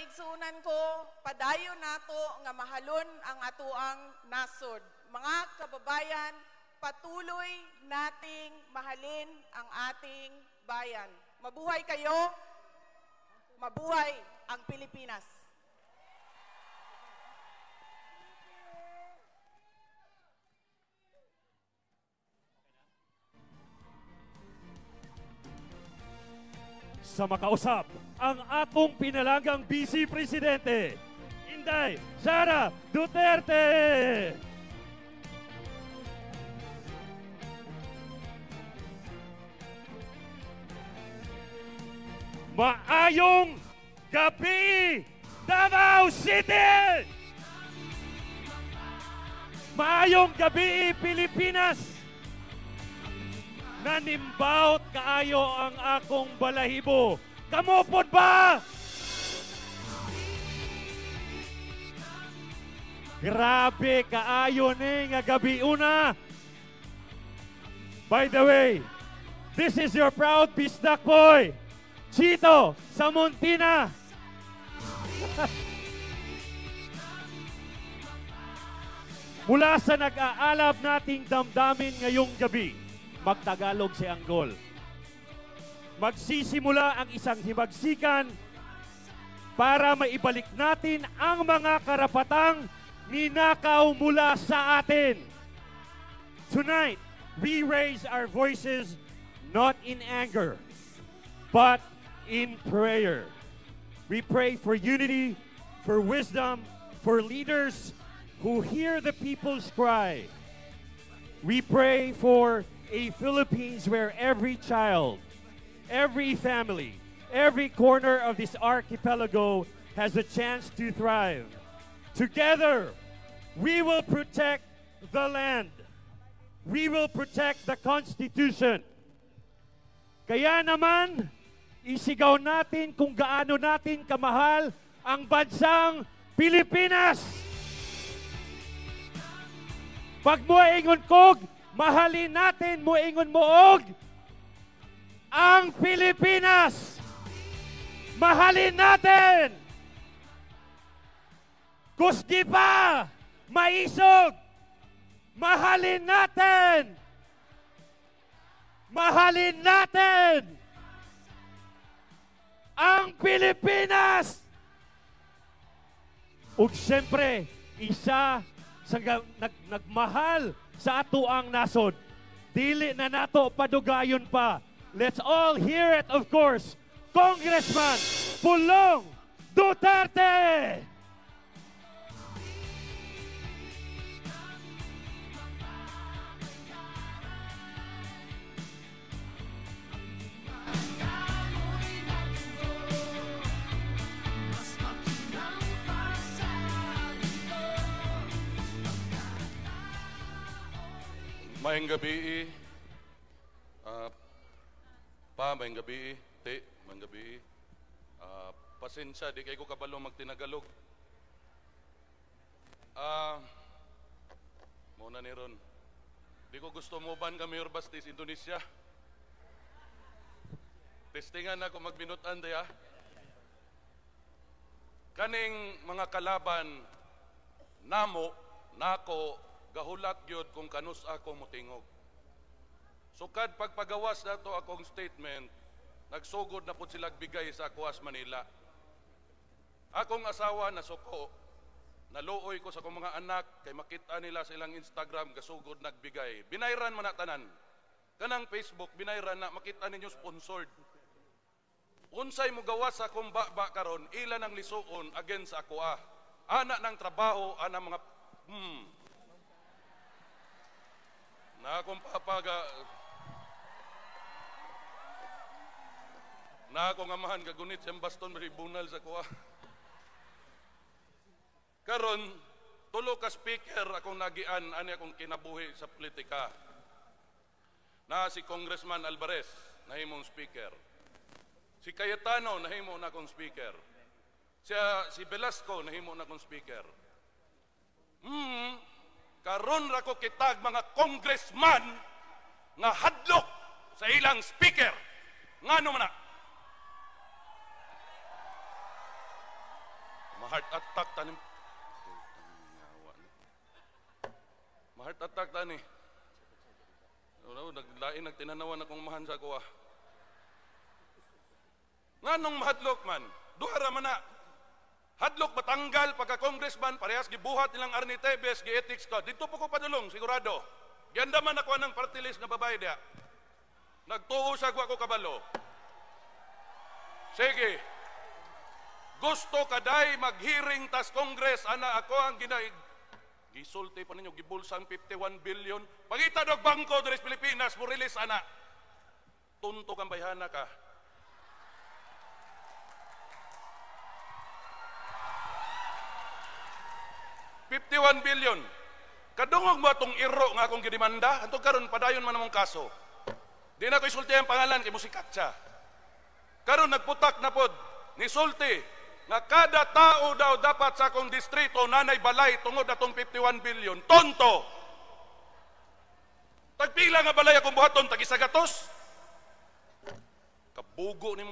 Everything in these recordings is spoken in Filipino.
igsunan ko, padayon nato nga mahalon ang atuang nasod. Mga kababayan, patuloy nating mahalin ang ating bayan. Mabuhay kayo, mabuhay ang Pilipinas. Sa makausap, ang atong pinalagang Vice Presidente, Inday Sara Duterte. Maayong gabi, Davao City! Maayong gabi, Pilipinas! Nanimbaut kaayo ang akong balahibo. Kamupod ba? Grabe kaayo ni nga gabi una. By the way, this is your proud Bisdak boy, Chito Samuntina. Mula sa nag-aalab nating damdamin ngayong gabi, magtagalog si Anggol. Magsisimula ang isang himagsikan para maibalik natin ang mga karapatang ninakaw mula sa atin. Tonight, we raise our voices not in anger, but in prayer. We pray for unity, for wisdom, for leaders who hear the people's cry. We pray for a Philippines where every child, every family, every corner of this archipelago has a chance to thrive. Together, we will protect the land. We will protect the Constitution. Kaya naman, isigaw natin kung gaano natin kamahal ang bansang Pilipinas. Pag moingon kog, mahalin natin moingon moog ang Pilipinas. Mahalin natin. Kusgi pa, maisog. Mahalin natin. Mahalin natin ang Pilipinas. Ug siyempre, isa sa nagmahal sa ato ang nasod. Dili na nato padugayon pa. Let's all hear it, of course. Congressman Pulong Duterte! Maayong gabi, maayong gabi, maayong gabi. Pasensya, di kayo ko kabalo magtinagalog. Muna ni Ron. Di ko gusto mo ban ka Mayor Bastis, Indonesia. Testingan ako magbinutan daya. Kaning mga kalaban, namo, nako, gahulat yun kung kanus ako mutingog. Sukad pagpagawas na to akong statement, nagsugod na po sila bigay sa Kuwas, Manila. Akong asawa na suko, naluoy ko sa akong mga anak, kay makita nila sa ilang Instagram, gasugod nagbigay. Binayran man na tanan. Kanang Facebook, binayran na, makita ninyo sponsored. Unsay mo gawas sa akong baba karon, ilan ang lisuon against sa Kuwa. Anak ng trabaho, anak mga na akong papaga na akong amahan kagunit sa baston tribunal sa kuha. Karon tulo ka speaker akong nagian ani akong kinabuhi sa politika. Na si Congressman Alvarez nahimong speaker. Si Cayetano nahimo na akong speaker. Si Velasco nahimo na akong speaker. Karon ra ko kitag mga congressman nga hadlok sa ilang speaker. Ngano man na? Ma-heart attack tani. Ma-heart attack tani. Naglain, nagtinanawan akong mahan sa kuha. Nganong mahadlok man? Duhara man na. Hadlok matanggal pagka-congressman, parehas gibuhat nilang Arnie Tebes, gi-ethics ka. Dito po ko padulong, sigurado. Ganda man ako ng party list na babae dia. Nagtuo sa ako kabalo. Sige. Gusto kaday mag-hearing tas Congress, ana ako ang gisulti pa ninyo, gibulsang 51 billion. Pagita dog bangko deres Pilipinas, mo release ana. Tunto kang bayhana ka. $51 billion. Kadungog mo itong iro nga akong gidemanda, antong karon padayon man namong kaso. Di na ko isulti ang pangalan, kay musikat siya. Karon nagputak na pod, nisulti, nga kada tao daw dapat sa akong distrito nanay balay tungod atong 51 billion. Tonto! Tagpila nga balay akong buhaton, tag-isagatos. Kabugo ni mo.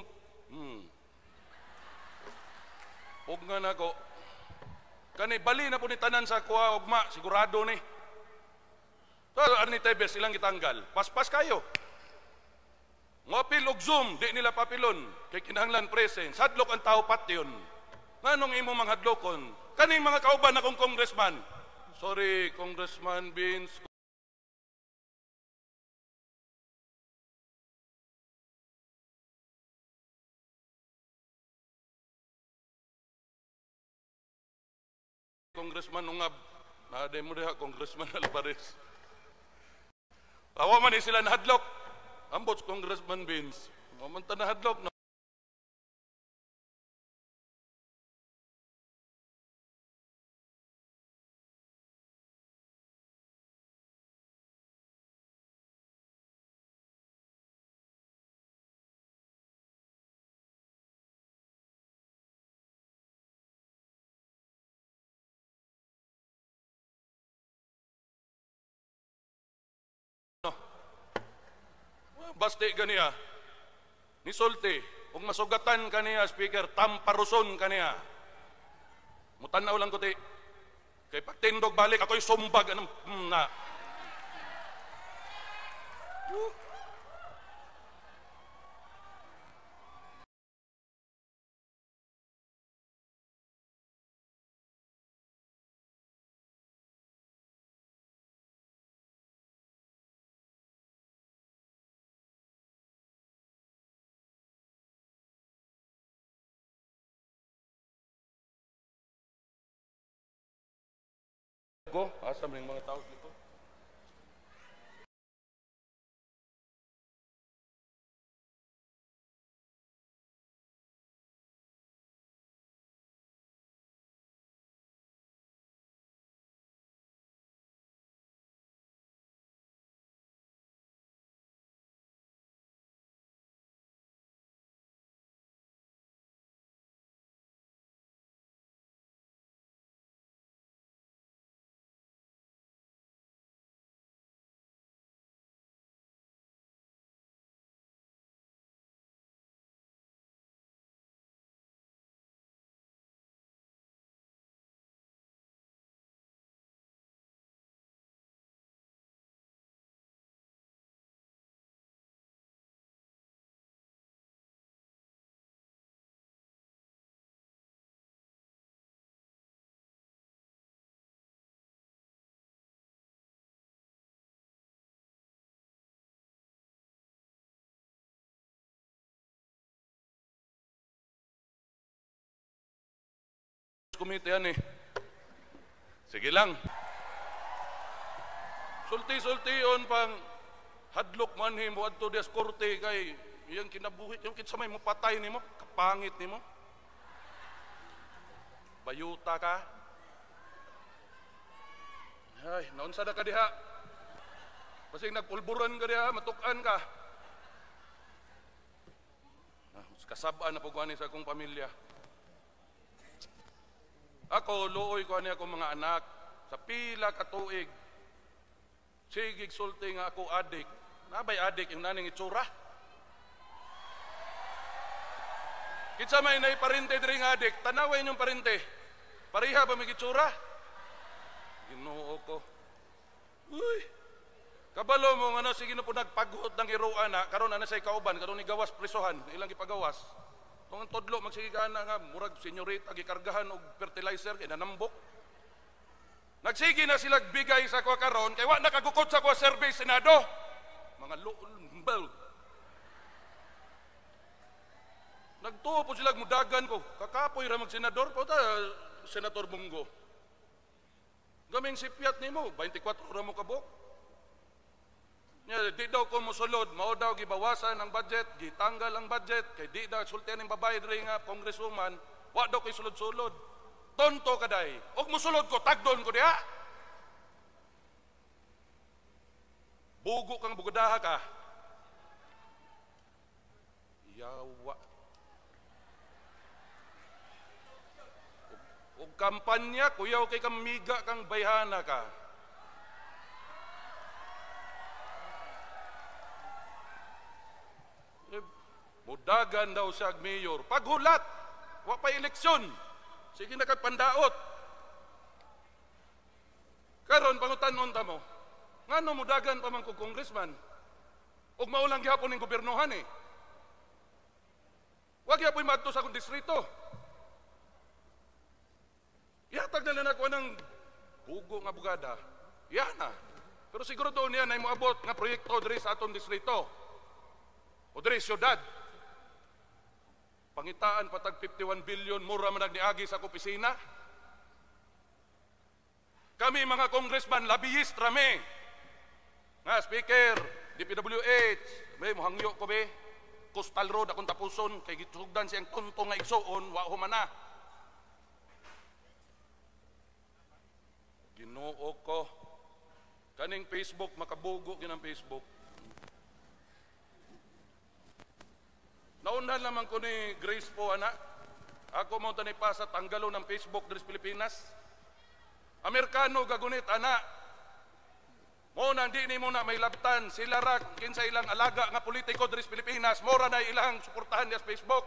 Huwag nga na ko. Kani bali na po ni tanan sa kuha ugma, sigurado ni. So, Arnie Tebes ilang gitanggal. Paspas kayo. Ngapil og Zoom, di nila papilon. Kay kinahanglan presence. Hadlok ang tao patyon. Nganong imo mga hadlokon? Kaning mga kauban akong congressman. Sorry, Congressman Vince. Congressman Ungab, naaday mo diha, Congressman Alvarez. Awa man sila na hadlok. Ambot Congressman Vince. Mamanta na hadlok, no? Basti ganiya, nisulti, kung masugatan kaniya, speaker, tamparuson kaniya. Mutanaw lang ko ti, kay pagtindog balik, ako'y sumbag, anong, na. Ko, asam ng mga tao dito. Komite yan eh. Sige lang. Sulti-sultion pang hadlok man mo adto des korte kay iyang kinabuhi yung kitsamay mo patay nimo, kapangit nimo. Bayuta ka. Ay, naunsa na ka diha. Pasig nagpulburan ka diha, matukan ka. Kasabaan na pagwani sa akong pamilya. Ako, luoy ko ani akong mga anak sa pila ka tuig. Sigig sulti nga ako adik. Nabay adik yung naning itsura. Kitsa may naiparinte diri nga adik, tanaway yung parinte. Pareha ba may gitsura? Ginoo ko. Uy. Kabalo mo ano sige no po nagpaghot ng iruan na karon ana say kauban karon ni gawas presohan ilang gipagawas. Tong todlo magsigigan na nga murag senyorita gikargahan og fertilizer kay nanambok. Nagsige na sila bigay sa kuha karon kay wa nakagukod sa kuha service senado. Mga lumbal. Nagtuo po sila mudagan ko. Kakapoy ra mag senador po ta Senator Bungo. Gaming sipyat nimo 24 ra mo kabok. Nya di daw ko mosulod, mao daw gibawasan ang budget, gitanggal ang budget kay di daw sultian ning babae diri nga congresswoman, wa daw kay sulod-sulod. Tonto kaday. Og mosulod ko tagdon ko diha. Bugo kang bugadaha ka. Yawa. Og kampanya kuyaw kay kamiga kang bayhana ka. Mudagan daw siya ag mayor. Paghulat, wa pa eleksyon. Sige na kagpandaot. Karon pangutanon ta mo. Ngano mudagan pa man ko congressman? Og maulang gihapon ning gobyernohan eh. Wa gyapon madto sa akong distrito. Ihatag na lang ako ng bugo nga bugada. Yana. Pero siguro doon yan ay moabot nga proyekto diri sa atong distrito. O diri syudad. Pangitaan patag 51 billion mura man nagniagi sa opisina. Kami mga congressman labihist rami. Nga speaker, DPWH, may mohangyo ko be. Coastal Road akong tapuson kay gitugdan siyang tonto nga igsoon wa humana. Ginoo ko. Kaning Facebook makabugo ginang Facebook. Naunhan naman ko ni Grace po, anak. Ako mo tanay pa sa tanggalo ng Facebook dari Pilipinas. Amerikano gagunit, anak. Mo na di ni mo na may labtan. Sila ra, kinsa ilang alaga nga politiko dari Pilipinas. Mora na ilang suportahan niya sa Facebook.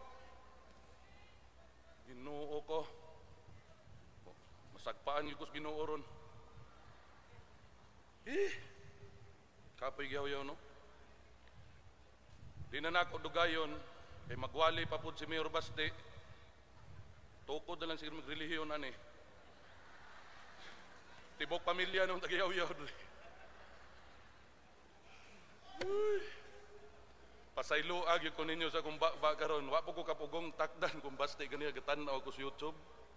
Ginoo ko. Masagpaan yung kus ginoo ron. Kapoy yaw-yaw, no? Di na nako dugayon, kay magwali pa po si Mayor Baste. Tukod na lang siguro magrelihiyon, ani. Tibok pamilya nung tagiyaw-yaw. Pasayloag yun ko ninyo sa kung ba karon. Wa po ko kapugong takdan kung Baste ganyan gatanaw ko sa YouTube.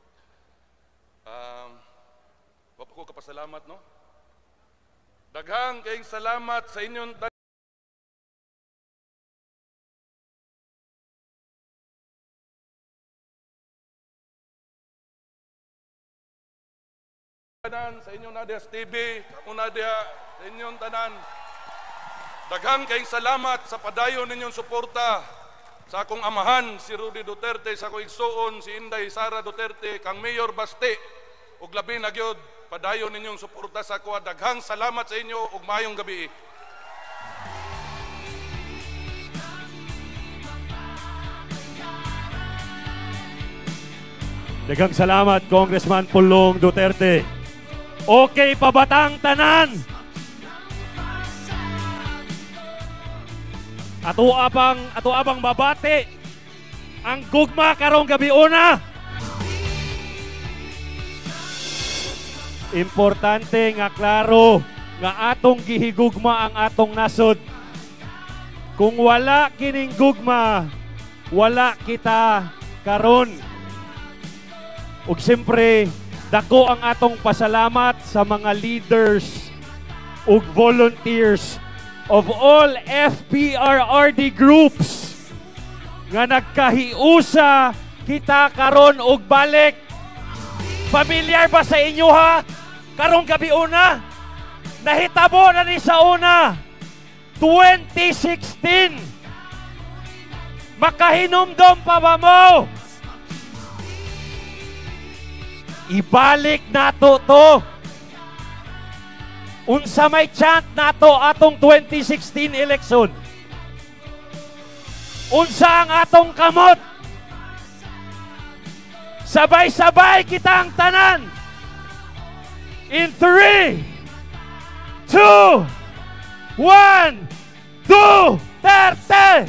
Wa po ko kapasalamat, no? Daghang kayong salamat sa inyong tanan, sa inyong Nadia TV, kamo Nadia, sa inyong tanan. Daghang kayong salamat sa padayon ninyong suporta sa akong amahan, si Rudy Duterte, sa akong igsuon, si Inday Sara Duterte, kang Mayor Baste, ug labi na gyud padayon ninyong suporta sa ako. Daghang salamat sa inyo ug maayong gabi. Daghang salamat, Congressman Pulong Duterte. Okay pa batang tanan? Ato abang babate ang gugma karong gabi una. Importante nga klaro nga atong gihigugma ang atong nasod. Kung wala kining gugma, wala kita karon. Ug siyempre, dako ang atong pasalamat sa mga leaders ug volunteers of all FPRRD groups nga nagkahiusa kita karon og balik. Familiar ba sa inyo ha? Karong gabi una, nahitabo na ni sa una, 2016. Makahinumdom pa ba mo? Ibalik nato to. Unsa may chant nato atong 2016 election. Unsa ang atong kamot? Sabay-sabay kitang tanan. In 3, 2, 1, Duterte!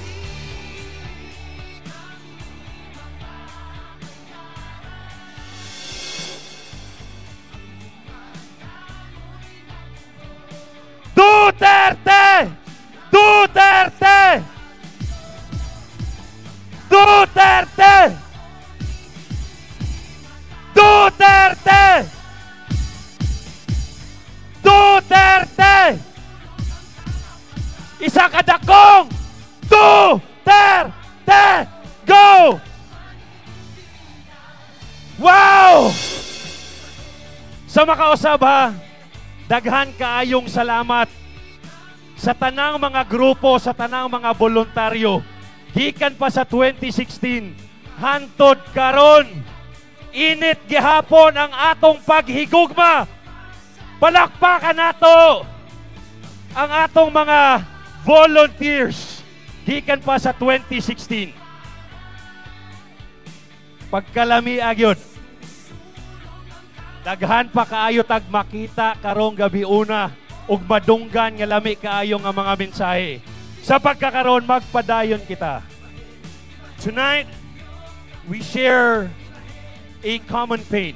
Duterte! Duterte! Duterte! Duterte! Duterte! Isa kadakong Duterte! Go! Wow! Sa makausab ha, daghan kaayong salamat sa tanang mga grupo, sa tanang mga voluntaryo. Gikan pa sa 2016, hantod karon. Init gihapon ang atong paghigugma. Palakpakan nato ang atong mga volunteers. Gikan pa sa 2016. Pagkalami agyon. Daghan pa kaayo tag makita karong gabi una ug madunggan nga lami kaayo nga mga mensahe. Sa pagkakaroon magpadayon kita. Tonight, we share a common pain.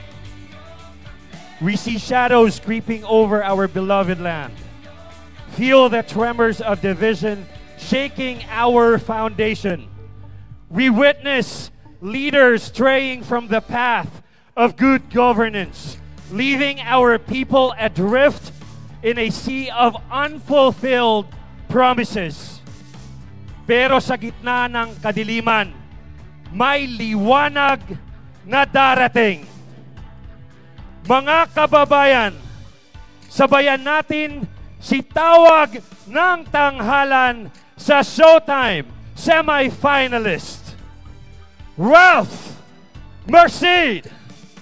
We see shadows creeping over our beloved land. Feel the tremors of division shaking our foundation. We witness leaders straying from the path of good governance, leaving our people adrift in a sea of unfulfilled promises. Pero sa gitna ng kadiliman, may liwanag na darating. Mga kababayan, sabayan natin si tawag ng tanghalan sa Showtime semi-finalist, Ralph Merced.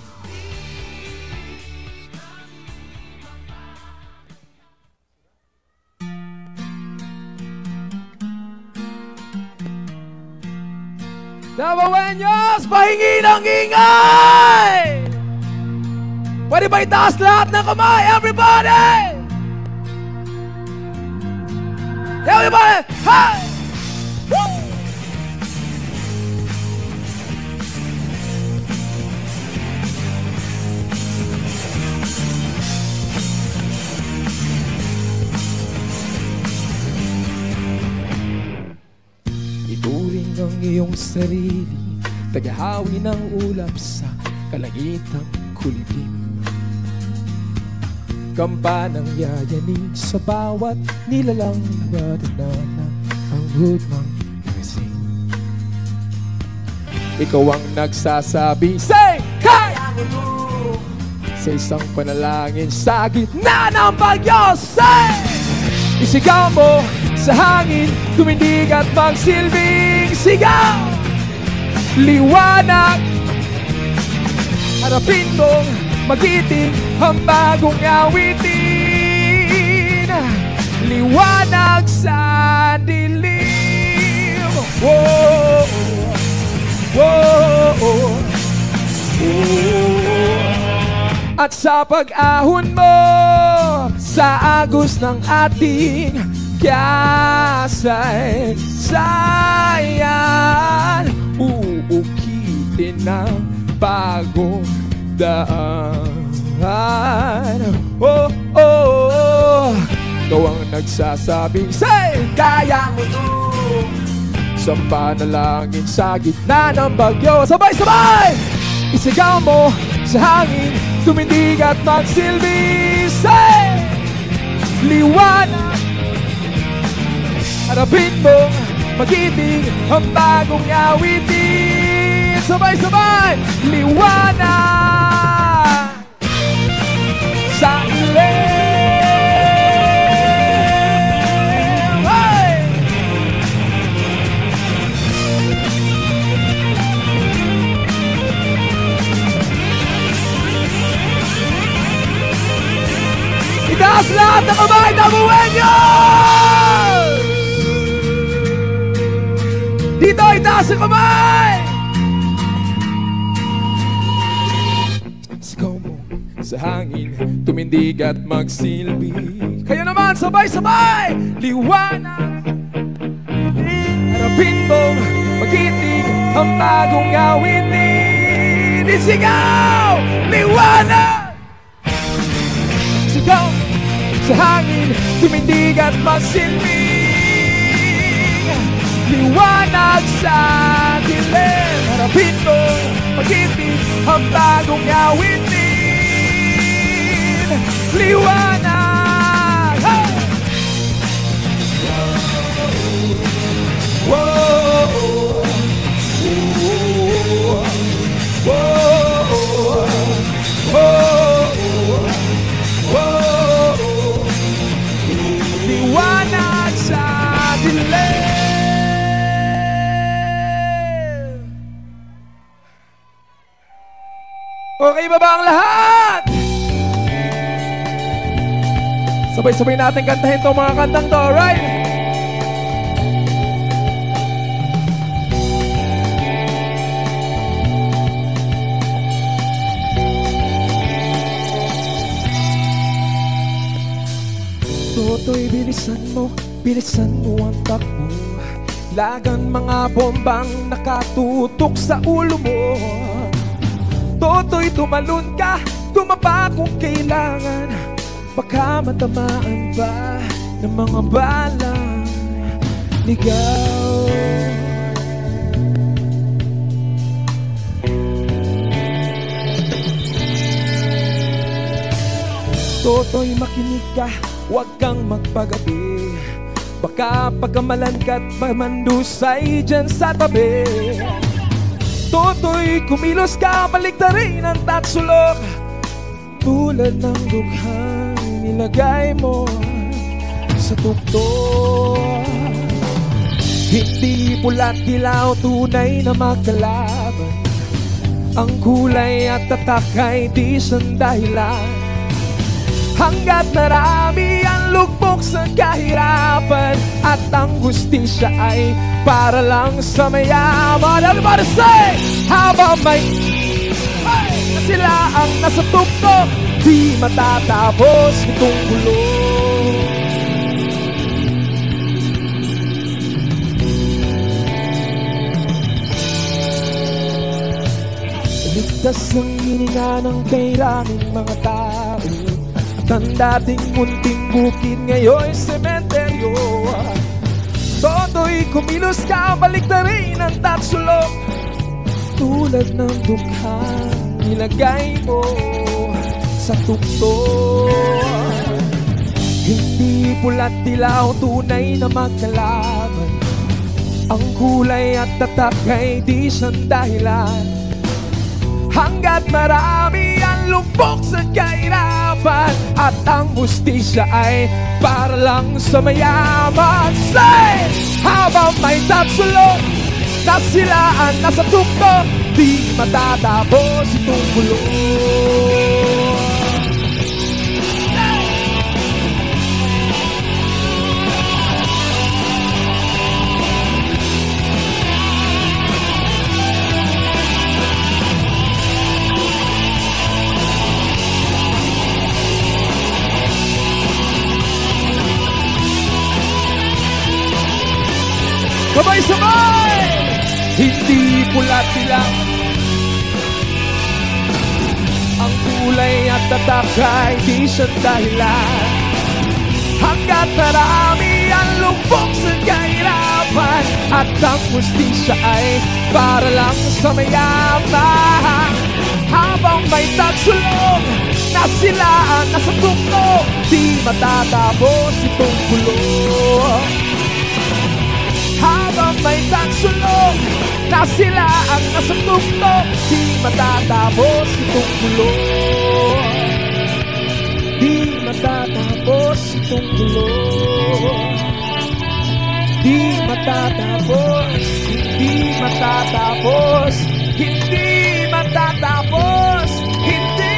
Davaoeños, pahingi ng ingay! Pwede ba itaas lahat ng kamay? Everybody! Everybody! Hi! Woo! Ituring ang iyong sarili, tagahawi ng ulap sa kalagitang kulitim. Kampanang yayanig sa bawat nilalang nabadanana ang hudmang gising. Ikaw ang nagsasabi, say, kaya mo to! Sa isang panalangin sa gitna ng bagyo, say! Isigaw mo sa hangin, tumindig at magsilbing sigaw. Liwanag, harapin mong magiting ang bagong awitin. Liwanag sa dilim. Whoa, whoa, whoa. At sa pag-ahon mo sa agos ng ating kasay sayan, uukitin ng bagong daan. Oh, oh, oh. Ikaw ang nagsasabing, say, kaya mo to! Sa panalangin sa gitna ng bagyo, sabay-sabay! Isigaw mo sa hangin, tumindig at magsilbi, say, liwanag, harapin mong magiting ang bagong awitin. Sabay-sabay, liwanag sa ilim. Hey! Itaas lahat ng kamay, Davaoeños! Dito, itaas ang kamay! sa hangin, tumindig at magsilbi. Kayo naman, sabay-sabay! Liwanag, harapin mong magiting ang bagong awitin. Isigaw! Liwanag! Sigaw sa hangin, tumindig at magsilbi. Liwanag sa dilim, harapin mong magiting ang bagong awitin. Liwanag! Hey! Whoa, whoa, whoa, whoa, whoa. Liwanag sa dilim. Okay ba ba ang lahat? Sabay-sabay natin kantahin itong mga kantang to, alright? Toto'y bilisan mo ang takbo. Lagan mga bombang nakatutok sa ulo mo. Toto'y tumalon ka, tumapa kung kailangan. Baka matamaan pa ng mga balang ligaw. Toto'y makinig ka, huwag kang magpagabi. Baka pagkamalan ka't mamandusay dyan sa tabi. Toto'y kumilos ka, baliktarin ang tatsulok. Tulad ng dughang nilagay mo sa tuktok. Hindi pula't dilaw, tunay na magkalaban. Ang kulay at tatak ay di sandahilan. Hanggat marami ang lugmok sa kahirapan, at ang hustisya ay para lang sa mayaman. Everybody say! Habang may na sila ang nasa tuktok, di matatapos itong gulo. Ligtas ang hininga ng kairaming mga tao. Ang dating munting bukid ngayon'y sementeryo. Toto'y kumilos ka, baliktarin ang tatsulok. Tulad ng dughang nilagay mo sa tuktok. Hindi pula't dilaw, tunay na magkalaban. Ang kulay at tatak ay di sandahilan. Hanggat marami ang lugmok sa kahirapan, at ang hustisya ay para lang sa mayaman. Say! Habang may tatsulok na sila ang nasa tuktok, di matatapos itong gulo. Sabay-sabay! Hindi pula't dilaw, ang kulay at tatak ay di sandahilan. Hanggat marami ang lugmok sa kahirapan, at ang hustisya ay para lang sa mayaman. Habang may tatsulok na sila ang nasa tuktok, di matatapos itong gulo. Habang may tatsulok na sila ang nasa tuktok, di matatapos itong gulo. Di matatapos itong gulo. Di matatapos, hindi matatapos, hindi matatapos, hindi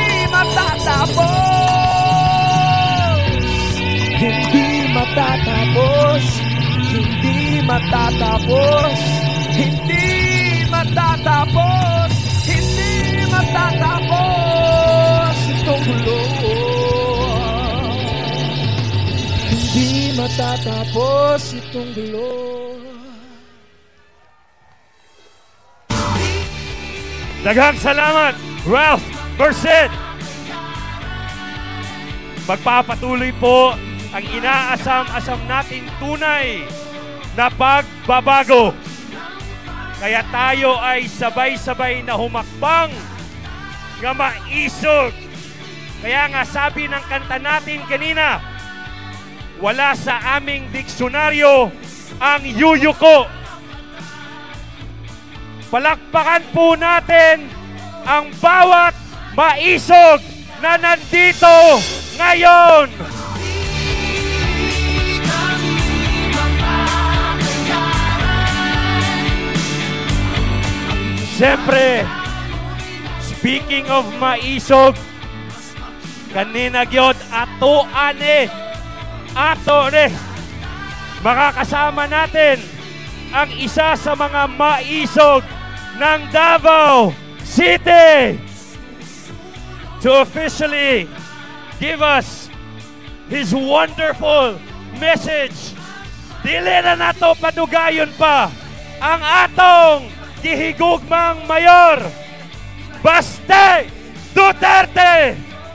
matatapos, hindi matatapos, hindi matatapos, hindi matatapos, hindi matatapos itong gulo. matatapos itong gulo. Daghang salamat, Ralph Merced. Magpapatuloy po ang inaasam-asam nating tunay na pagbabago. Kaya tayo ay sabay-sabay na humakbang nga maisog. Kaya nga sabi ng kanta natin kanina, wala sa aming diksyonaryo ang yuyuko. Palakpakan po natin ang bawat maisog na nandito ngayon. Siyempre, speaking of maisog, kanina gyud ato makakasama natin ang isa sa mga maisog ng Davao City to officially give us his wonderful message. Dili na nato padugayon pa ang atong gihigugmang mayor, Baste Duterte!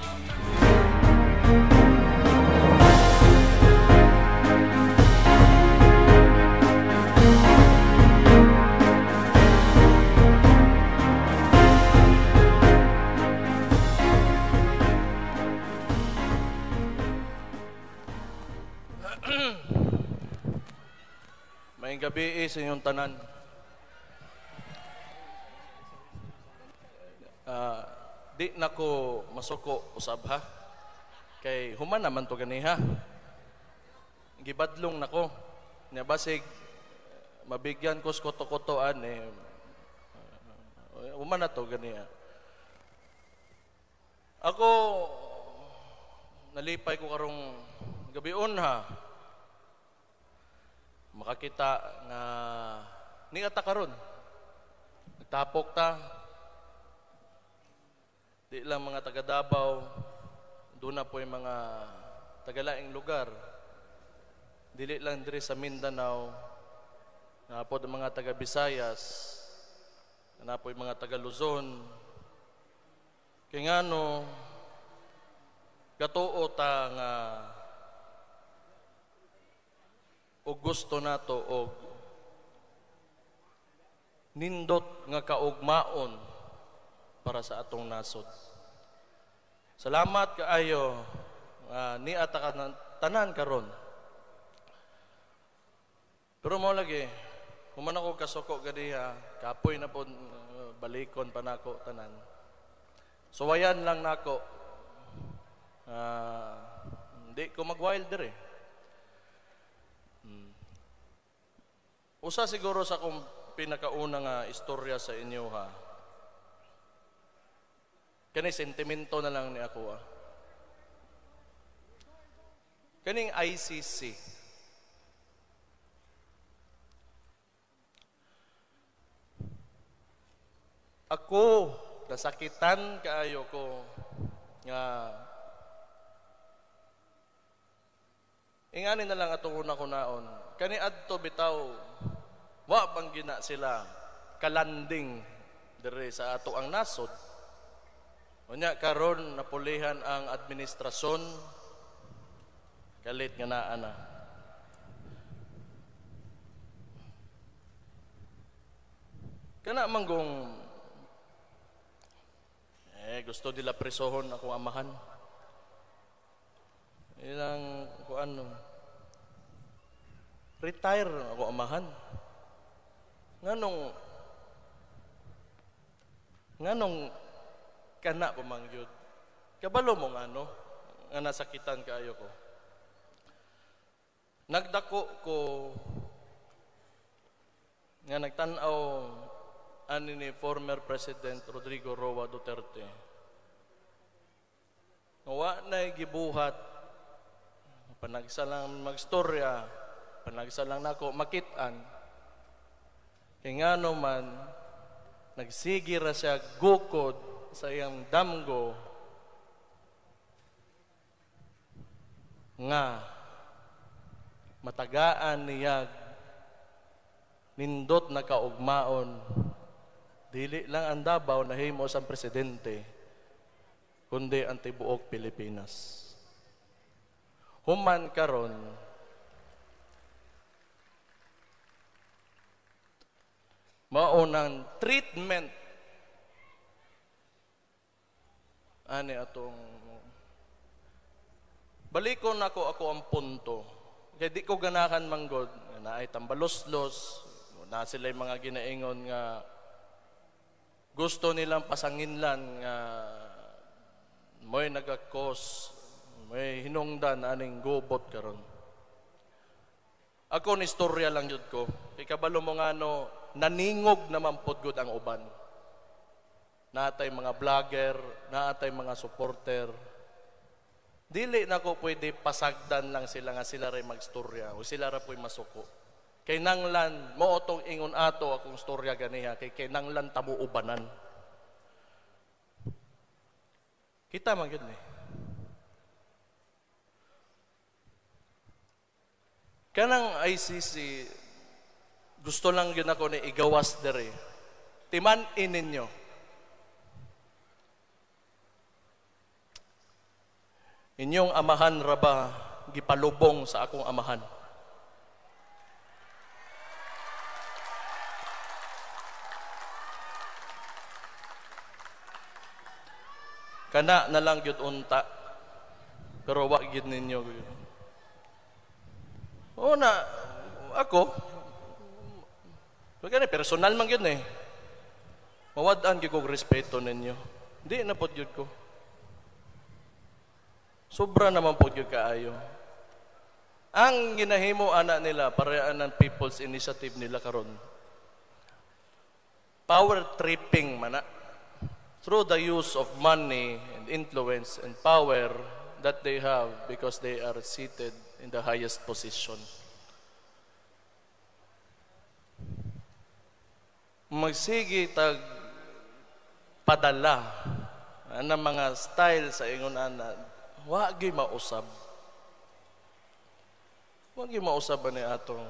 Maayong gabi sa inyong tanan. Di na ko masuko usab ha. Kay human naman to ganiha. Gibadlong nako. Nya basig mabigyan ko koto-kotoan human na to ganiha. Ako nalipay ko karong gabion ha. Makakita nga niata karon. Nagtapok ta. Di lang mga taga Davao, doon na po yung mga tagalaing lugar. Dili lang diri sa Mindanao, na po yung mga taga Visayas, na po yung mga taga Luzon. Kaya nga no, gatuo ta nga o gusto nato og nindot nga kaugmaon para sa atong nasod. Salamat kaayo ni ata tanan karon. Pero mo lagi, human ako kasuko gadiha, kapoy na po balikon pa nako tanan. Suwayan lang nako. Hindi ko mag-wilder eh. Usa siguro sa akong pinakauna nga istorya sa inyo ha. Kani sentimento na lang ni ako ah. Kaning ICC. Ako nasakitan kaayo ko nga ingani na lang atong una ko naon. Kani adto bitaw wa bang gina sila kalanding dire sa ato ang nasod. Unya karon napulihan ang administrasyon kalit nga naa na. Kana manggong gusto nila presohon akong amahan. Ilang kuan retire ako amahan. Nganong kana pamangyod. Kabalo mo ngano nga nasakitan kaayo ko. Nagdako ko nga nagtan-aw ani ni former President Rodrigo Roa Duterte. Wa na gibuhat panagsalang magstorya, panagsalang nako makitaan. Kaya nga naman, nagsigi ra siya gukod sa iyang damgo nga matagaan niya nindot na kaugmaon, dili lang ang Davao na himo sang presidente, kundi ang tibuok Pilipinas. Human karon, maunang treatment ani atong balikon ako ang punto. Kaya di ko ganahan manggod na ay tambalos-los, na sila yung mga ginaingon nga gusto nilang pasanginlan nga mo'y nagakos, may hinungdan aning gubot karon. Ako ni istorya lang jud ko. Kay kabalo mo nga no, naningog naman pod gud ang uban. Naatay mga vlogger, naatay mga supporter. Dili na ko pwede pasagdan lang sila nga sila ray magstorya o sila ra po'y masuko. Kay nanglan mo otong ingon ato akong storya ganiha kay nanglan tamo ubanan. Kita man gyud ni. Kanang ICC gusto lang gyud ako ni igawas dere. Timan-in ninyo. Inyong amahan ra ba gipalubong sa akong amahan? Kana na lang gyud unta. Pero wa gyud ninyo. O na ako kaya personal man gyud ni. Mawad-an gyud ko respeto ninyo. Di na pod gyud ko. Sobra naman po yung kaayo. Ang ginahimo ana nila, parehaan ng People's Initiative nila karon. Power tripping mana. Through the use of money and influence and power that they have because they are seated in the highest position. Magsige tag padala ang mga style sa ingon ana. Wa gyud mausab. Wa gyud mausab ni atong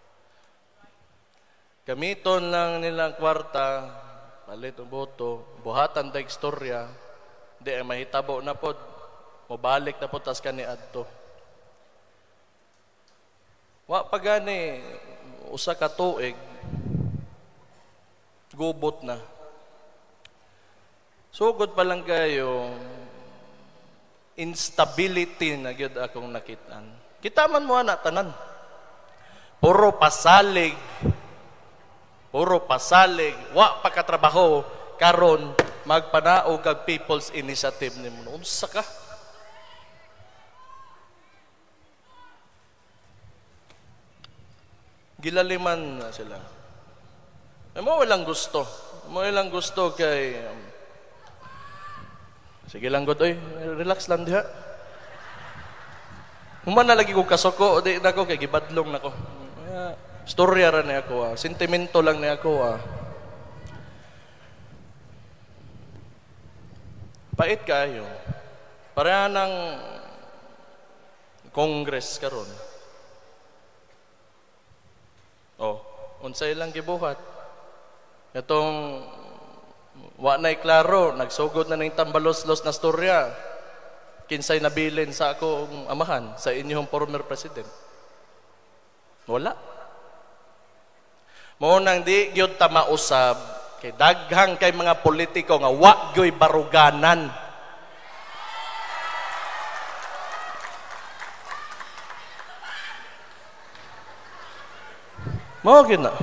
gamiton lang nilang kwarta, palit ang boto, buhatan ta istorya, di ay mahitabo na pod, mobalik na pod tas kani adto. Wa pa gani usa ka tuig gubot na. Sugod pa lang kayo instability na gyud akong nakitaan. Kita man mo ana tanan. Puro pasalig. Wa pa katrabaho karon magpanaog kag People's Initiative nimo. Unsa ka? Gilaliman na sila. Mo walang gusto. Mo walang gusto kay sige lang god, oy, relax lang diha. Human na lagi ko kasoko, di na ko, kay gibadlong na ko. Storya ra na ako, sentimento lang na ako. Pait kayo. Pareha ng Congress karon. Oh, unsay lang gibuhat. Itong wa na'y klaro, nagsugod na ng tambalos-los na storya. Kinsay nabilin sa akong amahan, sa inyong former president. Wala. Maunang di gyud ta mausab, kay daghang kay mga politiko nga wa gyoy baruganan. Mao gyud na.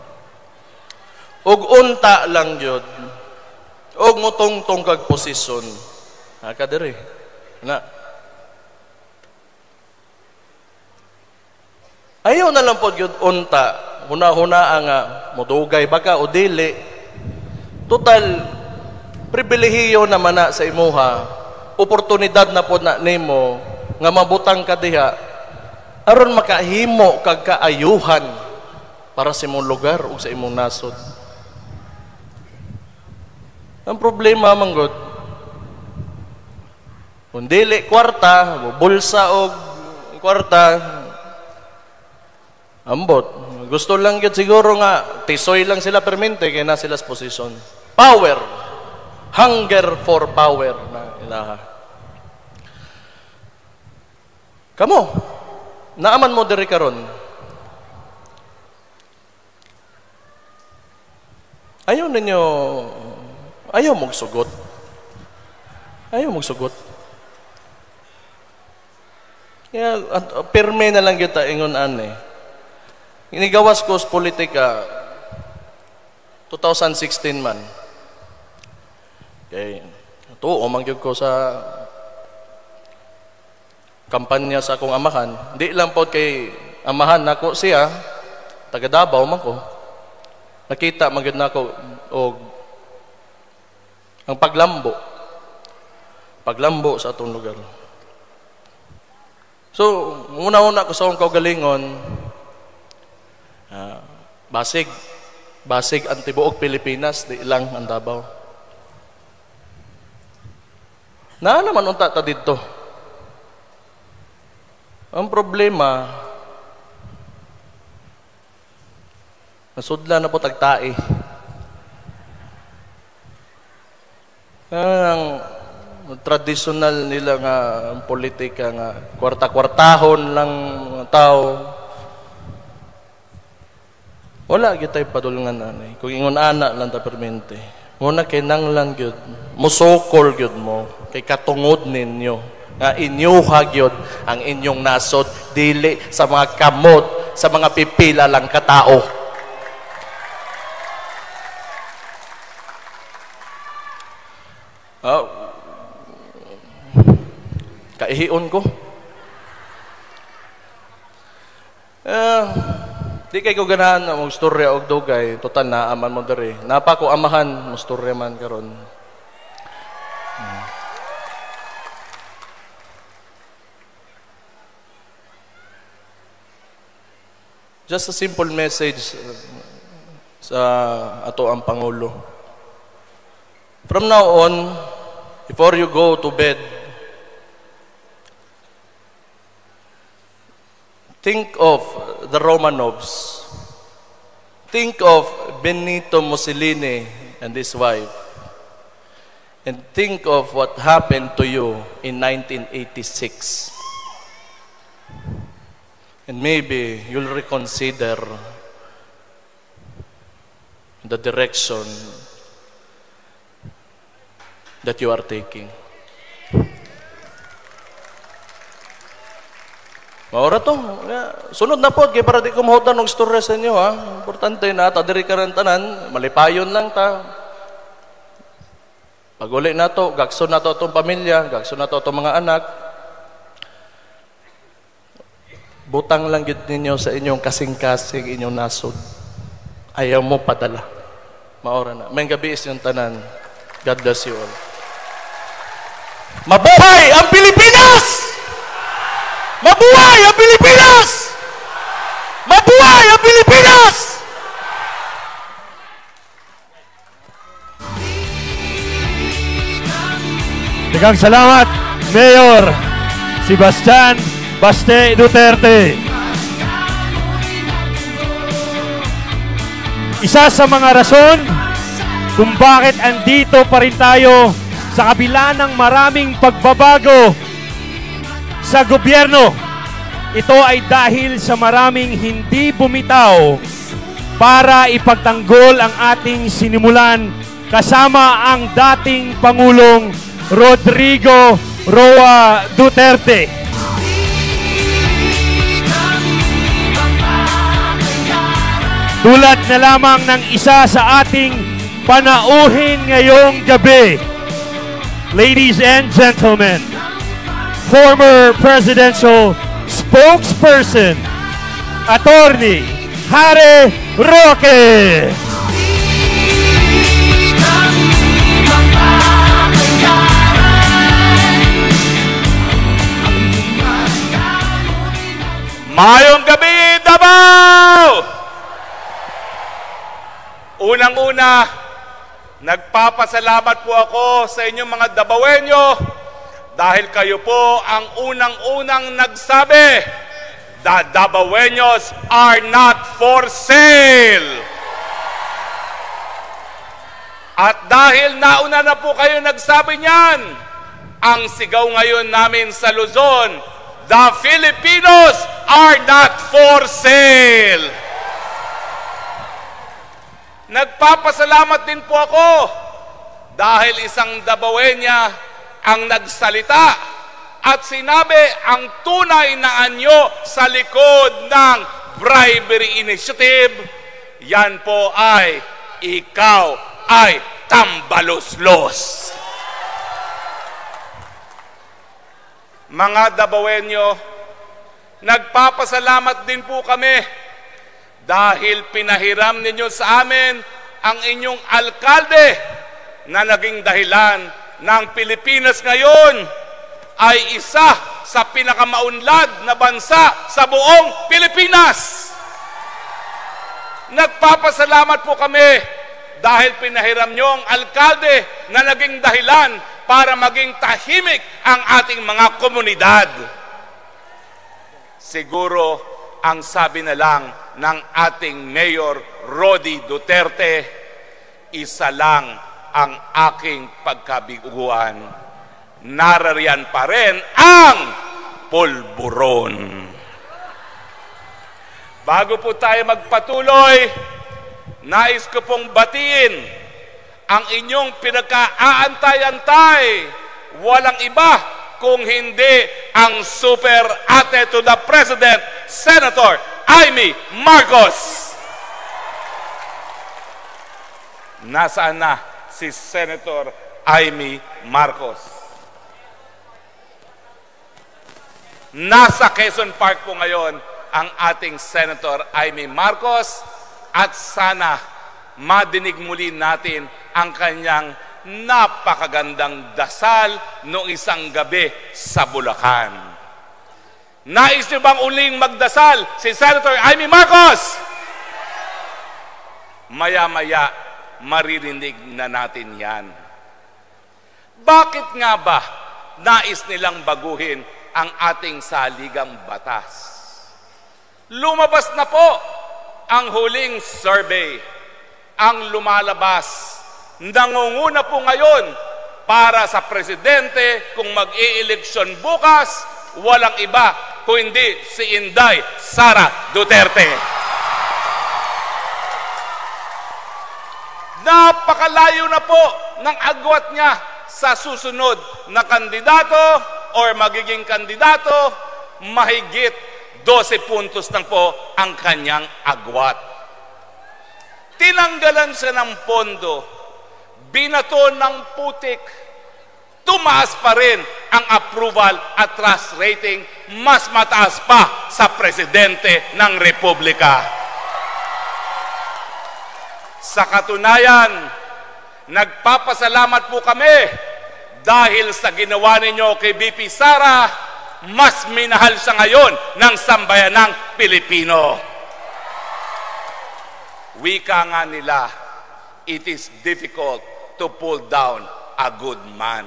Og unta lang gyud. Og mutungtong kag posisyon. Ka diri. Na. Ayaw na lang pod gyud unta, huna-huna nga modugay baka o dili. Total pribilehiyo naman na sa imuha. Oportunidad na pod na nimo nga mabutang ka diha aron makahimo kag kaayuhan para sa imong lugar o sa imong nasod. Ang problema manggod, kung dili kwarta, bulsa og kwarta, Ambot. Gusto lang yun siguro nga, tisoy lang sila permente, kaya na sila sa posisyon. Power. Hunger for power na ilaha. Kamo, naaman mo diri karon. Ayaw ninyo, ayaw mong sugot. Ayaw mong sugot. Kaya, pirme na lang kita ingon ane. Inigawas ko sa politika 2016 man. Okay. Ito, umangyog ko sa kampanya sa akong amahan. Di lang po kay amahan nako siya, taga Davao man ko. Nakita magud nako og ang paglambo sa atong lugar. So, una-una ko sa akong kaugalingon, basig ang tibuok Pilipinas, di lang ang Davao. Na naman unta ta dito. Ang problema, nasudla na po tagtae. Ang traditional nila nga politika nga kwarta-kwartahon lang mga tao. Wala gitay padulungan nanay. Kung ingon ana lang ta permente. Muna kay nang lang gyud, musokol gyud mo kay katungod ninyo nga inyuha gyud ang inyong nasod dili sa mga kamot, sa mga pipila lang katao. Kaihion ko. Di kay ko ganahan na mong storya og dugay. Total na aman mo diri. Napa ko amahan mo storya man karon. Just a simple message sa ato ang Pangulo. From now on, before you go to bed, think of the Romanovs. Think of Benito Mussolini and his wife. And think of what happened to you in 1986. And maybe you'll reconsider the direction that you are taking. Maura to. Sunod na po, kaya para di ko mahutan ng storya sa inyo, ha? Importante na, tadiri ka rin tanan, malipayon lang ta. Pag-uli na to, gakso na to itong pamilya, gakso na to itong mga anak. Butang lang yun ninyo sa inyong kasing-kasing, inyong nasod. Ayaw mo padala. Maura na. May gabi is yung tanan. God bless you all. Mabuhay ang Pilipinas! Mabuhay ang Pilipinas! Mabuhay ang Pilipinas! Daghang salamat, Mayor Sebastian Baste Duterte. Isa sa mga rason kung bakit andito pa rin tayo sa kabila ng maraming pagbabago sa gobyerno, ito ay dahil sa maraming hindi bumitaw para ipagtanggol ang ating sinimulan kasama ang dating Pangulong Rodrigo Roa Duterte. Tulad na lamang ng isa sa ating panauhin ngayong gabi, ladies and gentlemen, former presidential spokesperson, Attorney Harry Roque. Mayong gabi, Davao! Unang-una, nagpapasalamat po ako sa inyong mga Davaoenyo dahil kayo po ang unang-unang nagsabi, The Dabaweños are not for sale. At dahil nauna na po kayo nagsabi niyan, ang sigaw ngayon namin sa Luzon, the Filipinos are not for sale. Nagpapasalamat din po ako dahil isang Dabaweña ang nagsalita at sinabi ang tunay na anyo sa likod ng bribery initiative. Yan po ay ikaw ay tambaluslos. Mga Dabaweño, nagpapasalamat din po kami dahil pinahiram ninyo sa amin ang inyong alkalde na naging dahilan ng Pilipinas ngayon ay isa sa pinakamaunlad na bansa sa buong Pilipinas. Nagpapasalamat po kami dahil pinahiram nyo ang alkalde na naging dahilan para maging tahimik ang ating mga komunidad. Siguro ang sabi na lang ng ating Mayor Rody Duterte, isa lang ang aking pagkabiguan. Narariyan pa rin ang pulburon. Bago po tayo magpatuloy, nais ko pong batiin ang inyong pinagka-aantay-antay. Walang iba kung hindi ang super ate to the President, Senator Amy Marcos. Nasaan na si Senator Amy Marcos? Nasa Quezon Park po ngayon ang ating Senator Amy Marcos at sana madinig muli natin ang kanyang napakagandang dasal noong isang gabi sa Bulacan. Nais niyo bang uling magdasal si Senator Amy Marcos? Maya-maya, maririnig na natin yan. Bakit nga ba nais nilang baguhin ang ating saligang batas? Lumabas na po ang huling survey. Ang lumalabas, nangunguna po ngayon para sa presidente kung mag-i-eleksyon bukas, walang iba kundi si Inday Sara Duterte. Napakalayo na po ng agwat niya sa susunod na kandidato or magiging kandidato, mahigit 12 puntos lang po ang kanyang agwat. Tinanggalan siya ng pondo, binato ng putik, tumaas pa rin ang approval at trust rating, mas mataas pa sa presidente ng Republika. Sa katunayan, nagpapasalamat po kami dahil sa ginawa ninyo kay BP Sara, mas minahal siya ngayon ng sambayanang Pilipino. Wika nga nila, it is difficult to pull down a good man.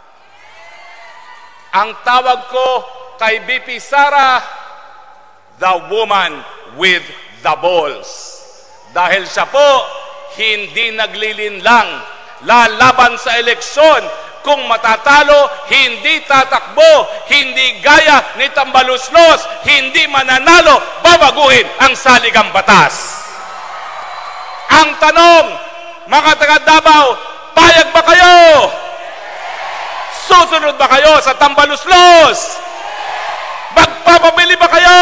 Ang tawag ko kay BP Sara, the woman with the balls. Dahil siya po, hindi naglilinlang, lalaban sa eleksyon. Kung matatalo, hindi tatakbo, hindi gaya ni Tambaluslos, hindi mananalo, babaguhin ang saligang batas. Ang tanong, mga taga Davao, payag ba kayo? Susunod ba kayo sa Tambaluslos? Magpapabili ba kayo?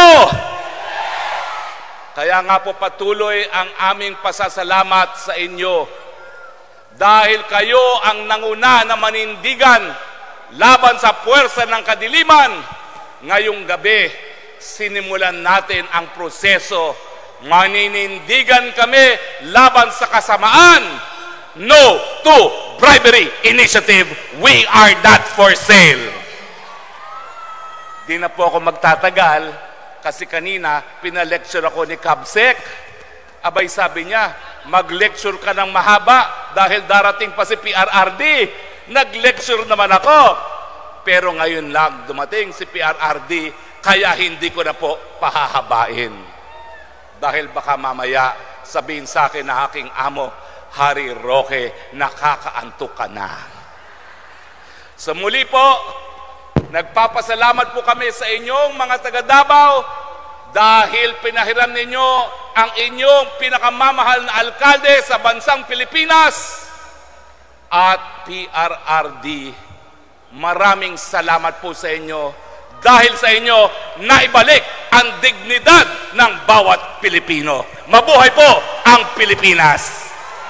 Kaya nga po patuloy ang aming pasasalamat sa inyo. Dahil kayo ang nanguna na manindigan laban sa puwersa ng kadiliman, ngayong gabi, sinimulan natin ang proseso. Maninindigan kami laban sa kasamaan. No to bribery initiative. We are not for sale. Di na po ako magtatagal kasi kanina pinalecture ako ni Kabsek. Abay sabi niya, mag-lecture ka ng mahaba dahil darating pa si PRRD. Nag-lecture naman ako. Pero ngayon lang dumating si PRRD Kaya hindi ko na po pahahabain. Dahil baka mamaya sabihin sa akin na aking amo, Hari Roque, nakakaantok ka na. Sa muli po, nagpapasalamat po kami sa inyong mga taga Davao dahil pinahiram ninyo ang inyong pinakamamahal na alkalde sa bansang Pilipinas at PRRD. Maraming salamat po sa inyo. Dahil sa inyo, naibalik ang dignidad ng bawat Pilipino. Mabuhay po ang Pilipinas!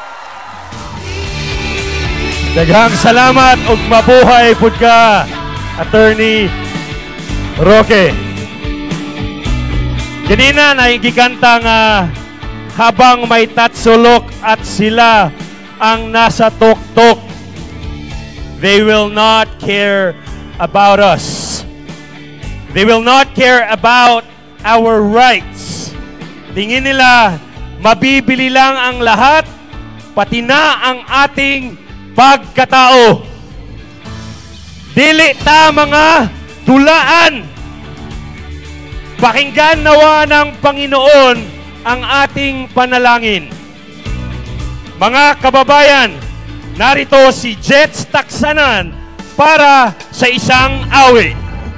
Daghang salamat ug mabuhay pud ka, Attorney Roque. Ganina na gikanta nga habang may tatsulok at sila ang nasa tuktok, they will not care about us. They will not care about our rights. Tingin nila, mabibili lang ang lahat, pati na ang ating pagkatao. Dili ta mga tulaan. Pakinggan nawa ng Panginoon ang ating panalangin. Mga kababayan, narito si Jets Taksanan para sa isang awit.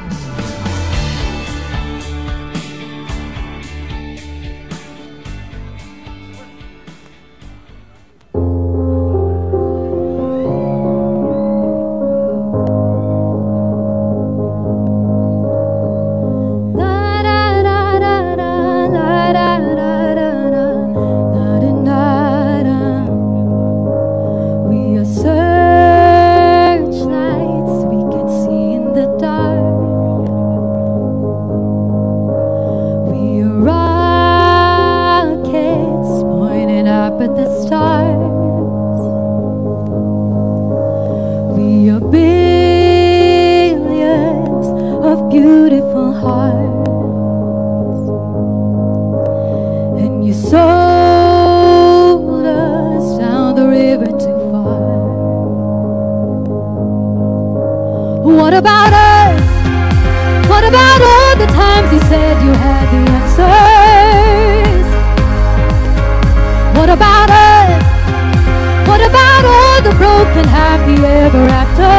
What about us? What about all the times you said you had the answers? What about us? What about all the broken happy ever after?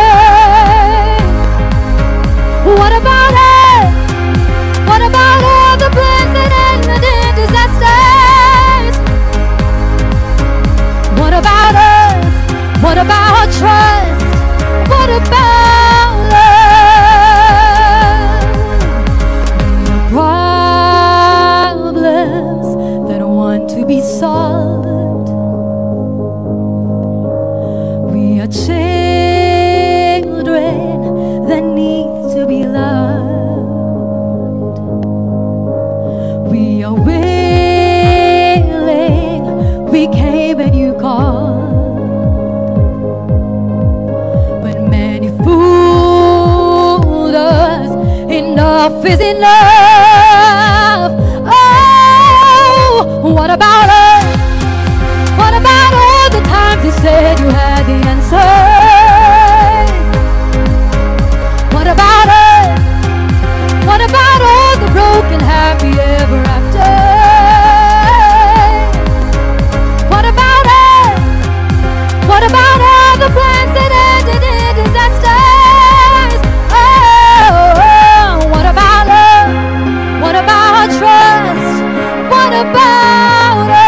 What about us? What about all the blessed and the disasters? What about us? What about trust? What about problems that want to be solved? We are children that need to be loved. We are willing, we came and you called. But many fooled us, enough is enough. Oh, what about us? What about all the times you said you had the answers? What about us? What about all the broken happy ever after? What about us? What about all the plans that ended in disasters? Oh, what about love? What about trust? What about us?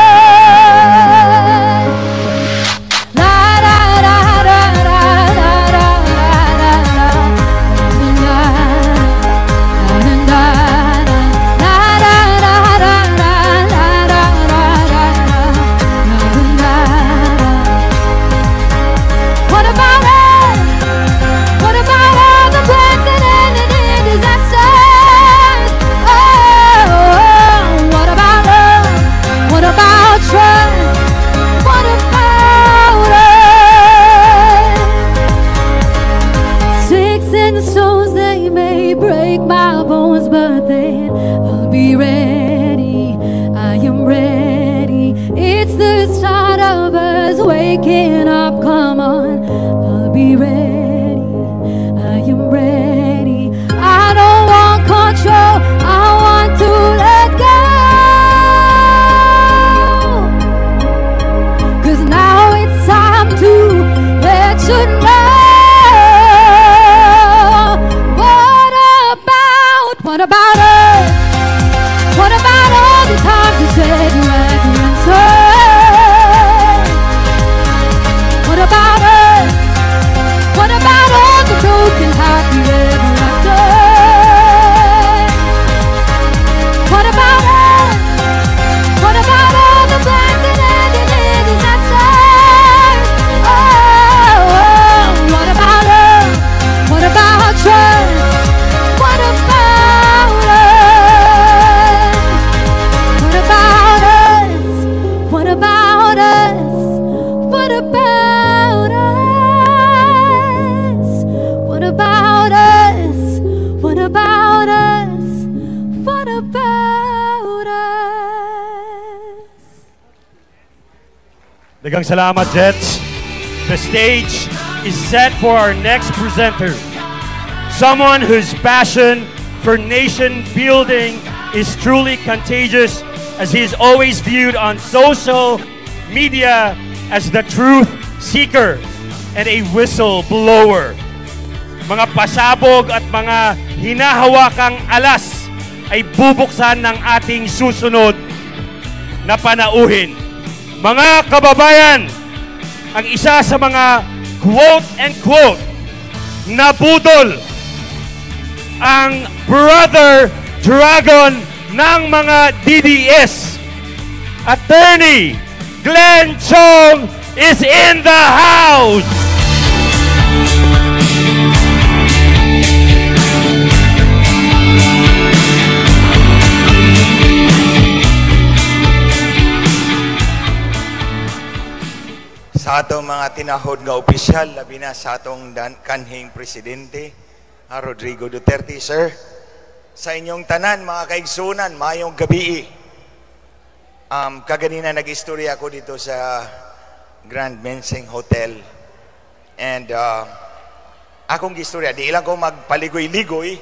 La da da da da da da da da What about us? What about all the plans that ended in disasters? Oh, what about love? What about trust? What about us? Sticks and stones, they may break my bones, but then I'll be ready. I am ready. It's the start of us waking up. Come on, I'll be ready. I am ready. I don't want What about us? What about all the times you said you had the answer? What about us? What about all the broken hearts we ever after? What about us? What about all the plans that ended in disasters? Oh, what about us? What about trust? What about us? What about us? What about us? What about us? What about us? What about us? What about us? Daghang salamat, Jets. The stage is set for our next presenter. Someone whose passion for nation building is truly contagious, as he is always viewed on social media as the truth seeker and a whistleblower. Mga pasabog at mga hinahawakang alas ay bubuksan ng ating susunod na panauhin. Mga kababayan, ang isa sa mga quote-and-quote na budol, ang Brother Dragon ng mga DDS, Attorney Glenn Chong is in the house! Sa atong mga tinahod nga opisyal, labi na sa atong kanhing presidente, Rodrigo Duterte, sir. Sa inyong tanan, mga kaigsunan, mayong gabi. Kaganina nag-istorya ako dito sa Grand Mensing Hotel. And akong istorya, di ilang ko magpaligoy-ligoy,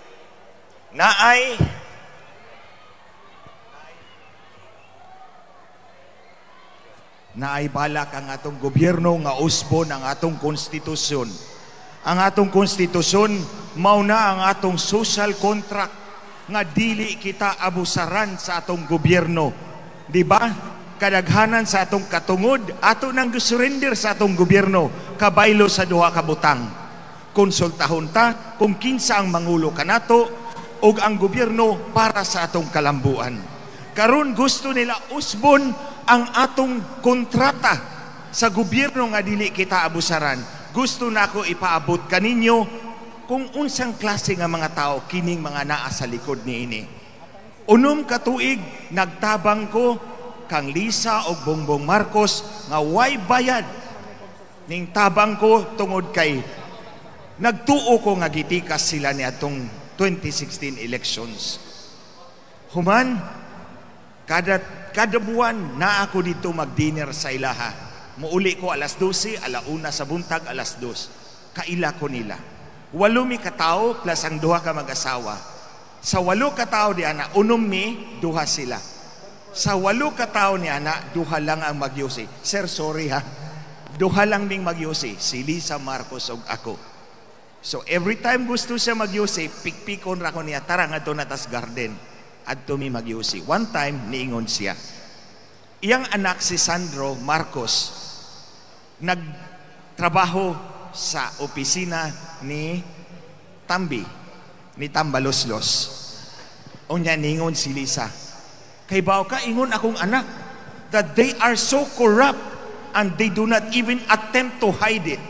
naay balak ang atong gobyerno nga usbon ang atong konstitusyon. Ang atong konstitusyon mao na ang atong social contract nga dili kita abusaran sa atong gobyerno. Di ba? Kadaghanan sa atong katungod ato nang surrender sa atong gobyerno kabaylo sa duha ka butang. Konsultahon ta kung kinsa ang mangulo kanato ug ang gobyerno para sa atong kalambuan. Karon gusto nila usbon ang atong kontrata sa gobyerno nga dili kita abusaran. Gusto na ako ipaabot kaninyo kung unsang klase nga mga tao kining mga naa sa likod niini. Unom ka tuig nagtabang ko kang Lisa o Bongbong Marcos nga way bayad ning tabang ko tungod kay nagtuo ko nga gitikas sila ni atong 2016 elections. Human kada buwan na ako dito mag-dinner sa ilaha. Muuli ko alas 12, alauna sa buntag alas 2. Kaila ko nila. 8 katao plus ang duha ka mag-asawa. Sa 8 katao di ana, unom mi, duha sila. Sa 8 katao ni ana, duha lang ang magyusi. Sir, sorry ha. Duha lang ding magyusi, si Lisa Marcos ug ako. So every time gusto siya magyusi, pikpikon ra ko niya, tara nga doon natas garden. At tumi magyusi. One time, niingon siya. Iyang anak si Sandro Marcos, nagtrabaho sa opisina ni Tambi, ni Tambaloslos. O niya, niingon si Lisa, kay bao ka, ingon akong anak, that they are so corrupt and they do not even attempt to hide it.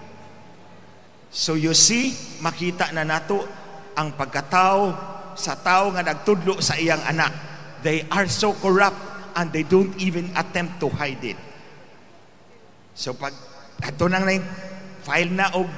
So you see, makita na nato ang pagkatao sa tao nga nagtudlo sa iyang anak. They are so corrupt and they don't even attempt to hide it. So pag ato nang file na og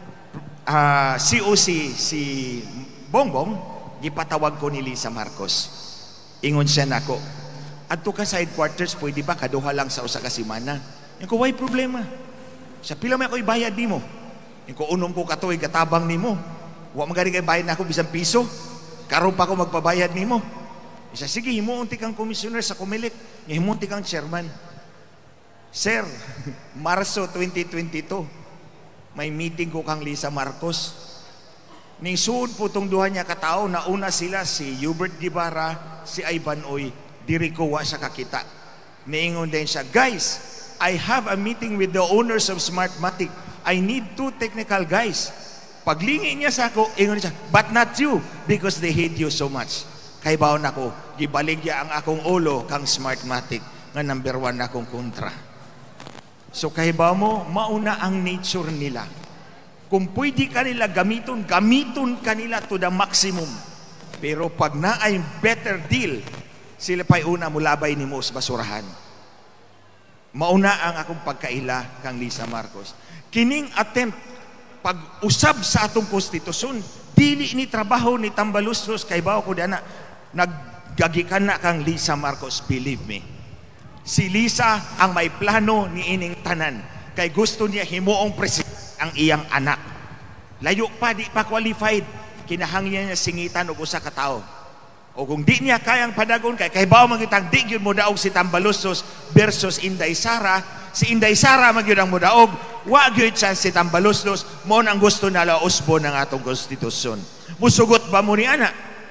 COC si Bongbong, gipatawag ko ni Lisa Marcos. Ingon siya nako, adto ka sa headquarters, pwede ba kaduha lang sa usa ka semana? Ko why problema? Sa pila may ako ibayad nimo? Ko unom ko katuig katabang nimo. Wa magari kay bayad na ako bisan piso. Karon pa ako magpabayad nimo. Isa, sige, himuunti kang commissioner sa Comelec, himuunti kang chairman. Sir, Marso 2022, may meeting ko kang Lisa Marcos. Ning suod po tong duha niya katao, nauna sila si Hubert Guevara, si Ivan Oy, diri ko wa siya kakita. Niingon din siya, guys, I have a meeting with the owners of Smartmatic. I need 2 technical guys. Paglingi niya sa ako, ingon siya, but not you, because they hate you so much. Kay baon ako, gibaligya ang akong ulo kang Smartmatic, nga number 1 akong kontra. So kay baon mo, mauna ang nature nila. Kung pwede kanila gamiton kanila to the maximum. Pero pag naay better deal, sila pa'y una mulabay ni mo sa basurahan. Mauna ang akong pagkaila kang Lisa Marcos. Kining attempt, pag-usab sa atong konstitusyon, dili ni trabaho ni Tambaluslos, kay bawo ko dana, naggagikan na kang Lisa Marcos, believe me. Si Lisa ang may plano ni ining tanan, kay gusto niya himuong presidente ang iyang anak. Layo pa, di pa qualified. Kinahanglan niya singitan og usa ka tawo. O kung di niya kayang padagon, kay bawo mangitang di gyud mo daog si Tambaluslos versus Inday Sara. Si Inday Sara magyud ang mudaog, wa gyud siya si Tambaluslos. Mo ang gusto nala usbo ng atong konstitusyon. Musugot ba mo ni ana?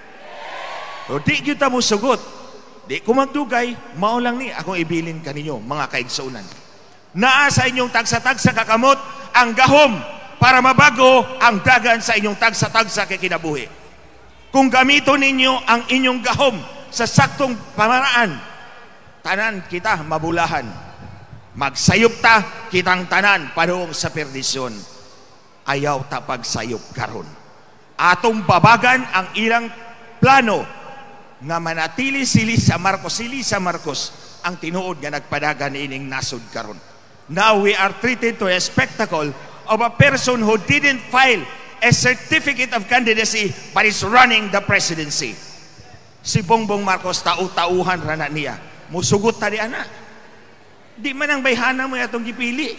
O di gyud ta musugot. Di ko magdugay, mao lang ni akong ibilin kaninyo mga kaigsuunan. Naa sa inyong tagsa-tagsa kakamot ang gahom para mabago ang dagan sa inyong tagsa-tagsa kay kinabuhi. Kung gamito ninyo ang inyong gahom sa saktong pamaraan, tanan kita mabulahan. Magsayop ta kitang tanan padung sa perdisyon. Ayaw ta pagsayop karon. Atong babagan ang ilang plano nga manatili si Lisa Marcos ang tinuod nga nagpadagan ining nasod karon. Now we are treated to a spectacle of a person who didn't file a certificate of candidacy but is running the presidency. Si Bongbong Marcos, tau-tauhan rana niya. Musugot ta di ana. Di man ang bayhana mo atong gipili.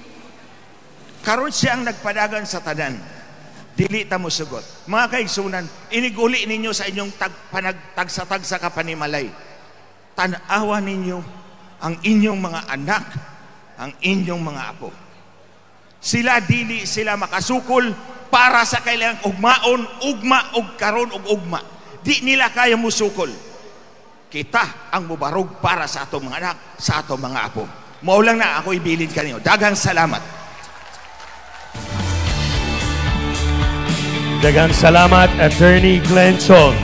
Karon siya ang nagpadagan sa tanan. Dili ta musugot. Mga kaigsunan, iniguli ninyo sa inyong tagsa-tagsa kapanimalay. Tanawa ninyo ang inyong mga anak, ang inyong mga apo. Sila dili sila makasukol para sa kailangang ugma og karon og ugma. Di nila kaya musukol. Kita ang mubarog para sa atong mga anak, sa atong mga apo. Mao lang na ako ibilin kanyo. Daghang salamat. Daghang salamat, Attorney Glenn Chong.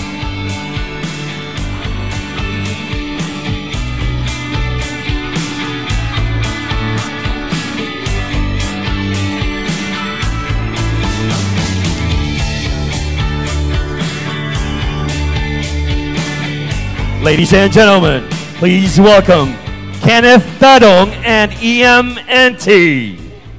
Ladies and gentlemen, please welcome Kenneth Tadong and EMNT.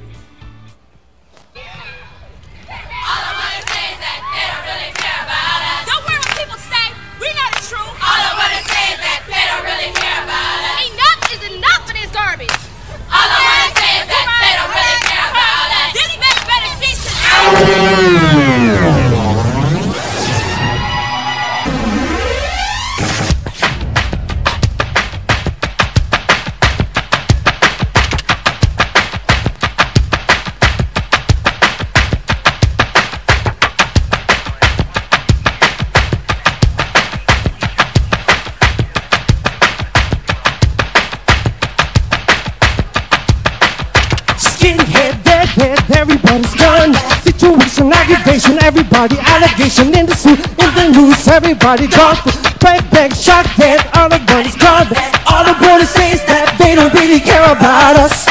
Everybody's gone. Situation, aggravation, everybody allegation in the suit, in the news, everybody gone. Back, shot dead, all the body's gone. All the boys say is that they don't really care about us.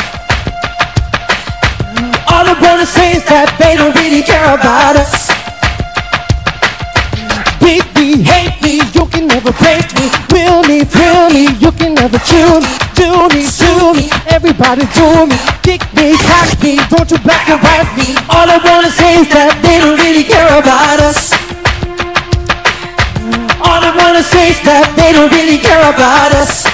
All the boys say is that they don't really care about us. Beat me, hate me, you can never break me. Will me, feel me, you can never kill me. Do me, sue me, everybody do me. Kick me, catch me, don't you black and white me. All I wanna say is that they don't really care about us. All I wanna say is that they don't really care about us.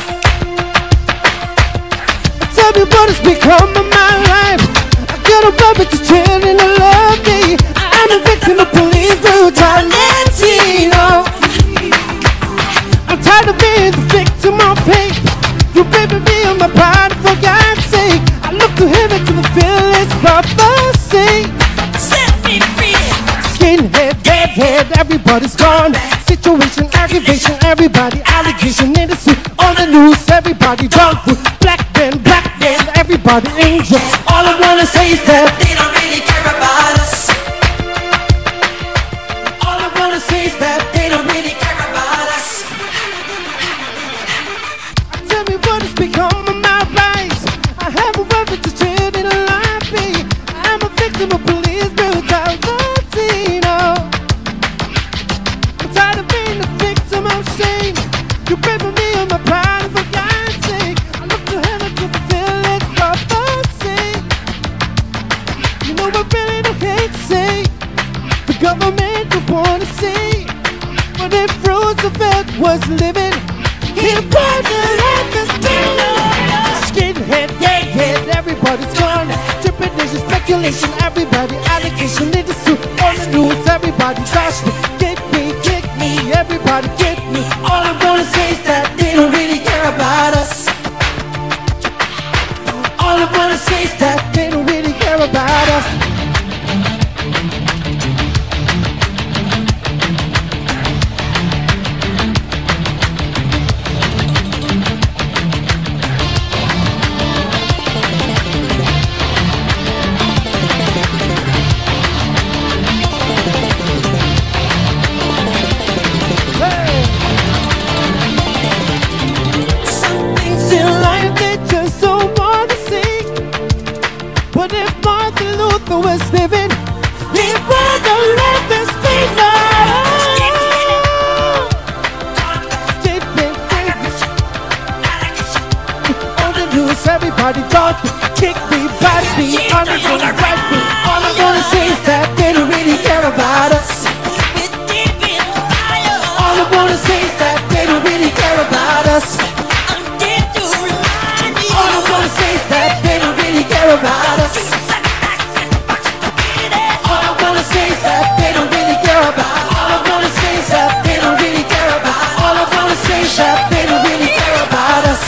Tell me what has become of my life. I got a brother to chill in a love day. I'm a victim of police brutality, no. I'm tired of being the victim of pain. You baby me on my pride, for God's sake. I look to heaven to fulfill His prophecy. Set me free. Skin dead, everybody's gone. Situation, aggravation, everybody, allegation in the suit. On the news, everybody drunk with black men, everybody angel. All I wanna say is that they don't really care about us. All I wanna say is that they don't really care about us. Tell me what has become of my rights. I have a right to chill in a lobby. I'm a victim of police brutality, no. I'm tired of being a victim of shame. You pray for me on my pride, for God's sake. I look to heaven to fulfill it prophecy. You know I really don't hate to say the government don't wanna see, but if Roosevelt was living, he'd probably let this thing skinhead, deadhead, everybody's gone. Trepidation, speculation, everybody, allegation in the suit. On the news, everybody lost me. Get me, kick me, everybody get me. All I wanna say is that they don't really care about us. All I wanna say is that they don't really care about us. Some things in life they just don't wanna see. But if Martin Luther was living, he wouldn't let this be known. On the news, everybody talking, kick me, bite me, underground, right me. All I wanna say is that they don't really care about us. All I wanna say is that they don't really care about us. All I wanna say is that they don't really care about us. All I wanna say is that they don't really care about. All I wanna say is that they don't really care about. All I wanna say is that they don't really care about us.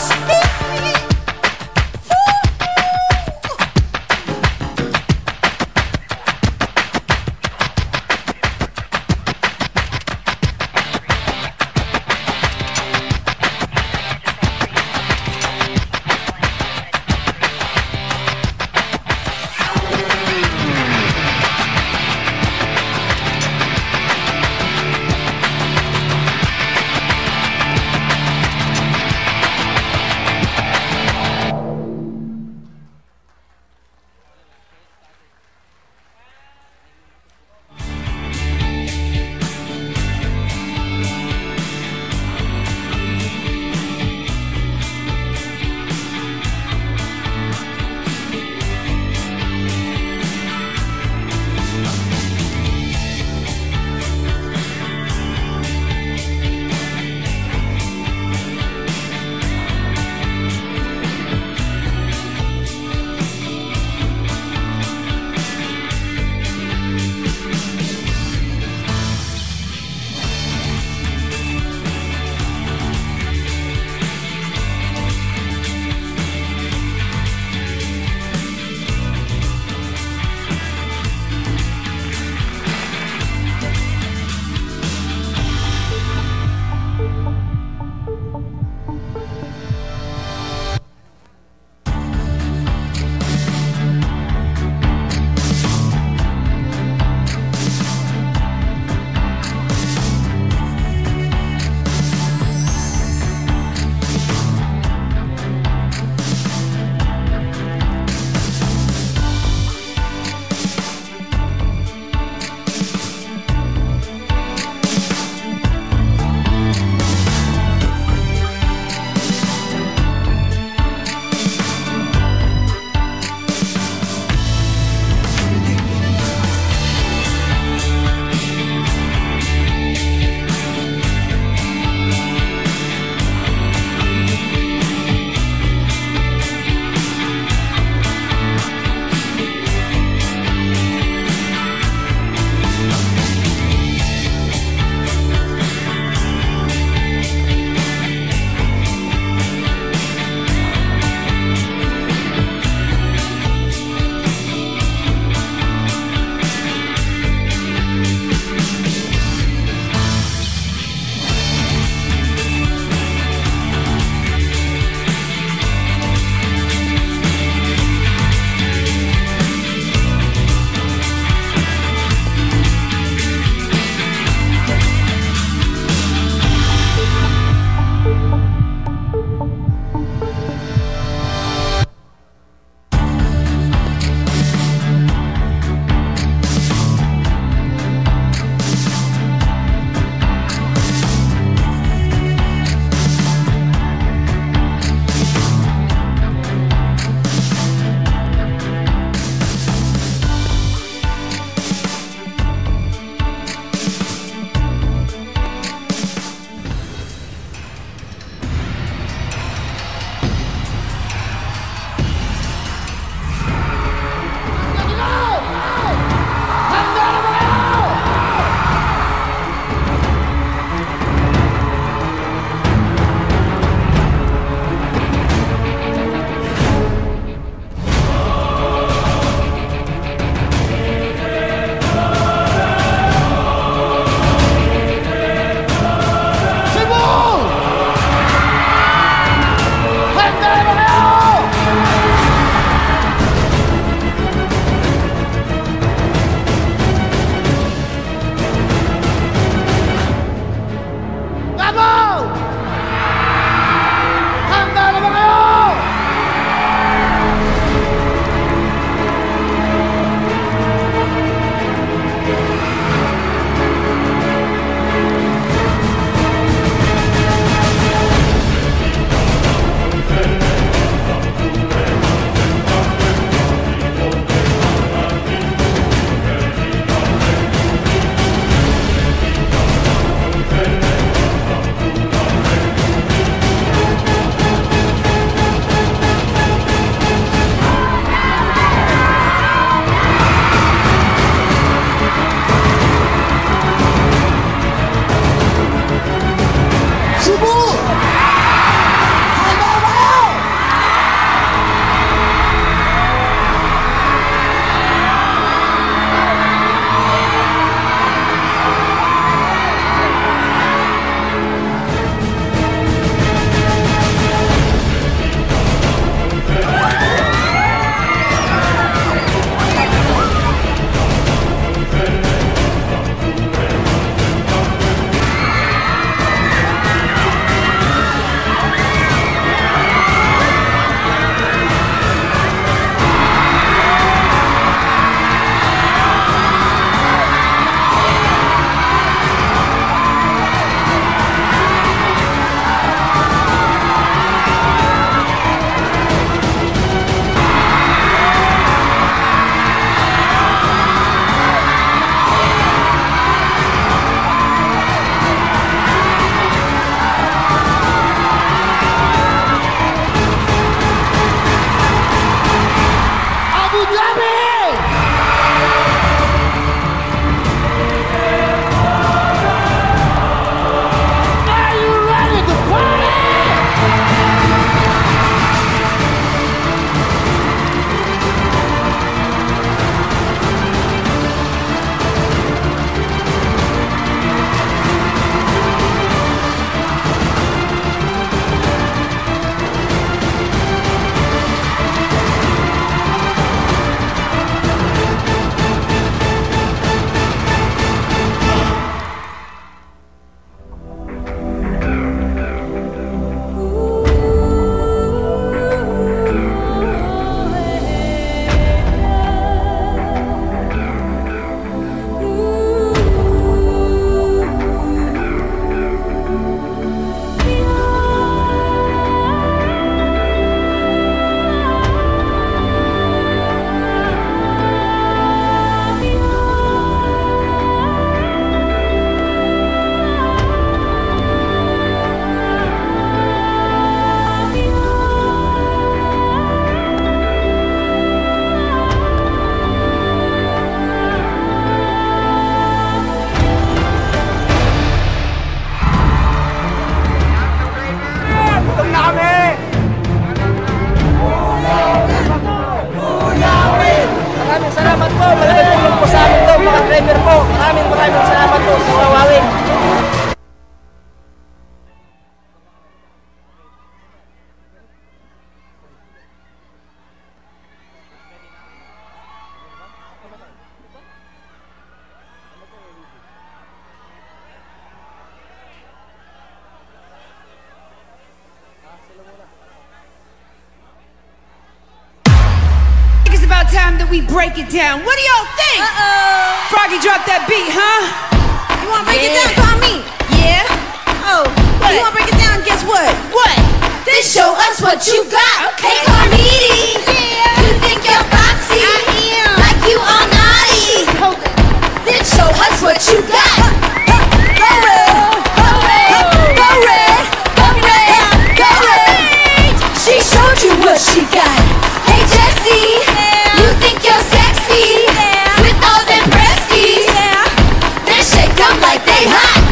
we break it down. What do y'all think? Froggy, drop that beat, huh? You wanna break it down for me? Yeah. Oh, you wanna break it down? Guess what? What? Then show us what you got. Okay. Hey, Carmidi. Yeah. You think you're foxy? I am. Like you are naughty. Then show us what you got. Go red, go red, go red, go red, go red. She showed you what she got. Hey, Jessie. Yeah. You think you're sexy? Yeah. With all them breasties. Yeah. Then shake them like they hot.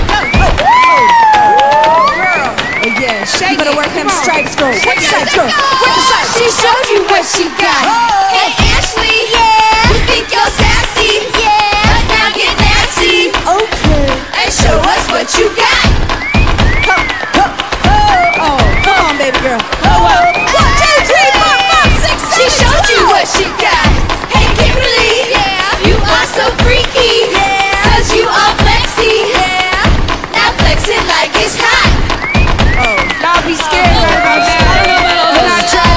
Yeah, shake You better it. work them Come on. stripes, girl. Work the stripes, girl. Work the stripes. She showed you what she got. Hey, Ashley. Yeah. You think you're sassy? Yeah. But now get nasty. Okay. And show us what you got. Oh, come on, baby girl. Oh, 1, 2, 3, 4, 5, 6, 7. She showed you what she got. Hey, Kimberly. Yeah. You are so freaky. Yeah. Cause you are flexy. Yeah. Now flex it like it's hot. Y'all be scared right about that. I don't know about when I try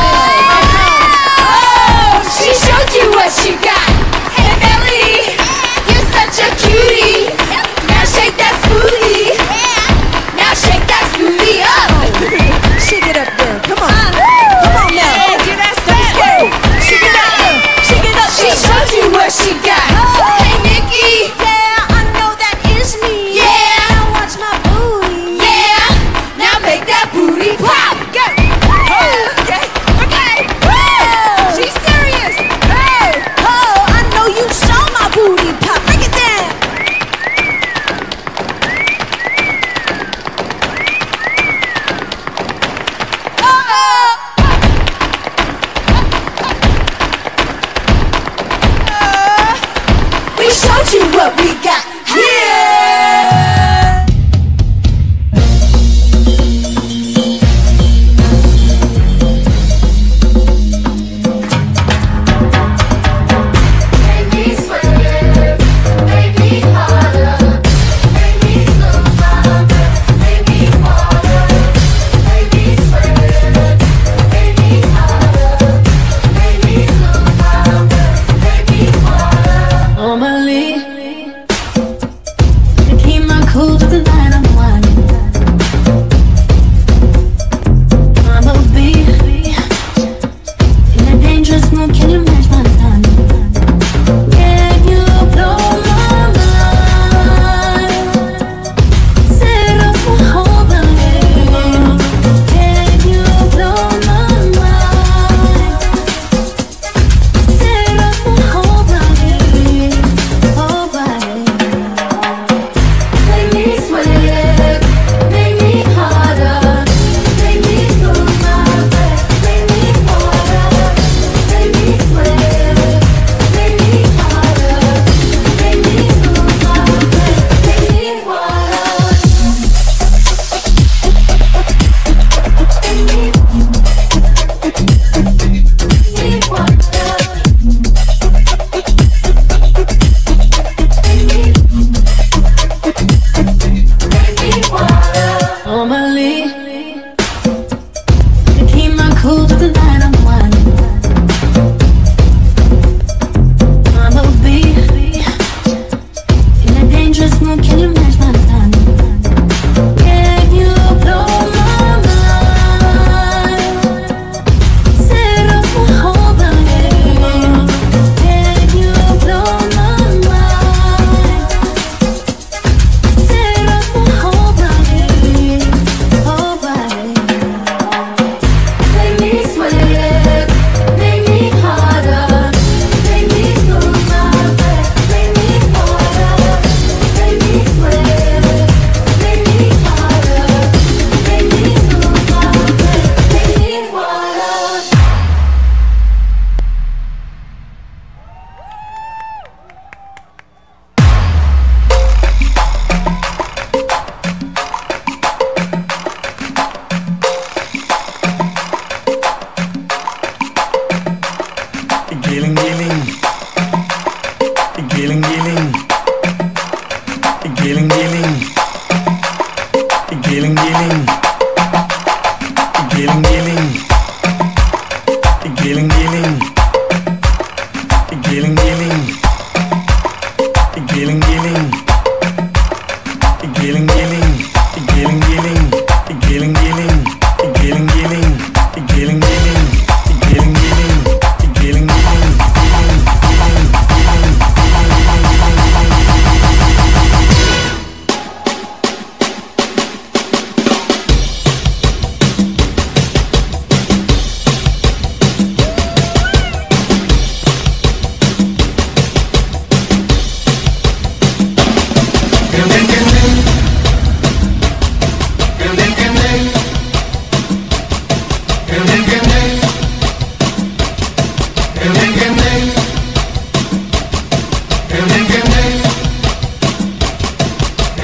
Oh, she showed you what she got. Hey, Melody, you're such a cutie. Now shake that booty. Now shake that booty up. Shake it up, girl. Come on. Come on now. Hey, Get that step. shake it up, shake it up. She showed you what she got. Hey, Nikki. Yeah, I know that is me. Yeah, now watch my booty. Yeah, now make that booty pop. Go. Okay. She's serious. Hey, I know you saw my booty pop. Break it down. We showed you what we got. Yeah. Make me sweat, make me harder, make me look harder, make me harder, make me sweat, make me harder, make me look harder, make me harder. On my lead, to keep my cool to the night I'm winding. I'm a bee in a dangerous mood. Can you match my time? Can you blow my mind? Set up a whole belief. Can you blow my mind? Set up a whole belief. Oh, body. Make me sweat.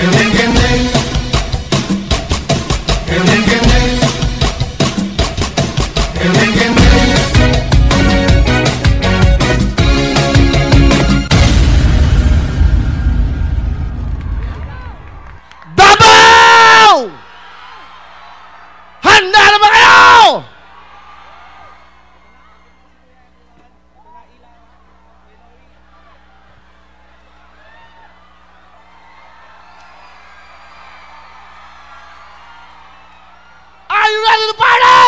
Davao! Handa na ba kayo? Are you ready to party?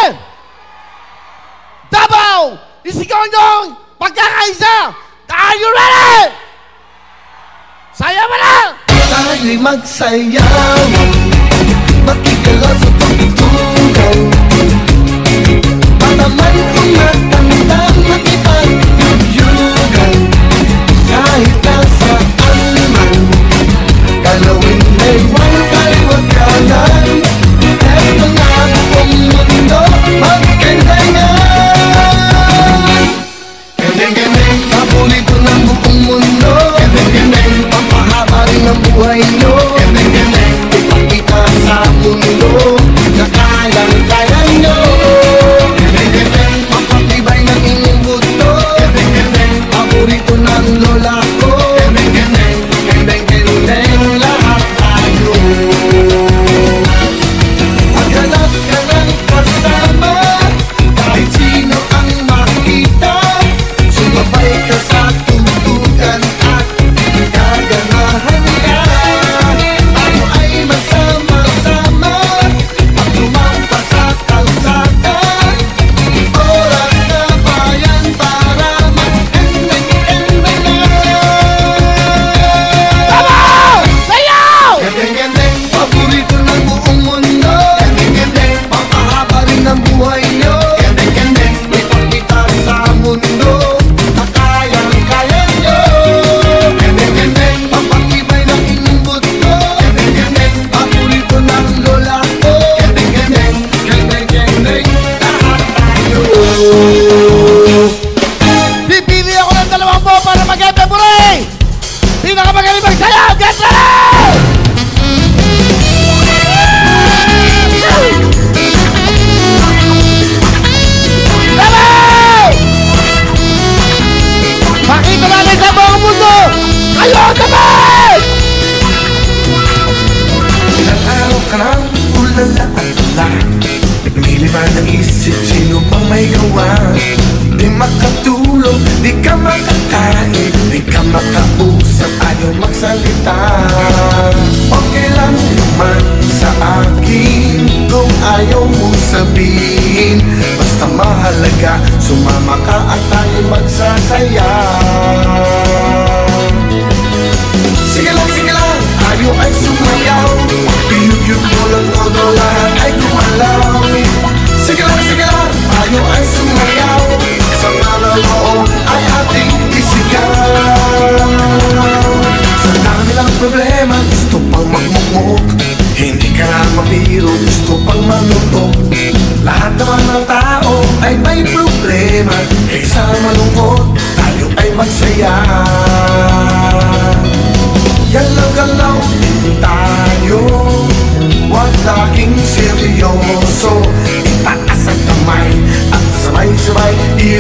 Davao! Isigaw niyong pagkakaisa! Are you ready? Saya mo na! Tayo'y magsayaw, makikalaw sa pagtutugaw. Pataman kung matandang makipag-yugyugan. Kahit nasaan man, galawin ay walang kaliwaganan. Eto nga buong mundo, magkandayan. Kendeng-kendeng, paborito ng buong mundo. Kendeng-kendeng, pampahaba rin ang buhay nyo. Kendeng-kendeng, ipakita sa mundo na kayang-kaya nyo. Kendeng-kendeng, pampatibay ng inyong buto. Kendeng-kendeng, paborito ng lola ko. Kendeng-kendeng, kendeng-kendeng, lahat tayo. Maghanap ka ng kasama, kahit sino ang makita. Sumabay ka sa tugtugan at gaganahan ka. Tayo ay magsama-sama at lumampas sa kalsada. Oras na bayan para mag-ending-ending na. Davao! Sayaw! Kendeng-kendeng, paborito ng buong mundo. Kendeng-kendeng, pampahaba rin ang buhay nyo. Kendeng-kendeng, ipakita sa mundo na kayang-kaya nyo. Kendeng-kendeng, pampatibay ng inyong buto. Kendeng-kendeng, paborito ng lola ko. Kendeng-kendeng, kendeng-kendeng, lahat tayo. Pipili ako ng dalawang mo para mag-February! Pinakamagaling magsayaw! Get ready! Davao! Pakita namin sa buong mundo! Kayo, Davao! Ilang araw ka lang, ulala at tula. Nagmiliban ng isip, sino bang may gawa? Di makatulog, di ka makakain, di ka makausap, ayaw magsalita. Okay lang naman sa akin kung ayaw mong sabihin. Basta mahalaga, sumama ka at tayo magsasaya. Sige lang, tayo ay sumayaw. Piyug-yug mo lang todo, lahat ay gumalaw. Sige lang, tayo ay sumayaw. Sa malalaong ay ating isigaw. Sa dami lang problema, gusto pang magmukmuk. Hindi ka na mabiro, gusto pang manutok. Lahat naman ng tao ay may problema. Kaysa malungkot, tayo ay magsaya. Galaw-galaw din tayo, huwag laging seryoso. Itaas ang kamay at sabay-sabay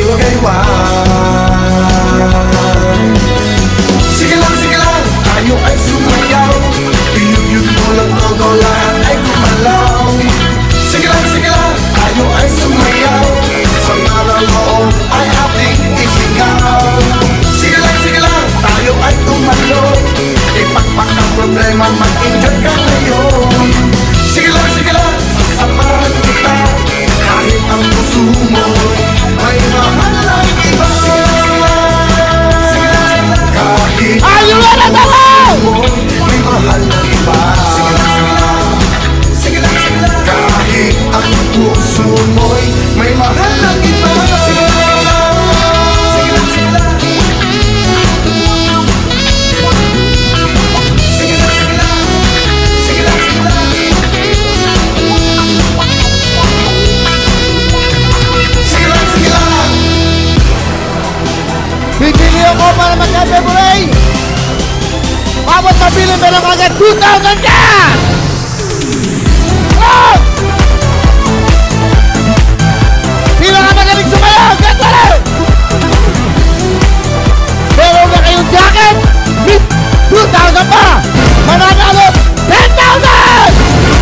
iwagay-wag. Sige lang, tayo ay sumayaw. Piyug-yug mo lang todo, lahat ay gumalaw. Sige lang, tayo ay sumayaw. Sa malalaong ay ating isigaw. Sige lang, tayo ay tumalo. Ipagpak ang problema, mag-enjoy ka ngayon. Sige lang, sasamahan kita. Kahit ang puso mo may mahal ng iba. Kahit Are you ready, Davao? may mahal ng iba. Kahit ang puso mo'y may mahal ng iba. Pipili ako para mag-February! Bawat nabili may Meron agad 2,000 ka! Oh! Sino ka magaling sumayaw? Get ready! Meron na kayong jacket? 2,000 pa! Mananalo 10,000!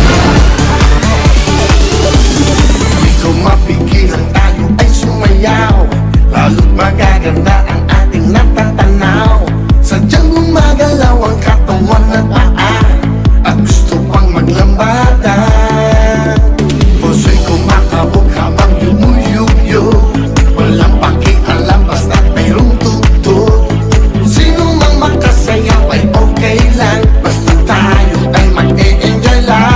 Di ko mapigilan, tayo ay sumayaw. Lalo't magaganda ang ating natatanaw. Sadyang gumagalaw ang katawan at paa, at gusto pang maglambada. Puso'y kumakabog habang yumuyugyug. Walang pakialam basta't mayroong tutog. Sino mang makasayaw ay okay lang, basta tayo ay mag-e-enjoy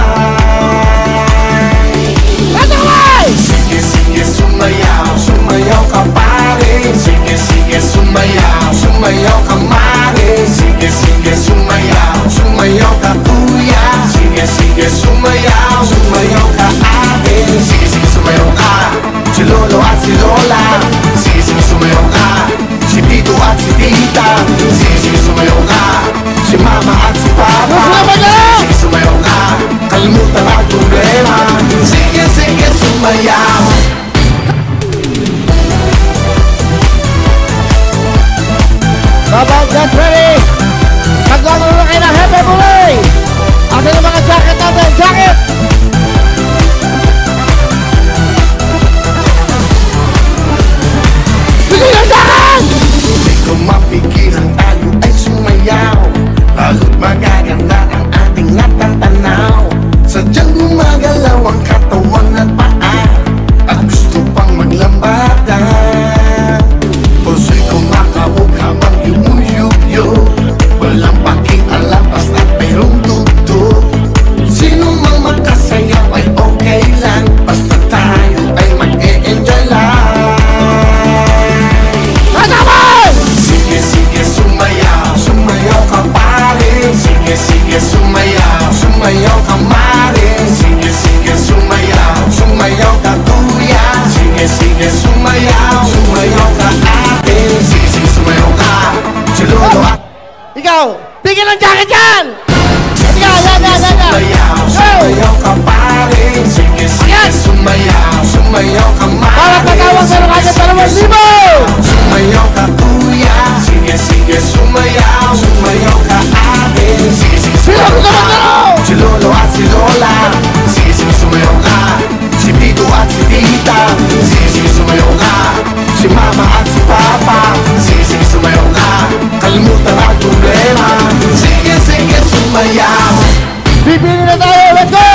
lang. Sige, sige, sumayaw, sumayaw ka pare. Sige, sige, sumayaw, sumayaw ka mare. Sige, sige, sumayaw, sumayaw ka kuya. Sige, sige, sumayaw, sumayaw ka ate. Sige, sige, sumayaw ka, si lolo at si lola. Sige, sige, sumayaw ka, si tito at si tita. Sige, sige, sumayaw ka, si mama at si papa. Sige, sumayaw ka, kalimutan ang problema. Sige, sige, sumayaw. Babang, get ready! Maglalaro na kayo ng Happy Buloy! Asan yung mga jacket natin? Jacket! Bigay ng jacket! Di ko mapigilan, tayo ay sumayaw. Lalo't magaganda ang ating natatanaw. Sadyang gumagalaw ang katawan at paa, at gusto pang maglambada. Puso'y kumakabog habang yumuyugyug. Walang pakialam basta't mayroong tutog. Sino mang makasayaw ay okay lang, basta tayo ay mag-e-enjoy lang. Sige, sige, sumayaw, sumayaw ka pare. Sige, sige, sumayaw, sumayaw ka mare. Sige, sige, sumayaw, sumayaw ka kuya. Sige, sige, sumayaw, sumayaw ka ate. Sige, sige, sumayaw ka, si lolo at Ikaw, bigyan ng jacket yan! Ikaw, yan! sumayaw, sumayaw ka pare. Sige, sige, sumayaw, sumayaw ka mare. Para patawag sa mga kagad 2,000! Sumayaw ka kuya. Sige, sige, sumayaw, sumayaw ka ate. Sige, sige, sumayaw ka, si lolo at si lola. Sige, sige, sumayaw ka, si tito at si tita. Sige, sige, sumayaw ka, si mama at si papa. Sige, sige, sumayaw ka, kalimutan ang problema. Sige, sige, sumayaw. Bibili na tayo, let's go!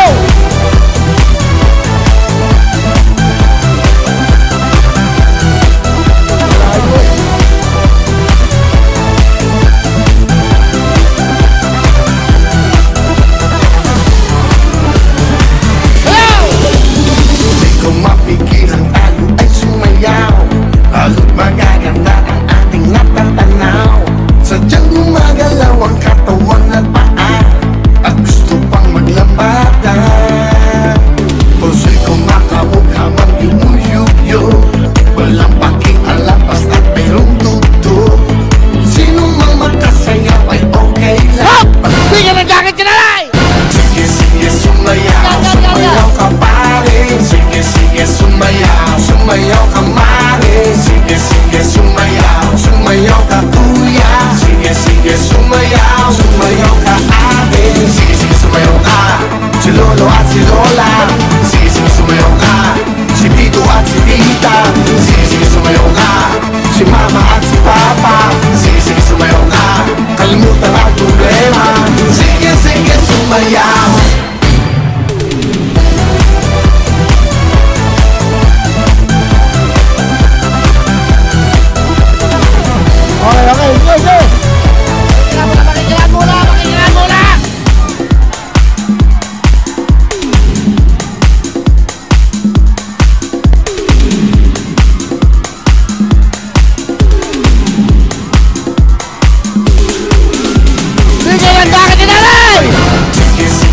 Di ko mapigilan, tayo ay sumayaw. Lalo't magaganda ang ating natatanaw. Sadyang gumagalaw ang katawan at paa, at gusto pang maglambada. Puso'y kumakabog habang yumuyugyug. Walang pakialam basta't mayroong tutog. Sino mang makasayaw ay okay lang. Bigyan ng jacket ka na lang! Sige, sige, sumayaw, sumayaw ka pare. Sige, sige, sumayaw, sumayaw ka mare. Sige, sige, sumayaw, sumayaw ka kuya. Sige, sige, sumayaw, sumayaw ka ate. Sige, sige, sumayaw ka, si lolo at si lola. Sige, sige, sumayaw ka, si tito at si tita. Sige, sige, sumayaw ka, si mama at si papa. Sige, sige, sumayaw ka, kalimutan ang problema. Sige, sige, sumayaw. Okay, go! Pakinggan muna! Bigyan ng jacket ka na lang! Sige, sige,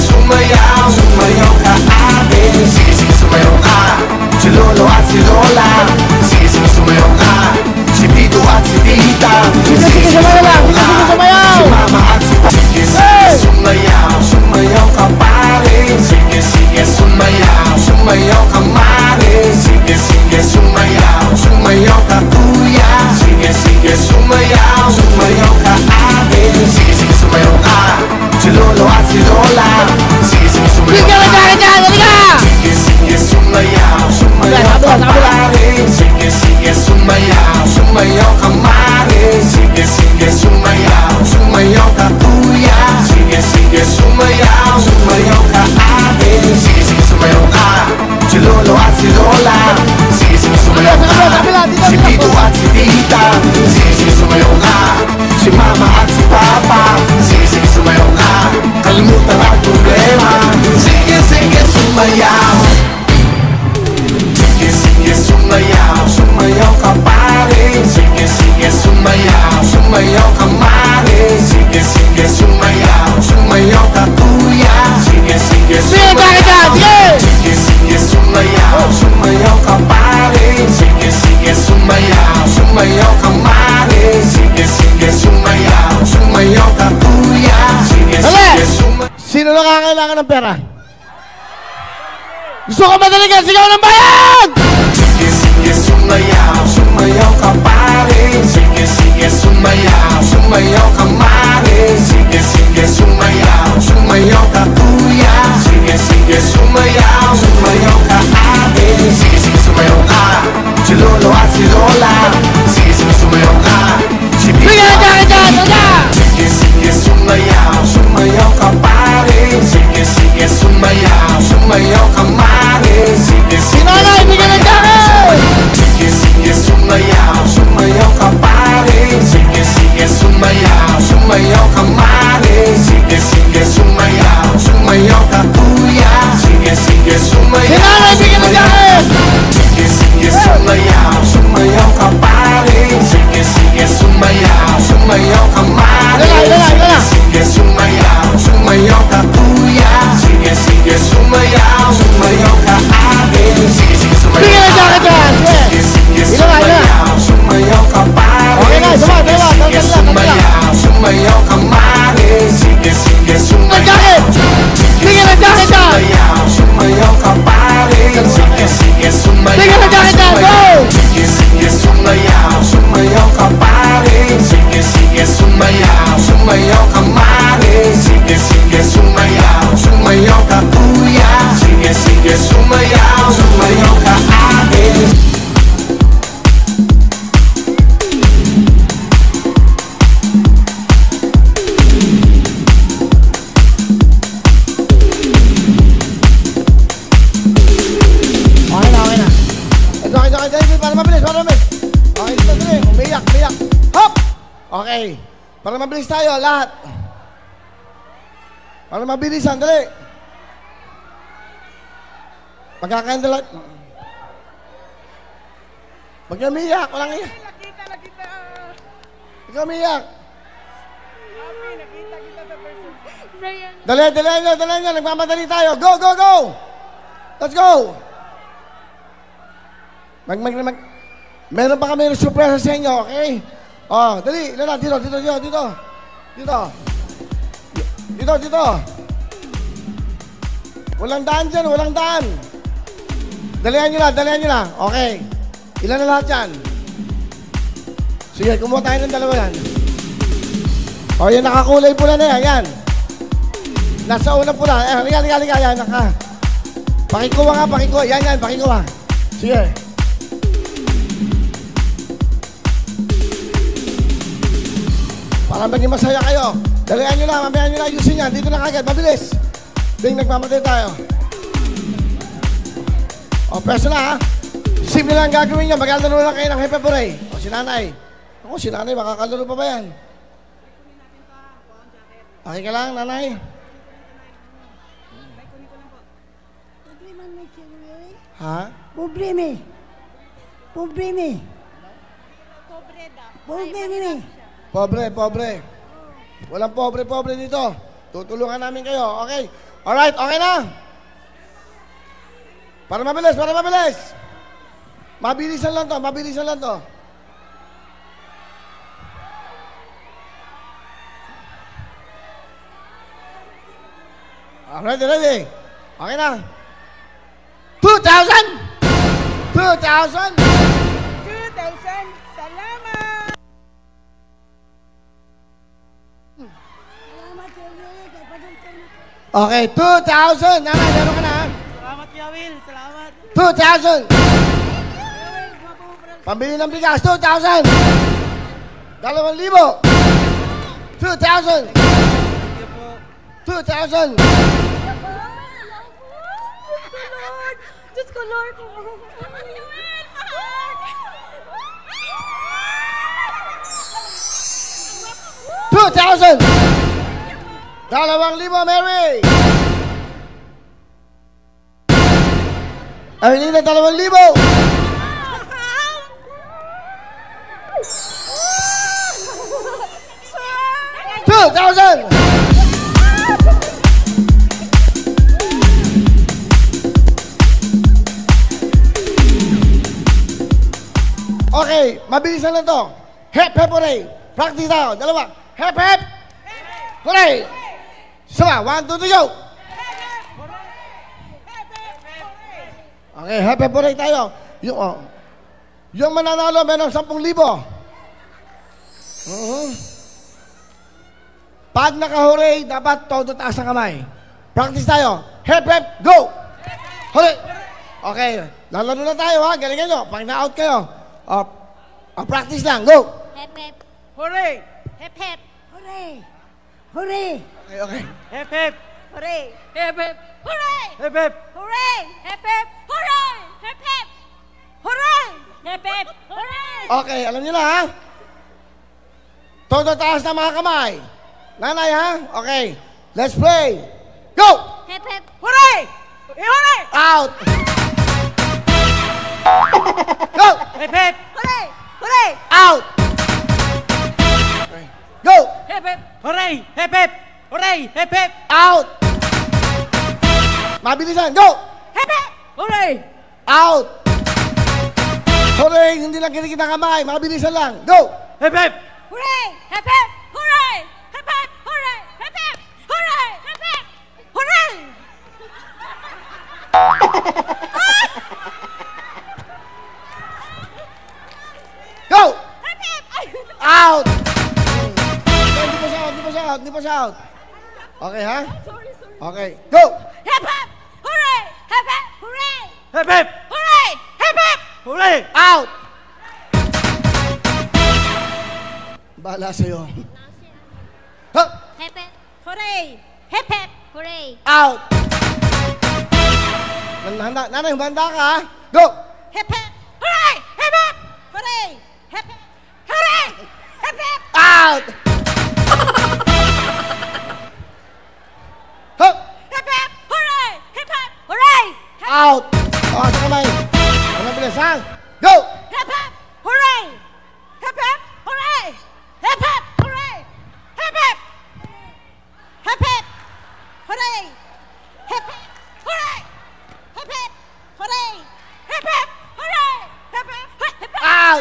sumayaw, sumayaw ka ate. Sige, sige, sumayaw ka. Si lolo at si lola. Sige, sige, sumayaw ka. Si tito at si tita. Sige, sige, sumayaw ka. Si mama at si papa. Sige, sige, sumayaw, sumayaw ka pare. Sige, sige, sumayaw, sumayaw ka mare. Sige, sige, sumayaw, sumayaw ka kuya. Sige, sige, sumayaw, sumayaw ka ate. Sige, sige, sumayaw ka. Si lolo at si lola. Sige, sige, sumayaw ka. Sige, sige, sumayaw, sumayaw ka pare. Sige, sige, sumayaw, sumayaw ka mare. Sige, sige, sumayaw, sumayaw ka kuya. Sige, sige, sumayaw, sumayaw ka ate. Sige, sige, sumayaw ka. Si lolo at si lola. Sige, sige, sumayaw ka. Si tito at si tita. Sige, sige, sumayaw ka. Si mama at si papa. Sige, sige, sumayaw ka. Kalimutan ang problema. Sige, sige, sumayaw. Sige, sige, sumayaw, sumayaw ka pare. Sige, sige, sumayaw, sumayaw ka mare. Sige, sige, sumayaw, sumayaw ka kuya. Sige, sige, sumayaw. Sige, sige, sumayaw, sumayaw ka pare. Sige, sige, sumayaw, sumayaw ka mare. Sige, sige, sumayaw, sumayaw ka kuya. Sige, sige, sumayaw. Sino nakakailangan ng pera? Gusto ko madaligan, sigaw ng bayan! Sige, sige, sumayaw, sumayaw ka pare. Sige, sige, sumayaw, sumayaw ka mare. Sige, sige, sumayaw, sumayaw ka kuya. Sige, sige, sumayaw, sumayaw ka ate. Sige, sige, sumayaw ka. Si lolo at si lola. Sige, sige, sumayaw ka. Si tito at si tita. Sige, sige, sumayaw, sumayaw ka pare. Sige, sige, sumayaw, sumayaw ka mare. Sige, sige, sige, sige, sumayaw, sumayaw ka pare. Sige, sige, sumayaw, sumayaw ka mare. Sige, sige, sumayaw, sumayaw ka kuya. Sige, sige, sumayaw, sumayaw. Sige, sige, sumayaw, sumayaw ka pare. Sige, sige, sumayaw, sumayaw ka mare. Sige, sige, sumayaw, sumayaw ka kuya. Sige, sige, sumayaw, sumayaw ka ate. Sige, sige, sumayaw ka. Sige, sige, sumayaw, sumayaw ka pare. Sige, sige, sumayaw, sumayaw ka mare. Sige, sige, sumayaw. Sige, sumayaw, sumayaw ka pare. Sige, sige, sumayaw, sumayaw. Sige, sige, sumayaw, sumayaw ka pare. Sige, sige, sumayaw, sumayaw ka mare. Sige, sige, sumayaw, sumayaw ka kuya. Sige, sige, sumayaw, sumayaw ka ate. Okay. Para mabilis tayo, lahat. Para mabilis, sandali. Magkakandala. Huwag niya umiyak, walang iyak. Nakita. Huwag niya umiyak. Happy, nakita kita sa person. Dali nyo, nagmamadali tayo. Go, go, go! Let's go! Meron pa kami ng surprise sa inyo, okay? Oh, dali, lala, dito. Walang daan dyan, walang daan. Dalihan nyo na. Okay. Ilan na lahat yan? Sige, kumuha tayo ng dalawa yan. O, yan, nakakulay pula na yan. Nasa una pula. Halika, yan, pakikuha. Yan, pakikuha. Sige. Para maging masaya kayo. Dalihan nyo na, mamaya nyo na ayusin yan. Dito na kagad, mabilis. Ding, nagmamatay tayo. O, pwesto na ha. Simple lang gagawin nyo. Maglalaro lang kayo ng Happy Buray. O, si nanay. Ako, si nanay, makakalaro pa ba yan? Okay ka lang, nanay? Ha? Probleme. Pobre. Walang pobre dito. Tutulungan namin kayo. Okay. Alright, okay na? Para mabilis, para mabilis. Mabilisan lang to, mabilisan lang to. Ready, ready. Okay na. 2,000! 2,000! 2,000. Salamat. Okay, 2,000. Nanay, meron ka na. Salamat, Kuya Will. Salamat. 2,000. Pambili ng bigas, 2,000. 2,000. 2,000. 2,000. Diyos ko, Lord. 2,000. 2,000, Mary. Arlene, 2,000. 2,000. Okay, mabilisan lang to. Hep, hep, hooray. Practice tayo. Dalawa. Hep, hep. Hooray. Sama, 1, 2, 3, go. Okay, hep, hep, hooray tayo. Yung mananalo, meron 10,000. Pag naka-hooray, dapat todo taas ang kamay. Practice tayo. Hep, hep, go. Hooray. Okay, lalaro na tayo ha. Galingan nyo. Pag na-out kayo. Practice lang. Go. Hep, hep. Hooray. Hep, hep. Hooray. Hooray. Okay, okay. Hep, hep. Hooray. Hep, hep. Hooray. Hep, hep. Hooray. Hep, hep. Hooray. Hep, hep. Hooray. Hep, hep. Hooray. Okay, alam nyo na ha. Todo taas na mga kamay. Nanay ha. Okay. Let's play. Go. Hep, hep. Hooray. Hooray. Out. Go. Hep, hep. Hooray. Hooray. Out. Okay. Go. Hep, hep. Hooray. Hep, hep. Hooray. Hep, hep. Out. Mabilisan. Go. Hep, hep. Hooray. Out. Hooray. Hindi lang kinikita kamay. Mabilisan lang. Go. Hep, hep. Hooray. Hep, hep. Hooray. Hep, hep. Hooray. Hep, hep. Hooray. Hep, hep. Hooray. Go. Hep, hep. Out. Hindi pa siya out. Hindi pa siya out. Hindi pa siya out. Okay ha? Sorry, sorry. Okay. Go. Hep, hep. Hooray. Hep, hep. Hooray. Hep, hep. Hooray. Hep, hep. Hooray. Out. Bahala sa'yo. Huh? Hep, hep. Hooray. Hep, hep. Hooray. Out. Handa. Nanay, handa ka ha? Go. Hep, hep. Hooray. Hep, hep. Hooray. Hep, hep. Hooray. Hep, hep. Out. Huh? Hep, hep. Hooray. Hep, hep. Hooray. Out. Oh, sa kamay. Ano bilis ha? Go. Hep, hep. Hooray. Hep, hep. Hooray. Hep, hep. Hooray. Hep, hep. Hep, hep. Hooray. Hep, hep. Hooray. Hep, hep. Hooray. Hep, hep. Hooray. Hep, hep. Hep, hep. Out.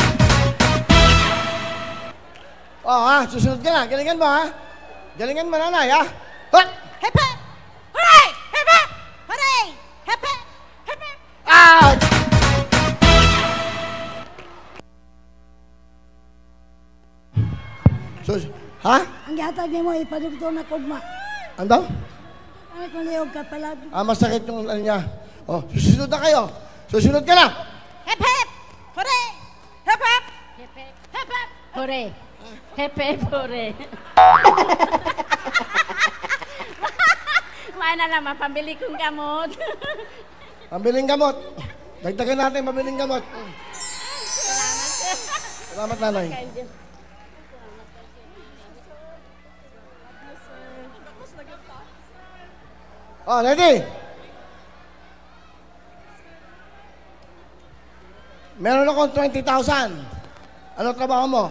Oh ha, susunod ka na. Galingan mo ha. Galingan mo nanay ha. Hot. Hep, hep. Hooray. Hep, hep. Hooray. Hep, hep. Hep, hep. Out. Ha? Ang gihatag nimo ipadugtong na kugma. Ano? Ano kung liyog ka pala? Masakit yung ano niya. Oh, susunod na kayo. Susunod ka na. Hep, hep. Hooray. Hep, hep. Hep, hep. Hep, hep. Hooray. Hep, hep. Hooray. Mana naman, pambili kong gamot. Pambiling gamot. Dagdagan natin pambiling gamot. Salamat nanay. Oh, ready? Meron akong 20,000. Ano trabaho mo?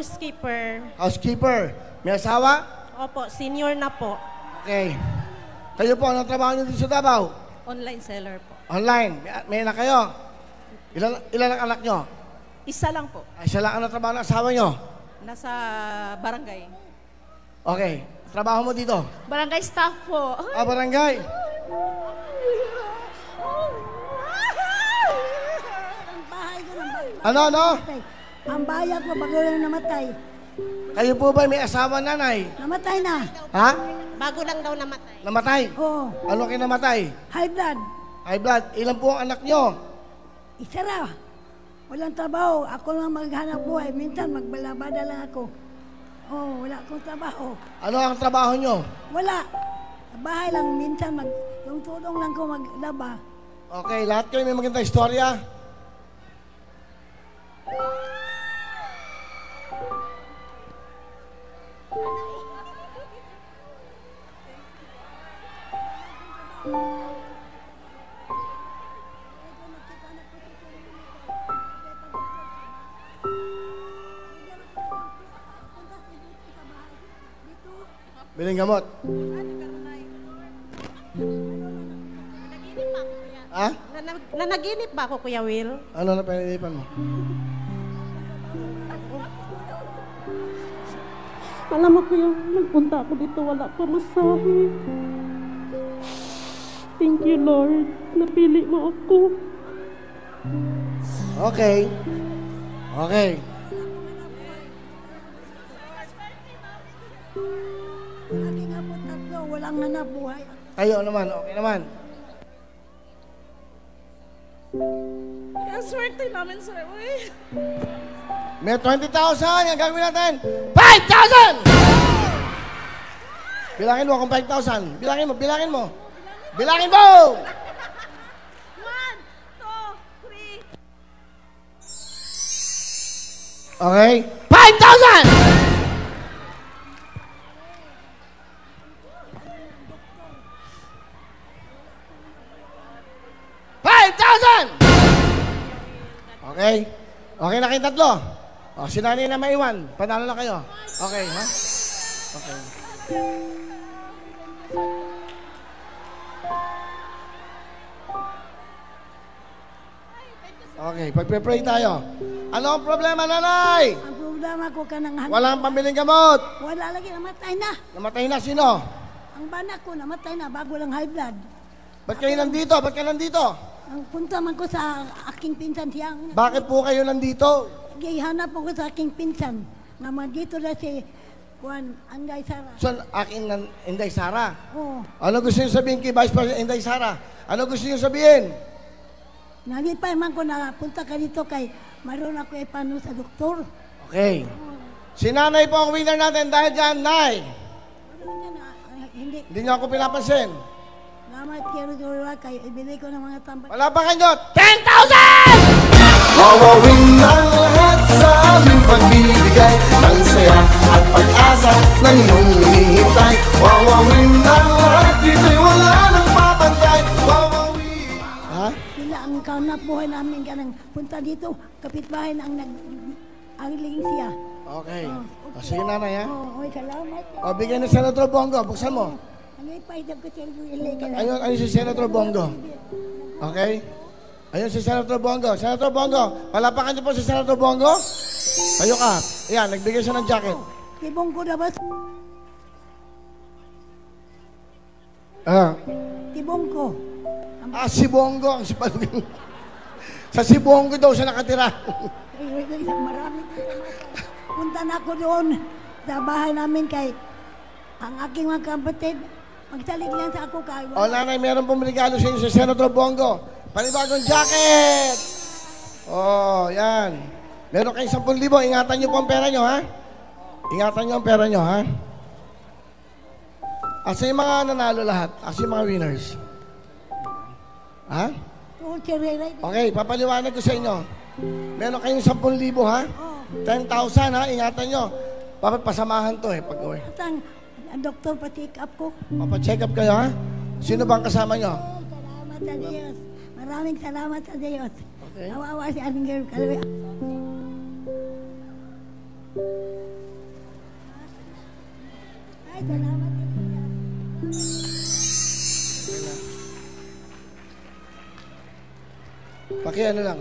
Housekeeper. Housekeeper. May asawa? Opo, senior na po. Okay. Kayo po, anong trabaho nyo dito sa Davao? Online seller po. Online. May anak kayo? Ilan ang anak nyo? Isa lang po. Ay, isa lang ang trabaho ng asawa nyo? Nasa barangay. Okay. Trabaho mo dito? Barangay staff po. Barangay. Ano? Ang bayan ko bago lang namatay. Kayo po ba may asawa, nanay? Namatay na. Ha? Bago lang daw namatay. Namatay? Oo. Ano kinamatay? High blood. High blood. Ilan po ang anak nyo? Isa ra. Walang trabaho. Ako lang maghanap buhay. Minsan magbalabada lang ako. Oh, wala akong trabaho. Ano ang trabaho nyo? Wala. Sa bahay lang. Minsan yung tulong lang ko maglaba. Okay, lahat kayo may magandang istorya? Biling gamot. Ha? Nanaginip ba ako, Kuya Will? Ano na pinilipan mo? Alam mo, Kuya, nagpunta ako dito, wala pa masahe. Thank you, Lord. Napili mo ako. Okay. Okay. Aking apo tatlo, walang nanabuhay. Kayo naman, okay naman. Kaya swerte namin, sir. Uy. May 20,000 ang gagawin natin. 5,000! Bilangin mo kung 5,000. Bilangin mo. Bilangin mo! 1, 2, 3. Okay? 5,000! Okay? Okay na kayong tatlo? O, si nanay na maiwan. Panalo na kayo. Okay, ha? Okay. Okay, pagpe-pray tayo. Ano ang problema, nanay? Ang problema ko ka nang Walang pambiling gamot. Wala lagi, namatay na. Namatay na sino? Ang banak ko namatay na bago lang high blood. Ba't kayo nandito? Ba't kayo nandito? Ang punta man ko sa aking pinsan siyang... Bakit po kayo nandito? Gihanap ko sa aking pinsan. Nga dito na si Juan Anday Sara. So, aking Inday Sara. Oo. Ano gusto niyo sabihin kay Vice President Inday Sara? Ano gusto niyo sabihin? Nalipay man ko na punta ka dito kay maroon ako ipano sa doktor. Okay. Si nanay po ang winner natin dahil dyan, Nay. Hindi. Hindi niyo ako pinapansin. Salamat kaya Dora kay ibili ko ng mga tambak. Palapakan nyo, 10,000! Wawawin ang lahat sa aming pagbibigay ng saya at pag-asa ng iyong hinihintay. Wawawin ang lahat, dito'y wala nang papantay. Wawawin. Ha? Sila ang kaunap buhay namin kanang punta dito. Kapitbahay na ang nag-agiling siya. Okay. O, sige nanay, ha? Oo, salamat. O, bigyan ni Senator Bongo. Buksan mo. Ayun si Senator Bongo. Okay? Ayun si Senator Bongo. Senator Bongo, palapakan niyo po si Senator Bongo. Tayo ka. Ayan, nagbigay siya ng jacket. Si Bongo na ba? Si Bongo. Si Bongo ang sipalugin. Sa si Bongo daw siya nakatira. Marami. Punta na ako doon sa bahay namin kay ang aking mga kapatid. Magsalig lang sa ako kay... O nanay, meron pong regalo sa inyo si Senator Bongo. Panibagong jacket! O, yan. Meron kayong 10,000. Ingatan nyo po ang pera nyo, ha? Ingatan nyo ang pera nyo, ha? Asa yung mga nanalo lahat? Asa yung mga winners? Ha? Okay, papaliwanag ko sa inyo. Meron kayong 10,000, ha? 10,000, ha? Ingatan nyo. Papasamahan to, pag-uwi. Ang doktor pa-check up ko. Papacheck up kayo, ha? Sino bang kasama nyo? Salamat sa Diyos. Maraming salamat sa Diyos. Okay. Nawawa si Aling Girl Kalwe. Ay, salamat. Ano lang.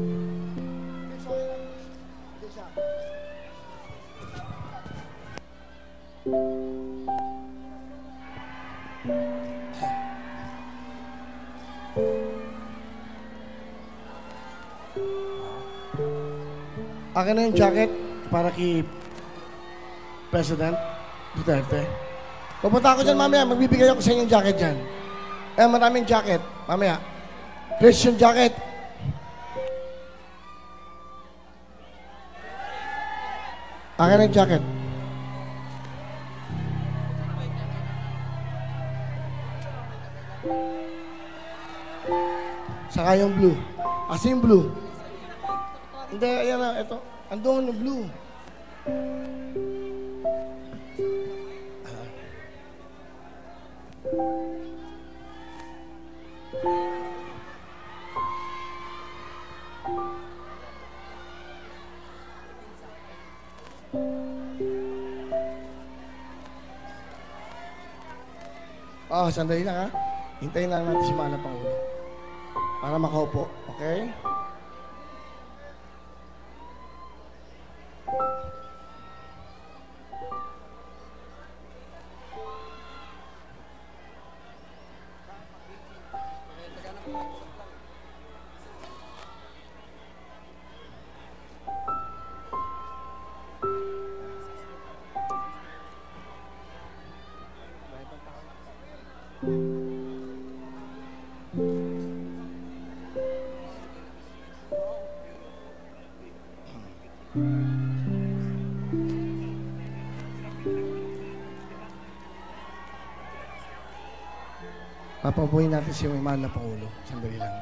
Akin na yung jacket para kay President Duterte. Pupunta ako dyan mamaya, magbibigay ako sa inyo yung jacket dyan. Maraming jacket, mamaya. Christian jacket. Akin na yung jacket. Saka yung blue. Asa yung blue? Hindi, ayan na, ito. Andun yung blue. Sandali lang ha. Hintayin lang natin si Mahal na Pangulo para makaupo. Okay? Papabuhin natin si Mahal na Pangulo. Sandali lang.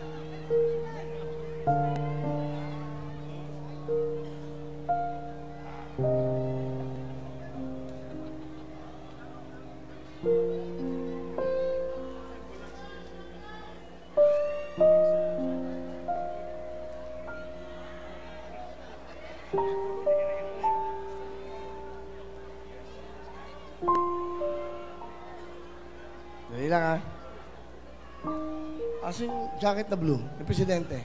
Sandali lang ha. Asa yung jacket na blue? Yung presidente.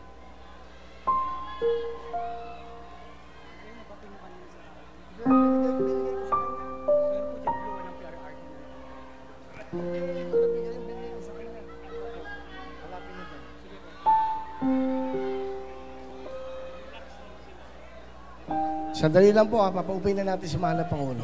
Sandali lang po ha, papaupay na natin si Mahal na Pangulo.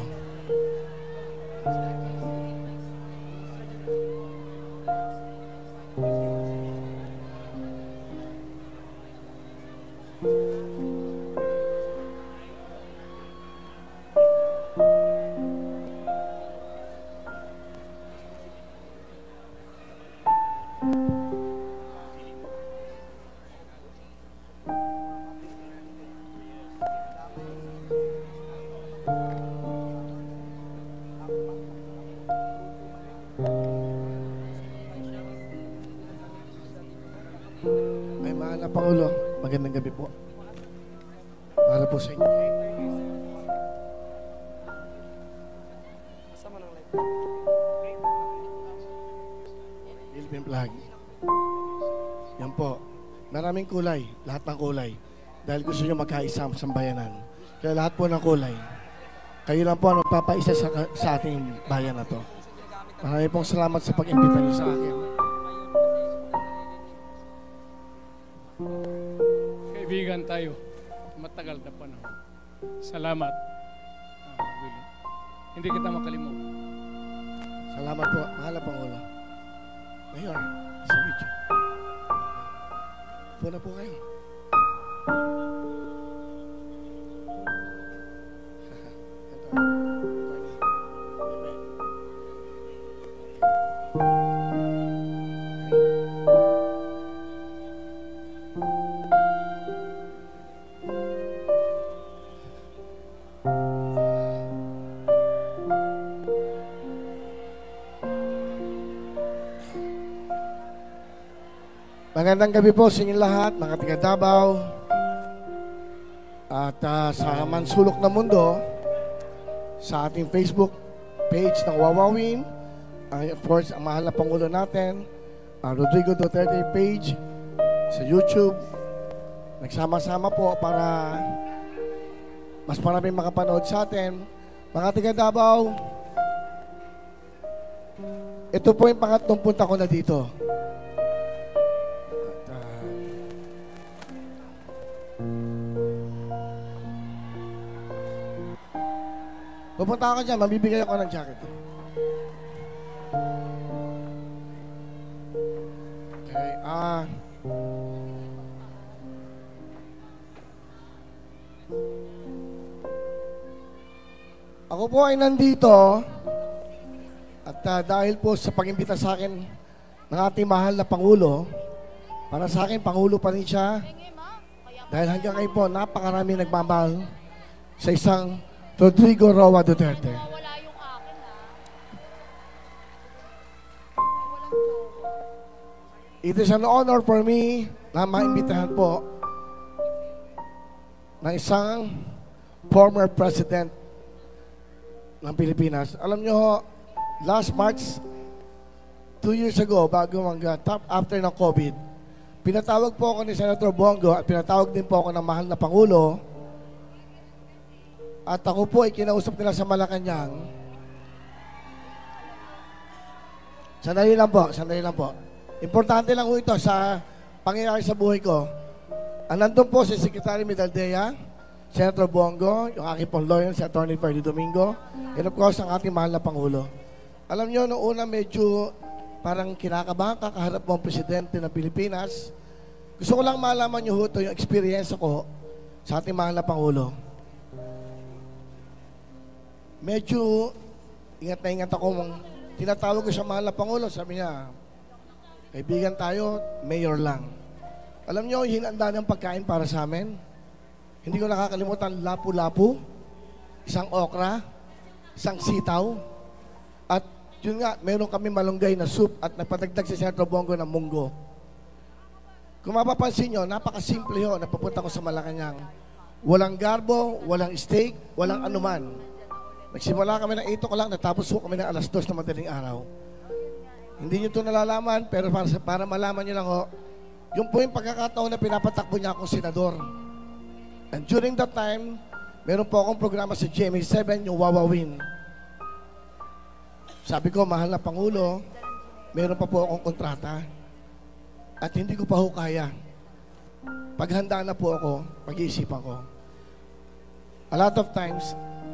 Ay, Mahal na Pangulo, magandang gabi po. Mahal po sa inyo. Philippine flag. Yan po. Maraming kulay, lahat ng kulay. Dahil gusto nyo magkaisa sa sambayanan. Kaya lahat po ng kulay. Kayo lang po ang magpapaisa sa ating bayan na to. Maraming pong salamat sa pag-imbita niyo sa akin. Kaibigan tayo, matagal na panahon. Salamat, Willie. Hindi kita makalimutan. Salamat po, Mahal na Pangulo. Mayor, sa video. Po na po kayo. Magandang gabi po sa inyong lahat, mga taga Davao at sa mansulok na mundo, sa ating Facebook page ng Wawawin, of course, ang Mahal na Pangulo natin, Rodrigo Duterte page, sa YouTube. Nagsama-sama po para mas maraming makapanood sa atin. Mga taga Davao, ito po yung pangatlong punta ko na dito. Pupunta ako dyan, mabibigay ako ng jacket. Okay, ako po ay nandito at dahil po sa pag-imbita sa akin ng ating mahal na Pangulo, para sa akin, Pangulo pa rin siya. Dahil hanggang ngayon po, napakarami nagmamahal sa isang Rodrigo Roa Duterte. It is an honor for me na maimbitahan po ng isang former president ng Pilipinas. Alam nyo, last March, 2 years ago, bago mag-top after ng COVID, pinatawag po ako ni Senator Bongo at pinatawag din po ako ng mahal na Pangulo. At ako po ay kinausap nila sa Malacanang. Sandali lang po. Importante lang po ito sa pangyayari sa buhay ko. Nandun po si Secretary Medaldea, Senator Bongo, yung aking pong lawyer, si Atty. Ferdy Domingo, and of course, ang ating mahal na Pangulo. Alam nyo, noong una medyo parang kinakabahan kakaharap mo ang Presidente ng Pilipinas. Gusto ko lang malaman nyo ito, yung experience ko sa ating mahal na Pangulo. Medyo ingat ako tinatawag ko siya mahal na Pangulo. Sabi niya, kaibigan tayo, mayor lang. Alam niyo, hinanda ng pagkain para sa amin. Hindi ko nakakalimutan, lapu-lapu, isang okra, isang sitaw, at yun nga, meron kami malunggay na soup at nagpadagdag si Senator Bongo ng munggo. Kung mapapansin nyo, napakasimple ho, napapunta ko sa Malacanang. Walang garbo, walang steak, walang anuman. Nagsimula kami ng 8 o'clock, natapos po kami ng alas 2 na madaling araw. Hindi nyo ito nalalaman, pero para malaman nyo lang ho, yung po yung pagkakataon na pinapatakbo niya akong senador. And during that time, meron po akong programa sa GMA7, yung Wawawin. Sabi ko, mahal na Pangulo, meron pa po akong kontrata at hindi ko pa ho kaya. Paghanda na po ako, pag-iisipan ko. A lot of times,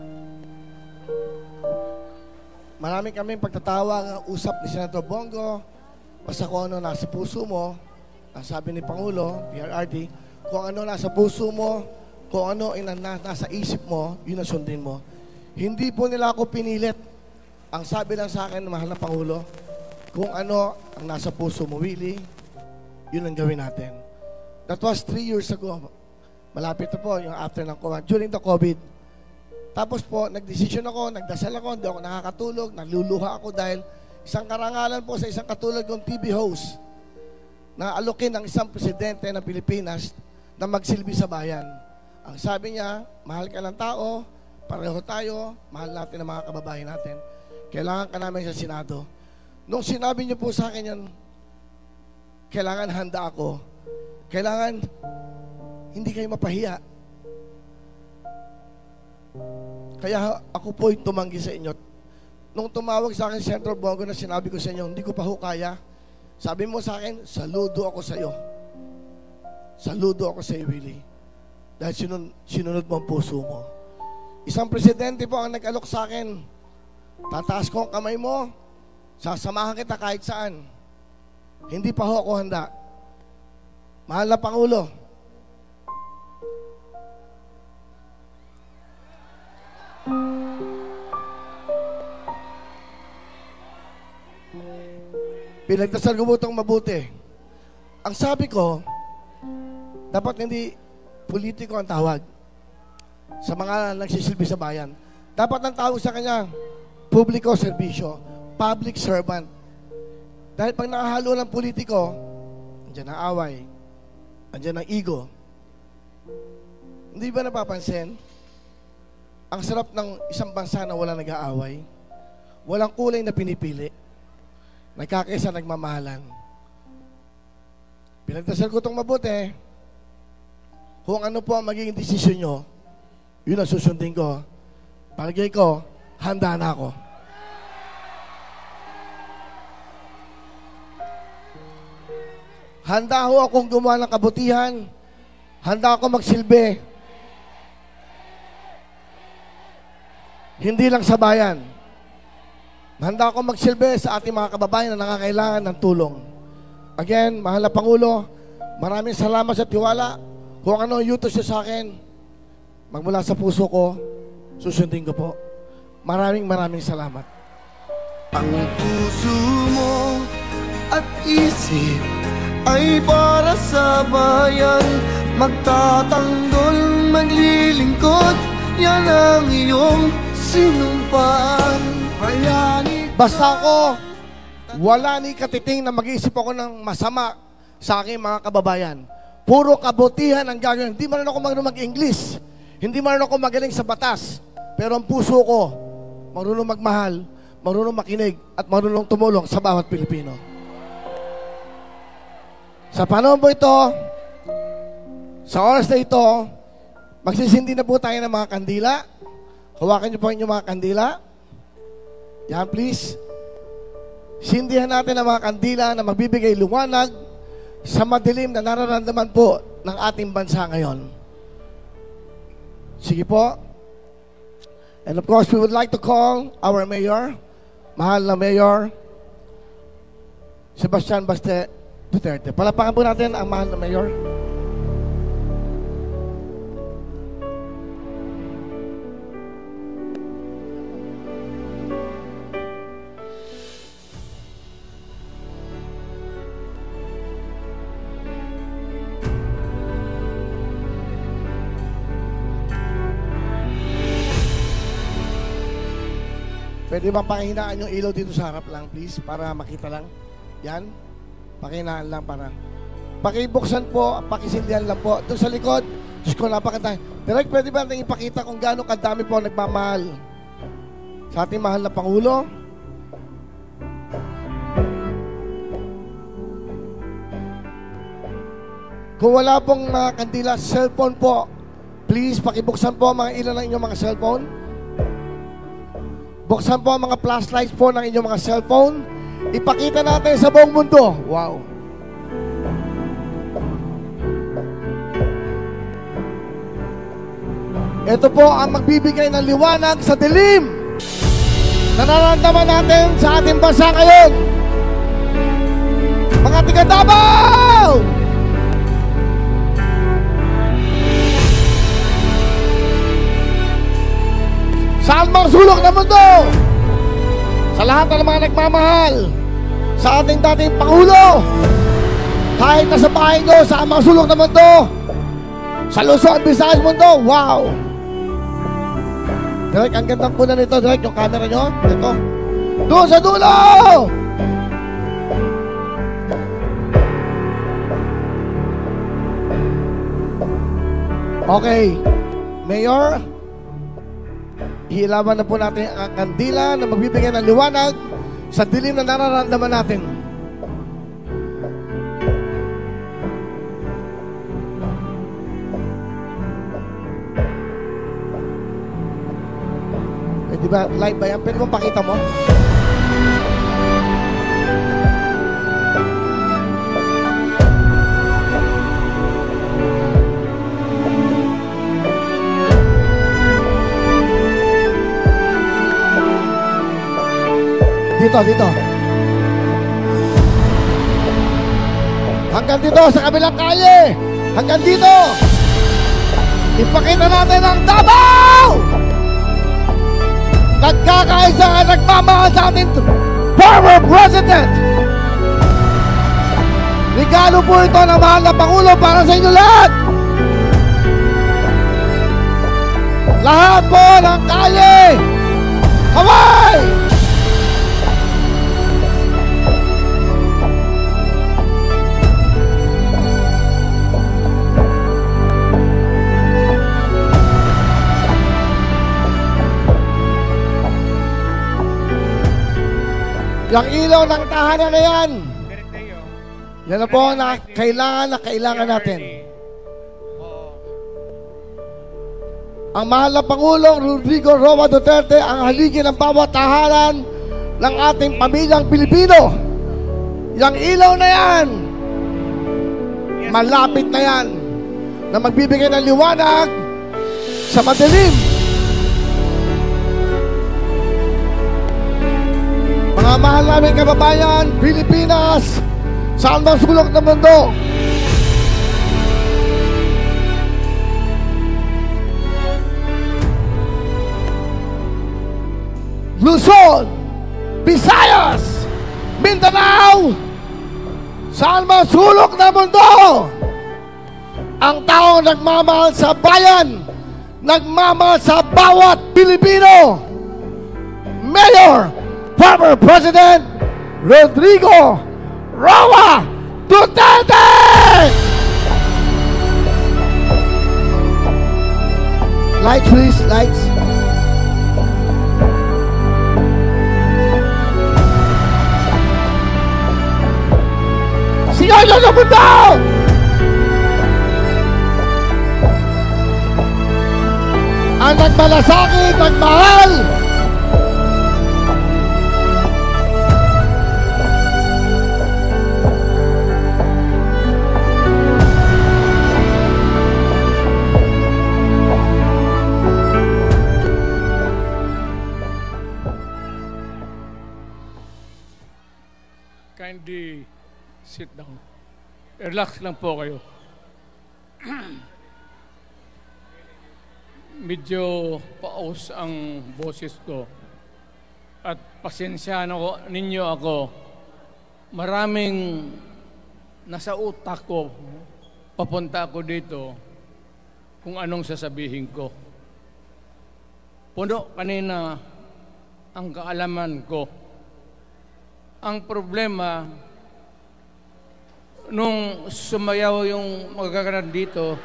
marami kaming pagtatawag, usap ni Senator Bongo, basta kung ano nasa puso mo, ang sabi ni Pangulo, PRRD, kung ano nasa puso mo, kung ano nasa isip mo, yun ang sundin mo. Hindi po nila ako pinilit. Ang sabi lang sa akin, mahal na Pangulo, kung ano ang nasa puso mo, Willie, yun ang gawin natin. That was 3 years ago. Malapit na po yung after ng COVID, during the COVID. Tapos po, nagdesisyon ako, nagdasal ako, hindi ako nakakatulog, naluluha ako dahil isang karangalan po sa isang katulad kong TV host na alokin ng isang presidente ng Pilipinas na magsilbi sa bayan. Ang sabi niya, mahal ka ng tao, pareho tayo, mahal natin ang mga kababayan natin. Kailangan ka namin sa Senado. Nung sinabi niyo po sa akin yan, kailangan handa ako. Kailangan hindi kayo mapahiya. Kaya ako po'y tumanggi sa inyo. Nung tumawag sa akin si Senator Bongo na sinabi ko sa inyo, hindi ko pa ho kaya. Sabi mo sa akin, saludo ako sa iyo. Saludo ako sa iyo, Willie. Dahil sinunod mo ang puso mo. Isang presidente po ang nag-alok sa akin. Tataas ko ang kamay mo, sasamahan kita kahit saan. Hindi pa ho ako handa. Mahal na Pangulo, pinagdasal ko mo itong mabuti. Ang sabi ko, dapat hindi politiko ang tawag sa mga nagsisilbi sa bayan. Dapat ang tawag sa kanya, publiko serbisyo, public servant. Dahil pag nakahalo ng politiko, andyan ang away, andyan ang ego. Hindi ba napapansin? Ang sarap ng isang bansa na walang nag-aaway, walang kulay na pinipili, nagkakaisa, nagmamahalan. Pinagdasal ko itong mabuti. Kung ano po ang magiging desisyon nyo, yun ang susundin ko. Palagay ko, handa na ako. Handa ho akong gumawa ng kabutihan. Handa ako magsilbi. Hindi lang sa bayan. Handa ako magsilbi sa ating mga kababayan na nangangailangan ng tulong. Again, mahal na Pangulo, maraming salamat sa tiwala. Kung ano yutos niyo sa akin, magmula sa puso ko, susundin ko po. Maraming salamat. Ang puso mo at isip ay para sa bayan. Magtatanggol, maglilingkod, yan ang iyong sinumpaan. Bayani. Basta ako, wala ni katiting na mag-iisip ako ng masama sa aking mga kababayan. Puro kabutihan ang gagawin. Hindi man ako marunong mag-English. Hindi man ako magaling sa batas. Pero ang puso ko, marunong magmahal, marunong makinig, at marunong tumulong sa bawat Pilipino. Sa panahon po ito, sa oras na ito, magsisindi na po tayo ng mga kandila. Hawakan niyo po inyong mga kandila. Yan, please. Sindihan natin ang mga kandila na magbibigay liwanag sa madilim na nararamdaman po ng ating bansa ngayon. Sige po. And of course, we would like to call our mayor, mahal na Mayor Sebastian Baste Duterte. Palapakan po natin ang mahal na Mayor. Pwede bang pakihinaan yung ilaw dito sa harap lang, please? Para makita lang. Yan. Pakihinaan lang para. Pakibuksan po, pakisindihan lang po. Doon sa likod, Diyos ko, napakatay. Direk, pwede ba natin ipakita kung gaano kadami po nagmamahal sa ating mahal na Pangulo? Kung wala pong mga kandila, cellphone po. Please, pakibuksan po mga ilan ng inyong mga cellphone. Buksan po ang mga flashlights po ng inyong mga cellphone. Ipakita natin sa buong mundo. Wow. Ito po ang magbibigay ng liwanag sa dilim na nararamdaman natin sa ating bansa ngayon. Mga tiga Davao! Saan mang sulok ng mundo, sa lahat ng mga nagmamahal sa ating dating Pangulo, kahit nasa bahay nyo, sa mga sulok ng mundo, sa Luzon, Visayas, mundo, wow! Direk, ang gandang puna nito, Direk, yung camera nyo, ito, doon sa dulo! Okay, Mayor, iilawan na po natin ang kandila na magbibigay ng liwanag sa dilim na nararamdaman natin. Eh, di ba, live ba yan? Pwede mo pakita mo? Dito. Hanggang dito sa kabilang kalye. Hanggang dito. Ipakita natin ang Davao! Nagkakaisa at nagmamahal sa ating former president. Regalo po ito ng mahal na Pangulo para sa inyo lahat. Lahat po ng kalye. Hawaii! Yung ilaw ng tahanan na yan, Yan na po ang kailangan natin. Ang mahal na Pangulong Rodrigo Roa Duterte ang haligi ng bawat tahanan ng ating pamilyang Pilipino. Yang ilaw na yan, malapit na yan, na magbibigay ng liwanag sa madilim. Mga mahal namin kababayan, Pilipinas, saan bang sulok ng mundo? Luzon, Visayas, Mindanao, saan man sulok na mundo, ang taong nagmamahal sa bayan, nagmamahal sa bawat Pilipino, Mayor, former President Rodrigo Roa Duterte! Lights please, lights. Sigaw nyo sa mundo! Ang nagmalasakit, nagmahal, kindly sit down. Relax lang po kayo. Medyo paus ang boses ko. At pasensyahan ninyo ako. Maraming nasa utak ko. Papunta ako dito kung anong sasabihin ko. Puno kanina ang kaalaman ko. Ang problema, nung sumayaw yung magkakaroon dito,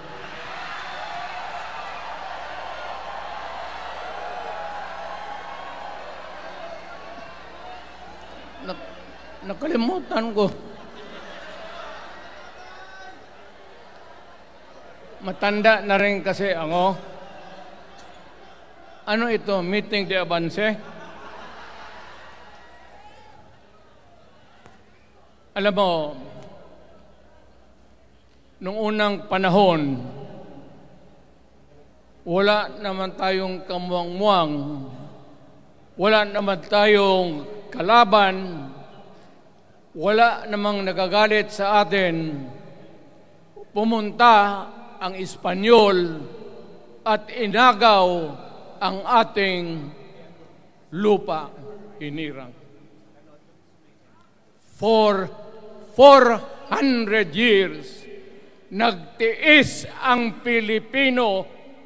nakalimutan ko. Matanda na rin kasi ako. Ano ito? Meeting de avance? Alam mo, nung unang panahon, wala naman tayong kamuang-muang, wala naman tayong kalaban, wala namang nagagalit sa atin. Pumunta ang Espanyol at inagaw ang ating lupa, hinirang. For 400 years, nagtiis ang Pilipino,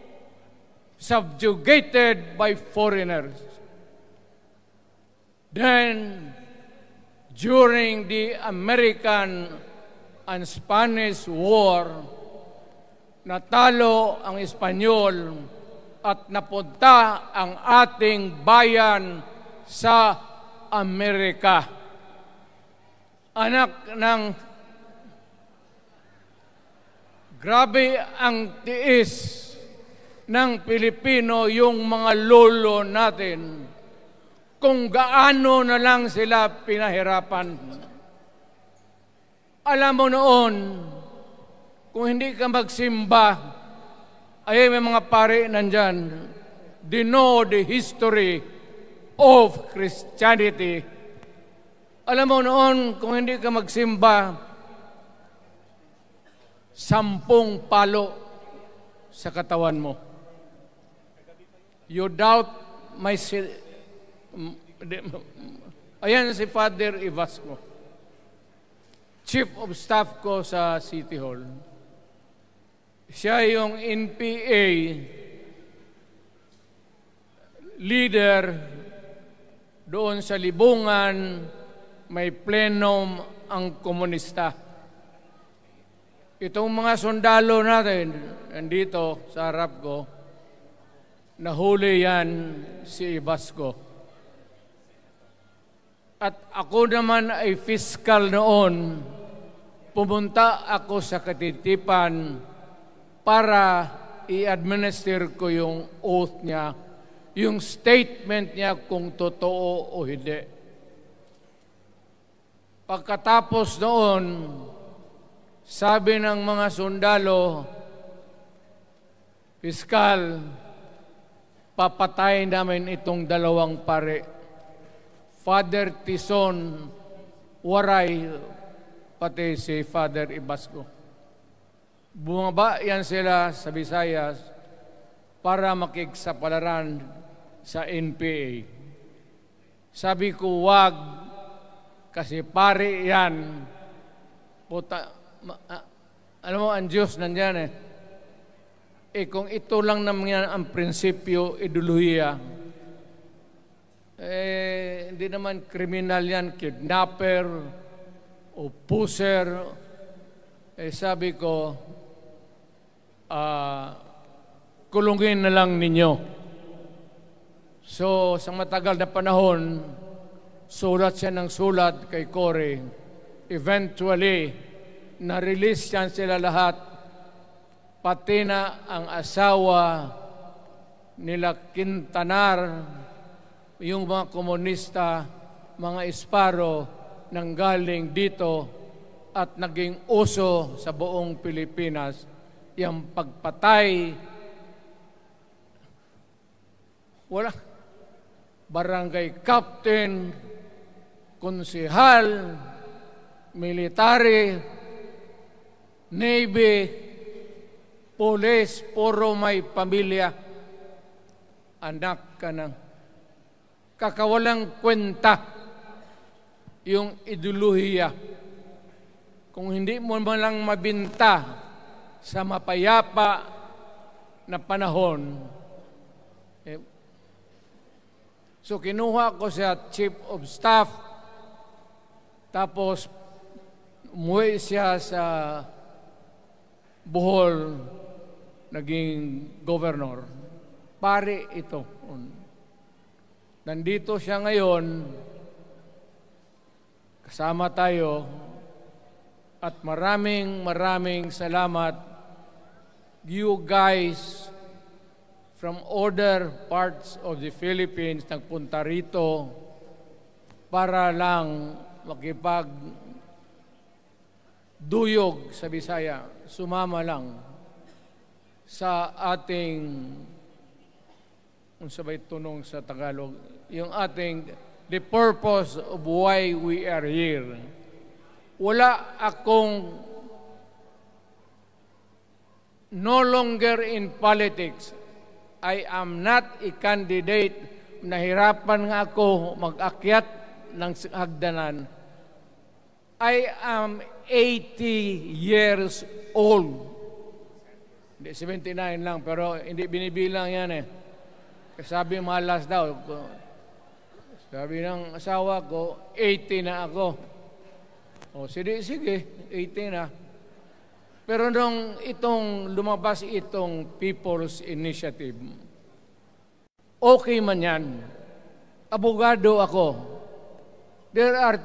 subjugated by foreigners. Then, during the American and Spanish War, natalo ang Espanyol at napunta ang ating bayan sa Amerika. Anak ng grabe ang tiis ng Pilipino, yung mga lolo natin, kung gaano na lang sila pinahirapan. Alam mo noon, kung hindi ka magsimba, ay may mga pare nandyan, they know the history of Christianity. Alam mo noon, kung hindi ka magsimba, 10 palo sa katawan mo. You doubt my... Ayan si Father Ivasco, Chief of Staff ko sa City Hall. Siya yung NPA leader doon sa Libungan. May plenum ang komunista. Itong mga sundalo natin, nandito sa harap ko, nahuli yan si Ivasco. At ako naman ay fiscal noon pumunta ako sa katitipan para i-administer ko yung oath niya, yung statement niya kung totoo o hindi. Pagkatapos noon, sabi ng mga sundalo, Piskal, papatayin namin itong dalawang pare. Father Tison Waray, pati si Father Ibasco. Bumaba yan sila sa Visayas para makigsapalaran sa NPA. Sabi ko, wag, kasi pare yan. Puta, alam mo, ang Diyos nandyan eh. Kung ito lang naman ang prinsipyo, ideolohiya, hindi naman kriminal yan, kidnapper o puser. Sabi ko, kulungin na lang ninyo. So, sa matagal na panahon, sulat siya ng sulat kay Cory. Eventually, na-release yan sila lahat, pati na ang asawa nila Quintanar, yung mga komunista, mga Esparo, nanggaling dito at naging uso sa buong Pilipinas, yung pagpatay. Wala. Barangay captain, konsehal, military, navy, police, puro may pamilya. Anak ka ng kakawalang kwenta yung ideolohiya. Kung hindi mo man lang mabinta sa mapayapa na panahon. So kinuha ko siya Chief of Staff, tapos umuwi siya sa Bohol, naging governor. Pare ito. Nandito siya ngayon, kasama tayo, at maraming salamat. You guys from other parts of the Philippines nagpunta rito para lang makipagduyog sa Bisaya. Sumama lang sa ating, kung sabay tunong sa Tagalog, yung ating, the purpose of why we are here. Wala akong, no longer in politics. I am not a candidate. Nahirapan nga ako mag-akyat ng hagdanan. I am 80 years old. Hindi, 79 lang, pero hindi binibilang yan eh. Sabi malas daw. Sabi ng asawa ko, 80 na ako. O, sige, 80 na. Pero nung lumabas itong People's Initiative, okay man yan. Abogado ako. There are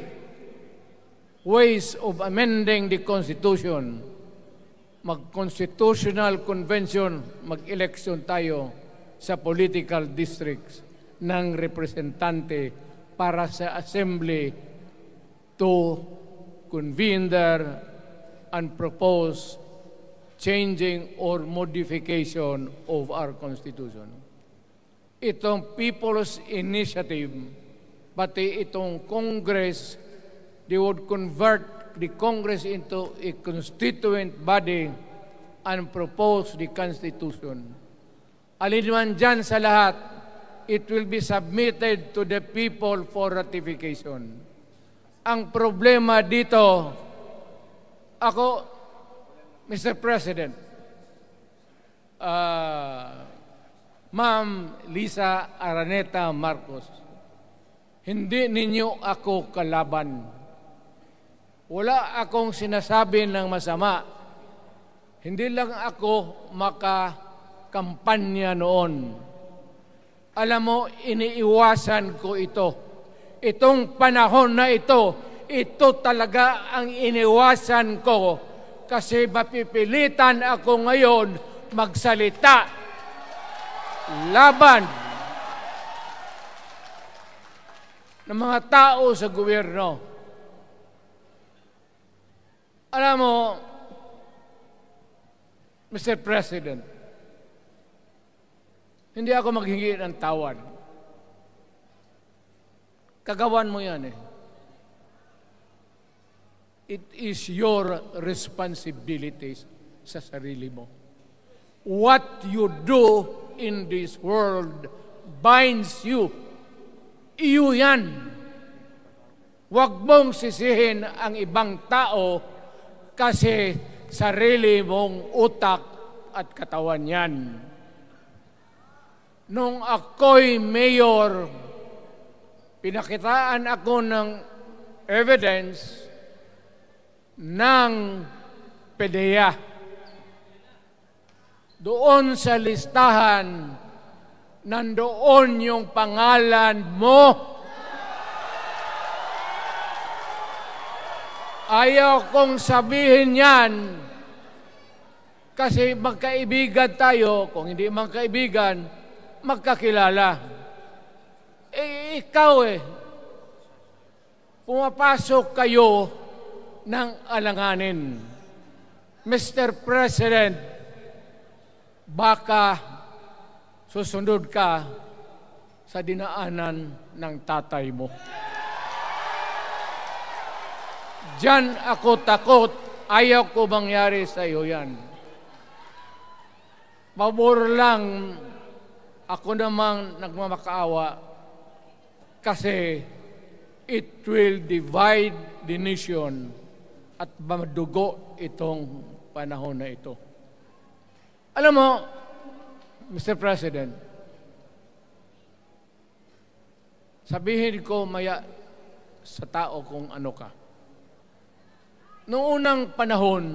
3 ways of amending the Constitution. Mag-constitutional convention, mag-election tayo sa political districts ng representante para sa assembly to convene there and propose changing or modification of our Constitution. Itong People's Initiative, pati itong Congress, they would convert the Congress into a constituent body and propose the Constitution. Alin man dyan sa lahat, it will be submitted to the people for ratification. Ang problema dito, ako, Mr. President, Ma'am Lisa Araneta Marcos, hindi ninyo ako kalaban. Wala akong sinasabi ng masama. Hindi lang ako makakampanya noon. Alam mo, iniiwasan ko ito. Itong panahon na ito, ito talaga ang iniwasan ko kasi mapipilitan ako ngayon magsalita laban ng mga tao sa gobyerno. Alam mo, Mr. President, hindi ako maghingi ng tawad. Kagawan mo yan eh. It is your responsibility sa sarili mo. What you do in this world binds you. Iyo yan. Huwag mong sisihin ang ibang tao kasi sarili mong utak at katawan yan. Nung ako'y mayor, pinakitaan ako ng evidence ng PDEA. Doon sa listahan, nandoon yung pangalan mo. Ayaw kong sabihin yan kasi magkaibigan tayo. Kung hindi magkaibigan, magkakilala. Ikaw pumapasok kayo ng alanganin. Mr. President, baka susunod ka sa dinaanan ng tatay mo. Diyan ako takot. Ayaw ko mangyari sa iyo yan. Pabor lang, ako namang nagmamakaawa kasi it will divide the nation at madugo itong panahon na ito. Alam mo, Mr. President, sabihin ko maya sa tao kung ano ka. Noong unang panahon,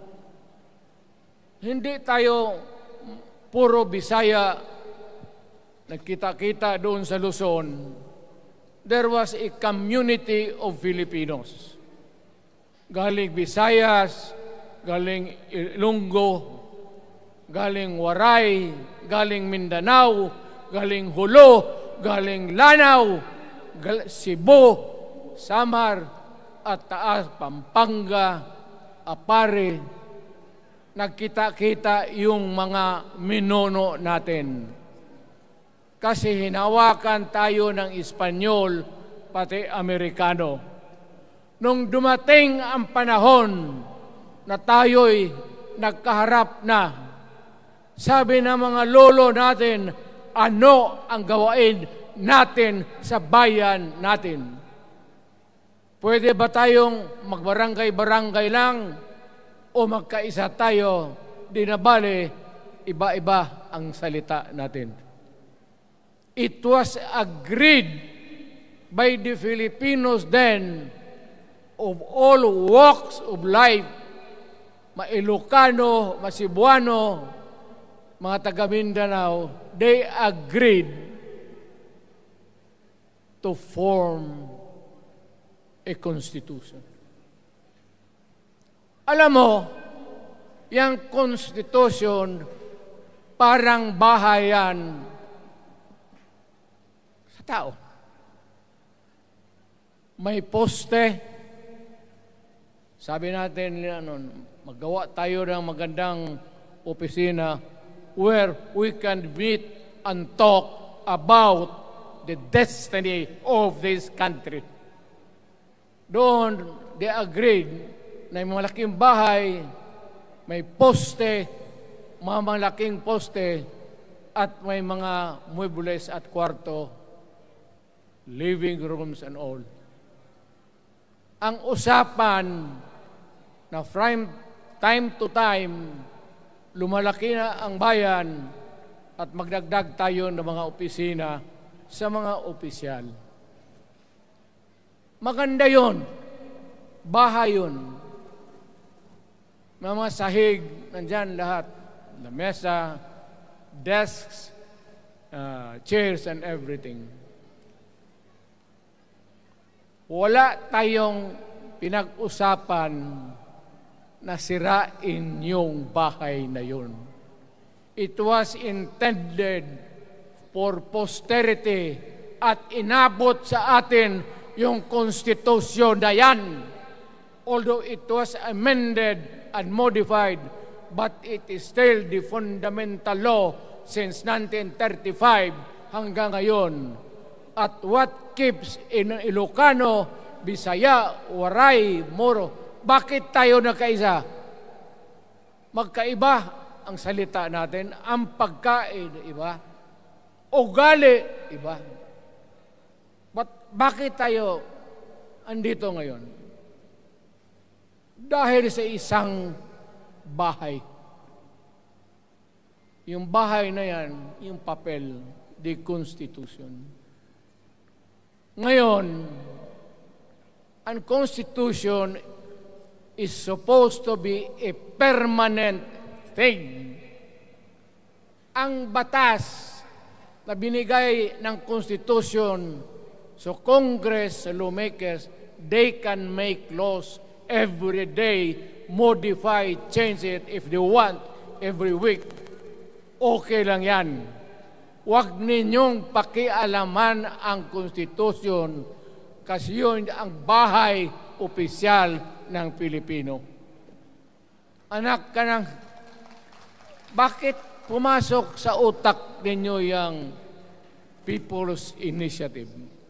hindi tayo puro Bisaya nagkita-kita doon sa Luzon. There was a community of Filipinos. Galing Visayas, galing Ilonggo, galing Waray, galing Mindanao, galing Hulo, galing Lanao, Cebu, Samar, at Taas, Pampanga, Apare. Nagkita-kita yung mga minono natin. Kasi hinawakan tayo ng Espanyol, pati Amerikano. Nung dumating ang panahon na tayo'y nagkaharap na, sabi ng mga lolo natin, ano ang gawain natin sa bayan natin? Pwede ba tayong magbarangay-barangay lang o magkaisa tayo? Di na bale, iba-iba ang salita natin. It was agreed by the Filipinos then of all walks of life, Ma-Ilocano, Ma-Cebuano, mga taga Mindanao, they agreed to form a constitution. Alam mo, yung constitution parang bahayan sa tao. May poste. Sabi natin, magawa tayo ng magandang opisina where we can meet and talk about the destiny of this country. Doon, they agreed na may malaking bahay, may poste, mga malaking poste, at may mga muebles at kwarto, living rooms and all. Ang usapan na from time to time, lumalaki na ang bayan at magdagdag tayo ng mga opisina sa mga opisyal. Maganda yun. Bahay yun. Mga sahig, nandyan lahat. Lamesa, desks, chairs and everything. wala tayong pinag-usapan na sirain yung bahay na yun. It was intended for posterity at inabot sa atin yung konstitusyon na yan. Although it was amended and modified, but it is still the fundamental law since 1935 hanggang ngayon. At what keeps in Ilocano, Bisaya, Waray, Moro, bakit tayo nagkaisa? Magkaiba ang salita natin, ang pagkain, iba, ugali, iba. Bakit tayo andito ngayon? Dahil sa isang bahay. Yung bahay na yan, yung papel, the Constitution. Ngayon, ang Constitution is supposed to be a permanent thing. Ang batas na binigay ng Constitution sa Congress, sa lawmakers, they can make laws every day, modify, change it if they want, every week. Okay lang yan. Huwag ninyong pakialaman ang Constitution kasi yun ang bahay opisyal ng Pilipino. Anak ka ng, bakit pumasok sa utak ninyo yung People's Initiative?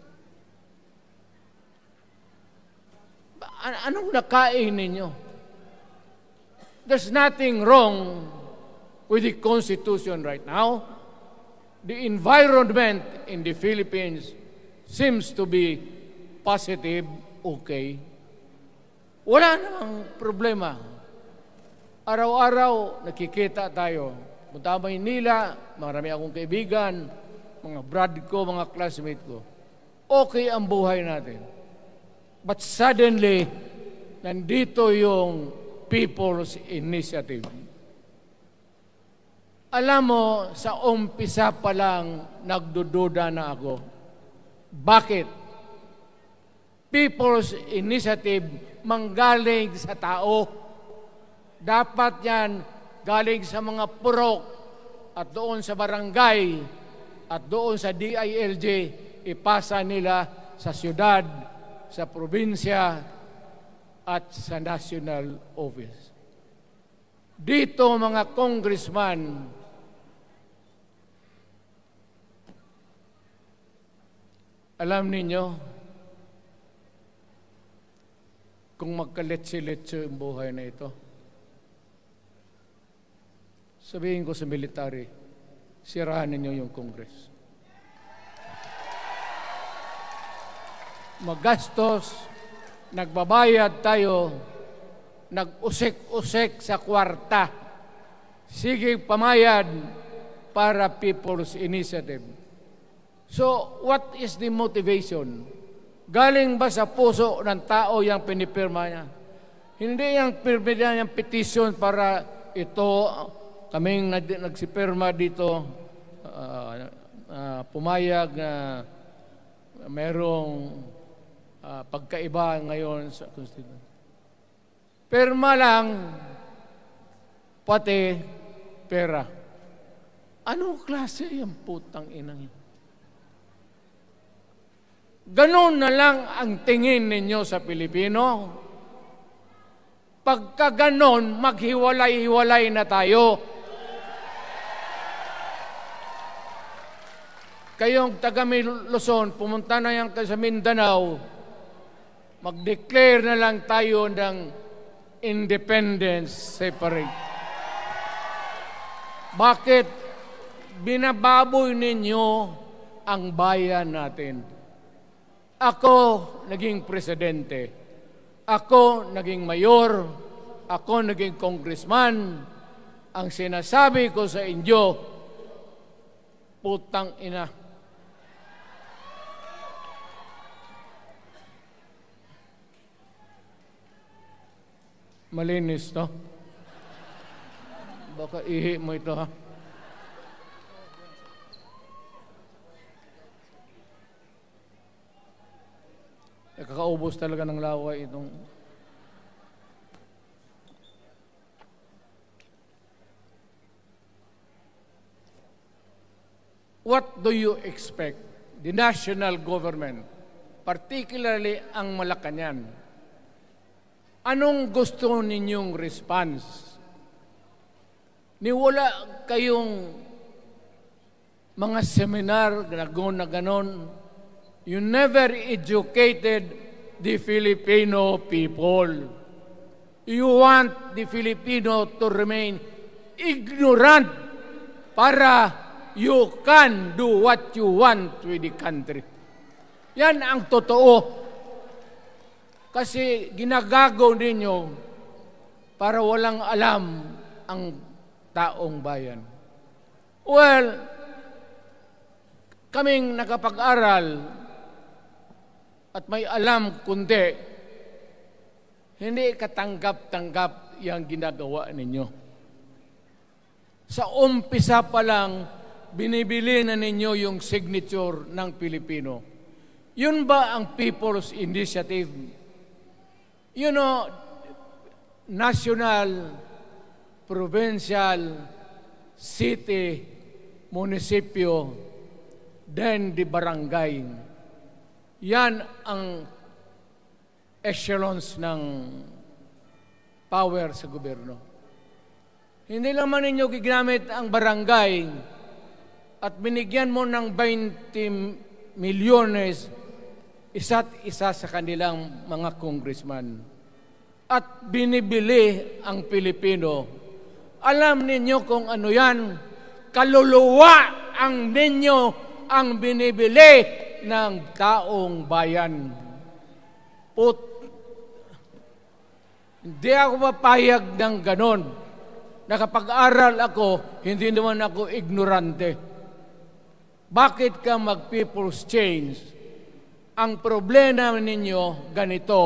Anong nakain ninyo? There's nothing wrong with the Constitution right now. The environment in the Philippines seems to be positive, okay. Wala namang problema. Araw-araw nakikita tayo. Punta Maynila, marami akong kaibigan, mga brad ko, mga classmate ko. Okay ang buhay natin. But suddenly, nandito yung People's Initiative. Alam mo, sa umpisa pa lang, nagdududa na ako. Bakit? People's Initiative manggaling sa tao. Dapat yan galing sa mga purok at doon sa barangay at doon sa DILG, ipasa nila sa syudad, sa probinsya at sa national office. Dito mga congressman, alam ninyo, kung magkaletse-letse ang buhay na ito, sabihin ko sa military, sirahan ninyo yung Congress. Magastos, nagbabayad tayo, nag-usik-usik sa kwarta. Sige pamayad para People's Initiative. So, what is the motivation? Galing ba sa puso ng tao yung pinipirma niya? Hindi yung pirma niya yung petition para ito, kaming nagsipirma dito, pumayag na merong pagkaiba ngayon sa Constitution. Pirma lang, pati pera. Anong klase yung putang inang yun? Ganon na lang ang tingin ninyo sa Pilipino. Pagka ganon, maghiwalay-hiwalay na tayo. Kayong taga Luzon, pumunta na yan sa Mindanao, mag-declare na lang tayo ng independence separate. Bakit binababoy ninyo ang bayan natin? Ako naging presidente. Ako naging mayor. Ako naging congressman. Ang sinasabi ko sa inyo, putang ina. Malinis to. Baka ihi mo ito ha. Kakausap maubos talaga ng laway itong what do you expect the national government, particularly ang Malacanang? Anong gusto ninyong response? Niwala kayong mga seminar na ganon. You never educated the Filipino people. You want the Filipino to remain ignorant para you can do what you want with the country. Yan ang totoo. Kasi ginagago ninyo para walang alam ang taong bayan. Well, kaming nakapag-aral at may alam kundi, hindi katanggap-tanggap yung ginagawa ninyo. Sa umpisa pa lang, binibili na ninyo yung signature ng Pilipino. Yun ba ang People's Initiative? You know, national, provincial, city, munisipyo, then the barangay. Yan ang echelons ng power sa gobyerno. Hindi naman ninyo gigamit ang barangay at binigyan mo ng 20 milyones isa't isa sa kanilang mga congressman. At binibili ang Pilipino. Alam ninyo kung ano yan? Kaluluwa ang ninyo ang binibili ng taong bayan. Hindi ako mapayag ng ganon. Nakapag-aral ako, hindi naman ako ignorante. Bakit ka mag-people's change? Ang problema ninyo, ganito.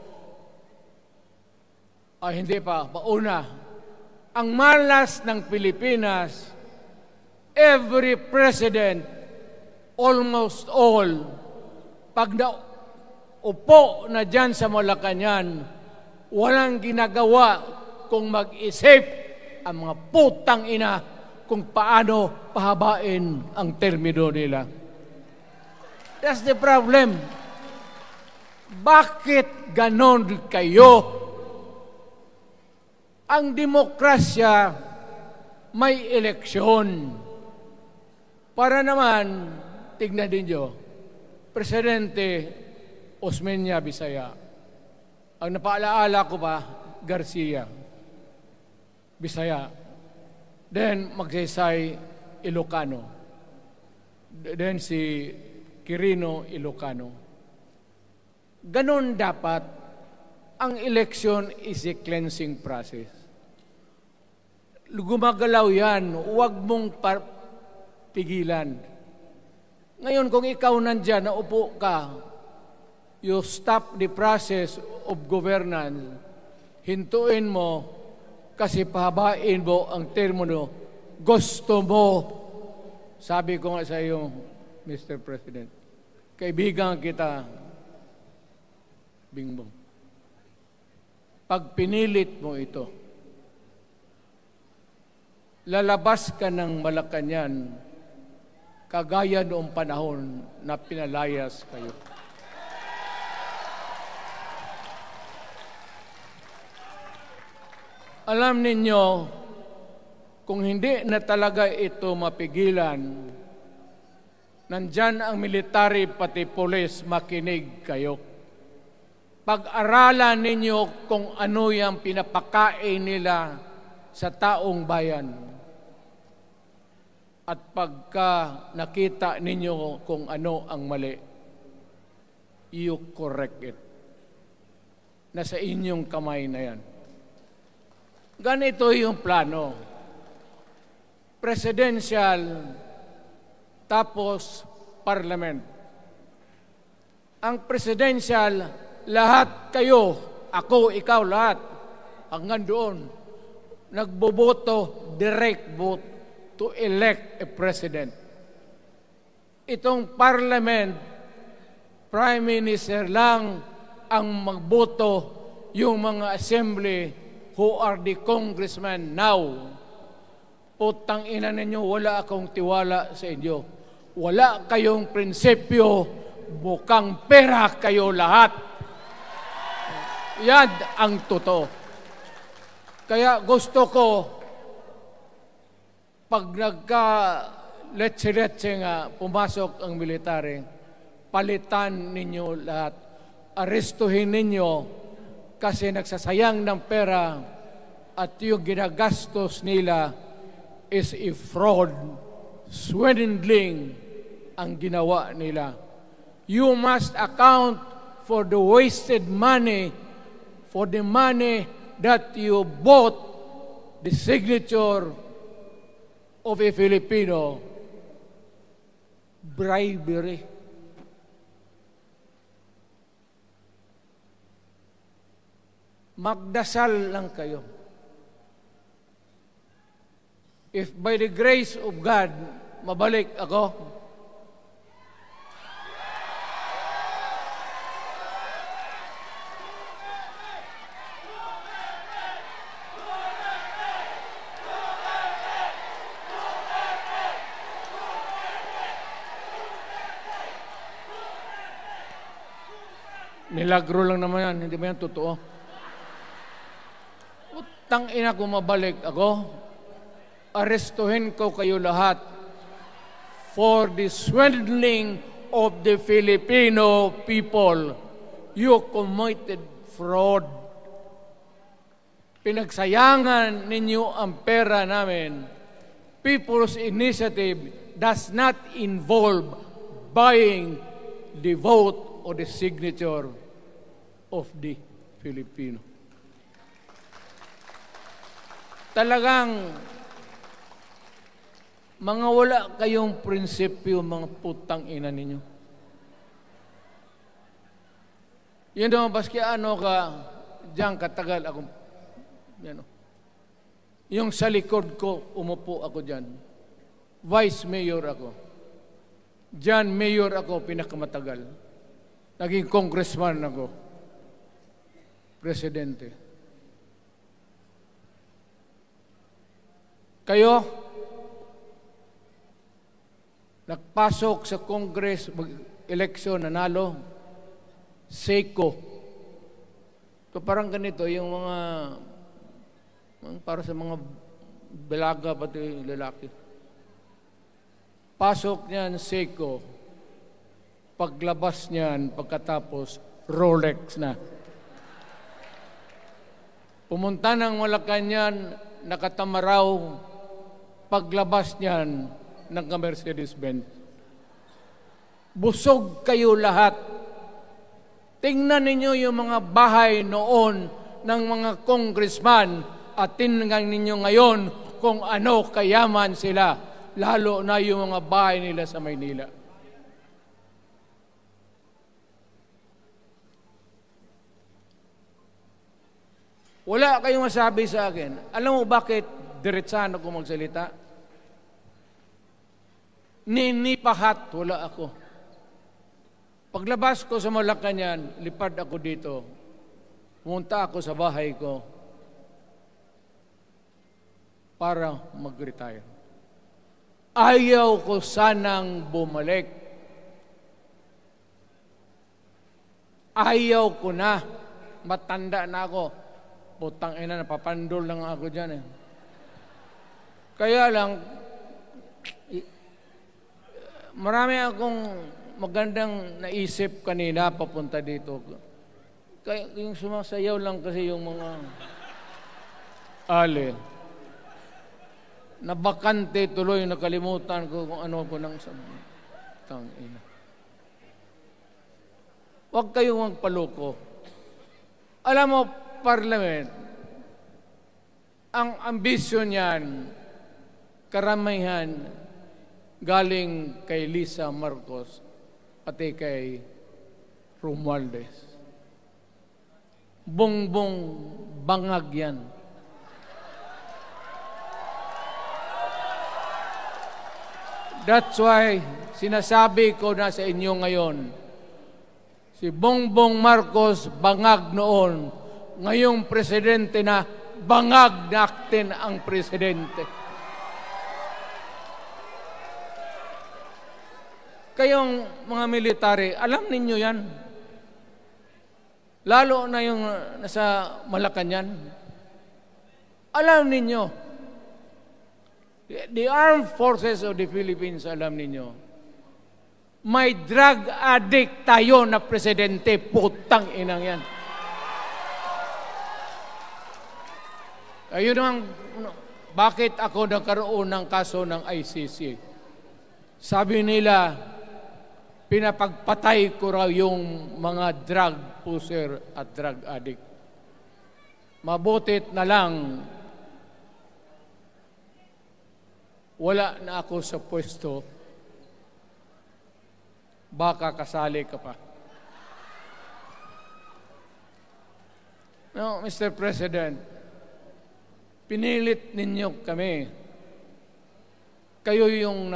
Ay, hindi pa. Pauna. Ang malas ng Pilipinas, every president, almost all, pag naupo na dyan sa Malacanang, walang ginagawa kung mag-isip ang mga putang ina kung paano pahabain ang termino nila. That's the problem. Bakit ganon kayo? Ang demokrasya may eleksyon. Para naman, tignan ninyo, Presidente Osmeña Bisaya. Ang napaalaala ko pa, Garcia Bisaya. Then Magsaysay Ilocano. Then si Quirino Ilocano. Ganon dapat. Ang election is a cleansing process. Gumagalaw yan. Huwag mong pigilan. Ngayon, kung ikaw nandyan, naupo ka, you stop the process of governance, hintuin mo, kasi pahabain mo ang termino, gusto mo. Sabi ko nga sa iyo, Mr. President, kaibigan kita, Bingbong. Pag pinilit mo ito, lalabas ka ng Malacanang kagaya noong panahon na pinalayas kayo. Alam ninyo, kung hindi na talaga ito mapigilan, nandyan ang military pati police, makinig kayo. Pag-aralan ninyo kung ano yung pinapakain nila sa taong bayan. At pagka nakita ninyo kung ano ang mali, you correct it. Nasa inyong kamay na yan. Ganito yung plano. Presidential, tapos parliament. Ang presidential, lahat kayo, ako, ikaw, lahat, hanggang doon, nagboboto, direct vote to elect a president. Itong parliament, prime minister lang ang magboto yung mga assembly who are the congressmen now. Putang ina ninyo, wala akong tiwala sa inyo. Wala kayong prinsipyo, bukang pera kayo lahat. Yan ang totoo. Kaya gusto ko, pag nagka-letse-letse nga pumasok ang military, palitan ninyo lahat. Arestuhin ninyo kasi nagsasayang ng pera at yung ginagastos nila is a fraud, swindling ang ginawa nila. You must account for the wasted money, for the money that you bought the signature of a Filipino. Bribery. Magdasal lang kayo. If by the grace of God, mabalik ako, milagro lang naman yan, hindi ba yan totoo? Utang ina ko mabalik ako, arestuhin ko kayo lahat for the swindling of the Filipino people. You committed fraud. Pinagsayangan ninyo ang pera namin. People's Initiative does not involve buying the vote or the signature of the Filipino. Talagang mga wala kayong prinsipyo, mga putang ina ninyo. Yun naman, baski ano ka, diyan katagal akong, yung sa likod ko, umupo ako diyan. Vice Mayor ako. Diyan, Mayor ako, pinakamatagal. Naging congressman ako. Presidente. Kayo, nagpasok sa Congress, eleksyon, nanalo, SECO. So parang ganito, yung mga, para sa mga balaga, pati lalaki. Pasok niyan, SECO. Paglabas niyan, pagkatapos, Rolex na. Pumunta ng Malacanang, nakatamaraw, paglabas niyan, nagka-Mercedes-Benz. Busog kayo lahat. Tingnan ninyo yung mga bahay noon ng mga congressman at tingnan ninyo ngayon kung ano kayaman sila, lalo na yung mga bahay nila sa Maynila. Wala kayong masabi sa akin. Alam mo bakit diretsahan ako magsalita? Ninipahat, wala ako. Paglabas ko sa Malacanang, lipad ako dito. Pumunta ako sa bahay ko para mag-retire. Ayaw ko sanang bumalik. Ayaw ko na. Matanda na ako. Putang ina, napapandol lang ako dyan eh. Kaya lang, marami akong magandang naisip kanina papunta dito. Kaya yung sumasayaw lang kasi yung mga ale. Nabakante tuloy, nakalimutan ko kung ano ko nang sabi. Tangina. Huwag kayong magpaloko. Alam mo, Parliament, ang ambisyon niyan, karamihan galing kay Lisa Marcos pati kay Romualdez. Bongbong bangag yan. That's why sinasabi ko na sa inyo ngayon, Si Bongbong Marcos bangag noon. Ngayong presidente na, bangag natin ang presidente. Kayong mga military, alam ninyo yan. Lalo na yung nasa Malacanang. Alam ninyo, the armed forces of the Philippines, alam ninyo, may drug addict tayo na presidente, putang inang yan. Ayun ang, bakit ako nagkaroon ng kaso ng ICC? Sabi nila, pinapagpatay ko raw yung mga drug user at drug addict. Mabutit na lang, wala na ako sa pwesto, baka kasali ka pa. No, Mr. President, pinilit ninyo kami. Kayo yung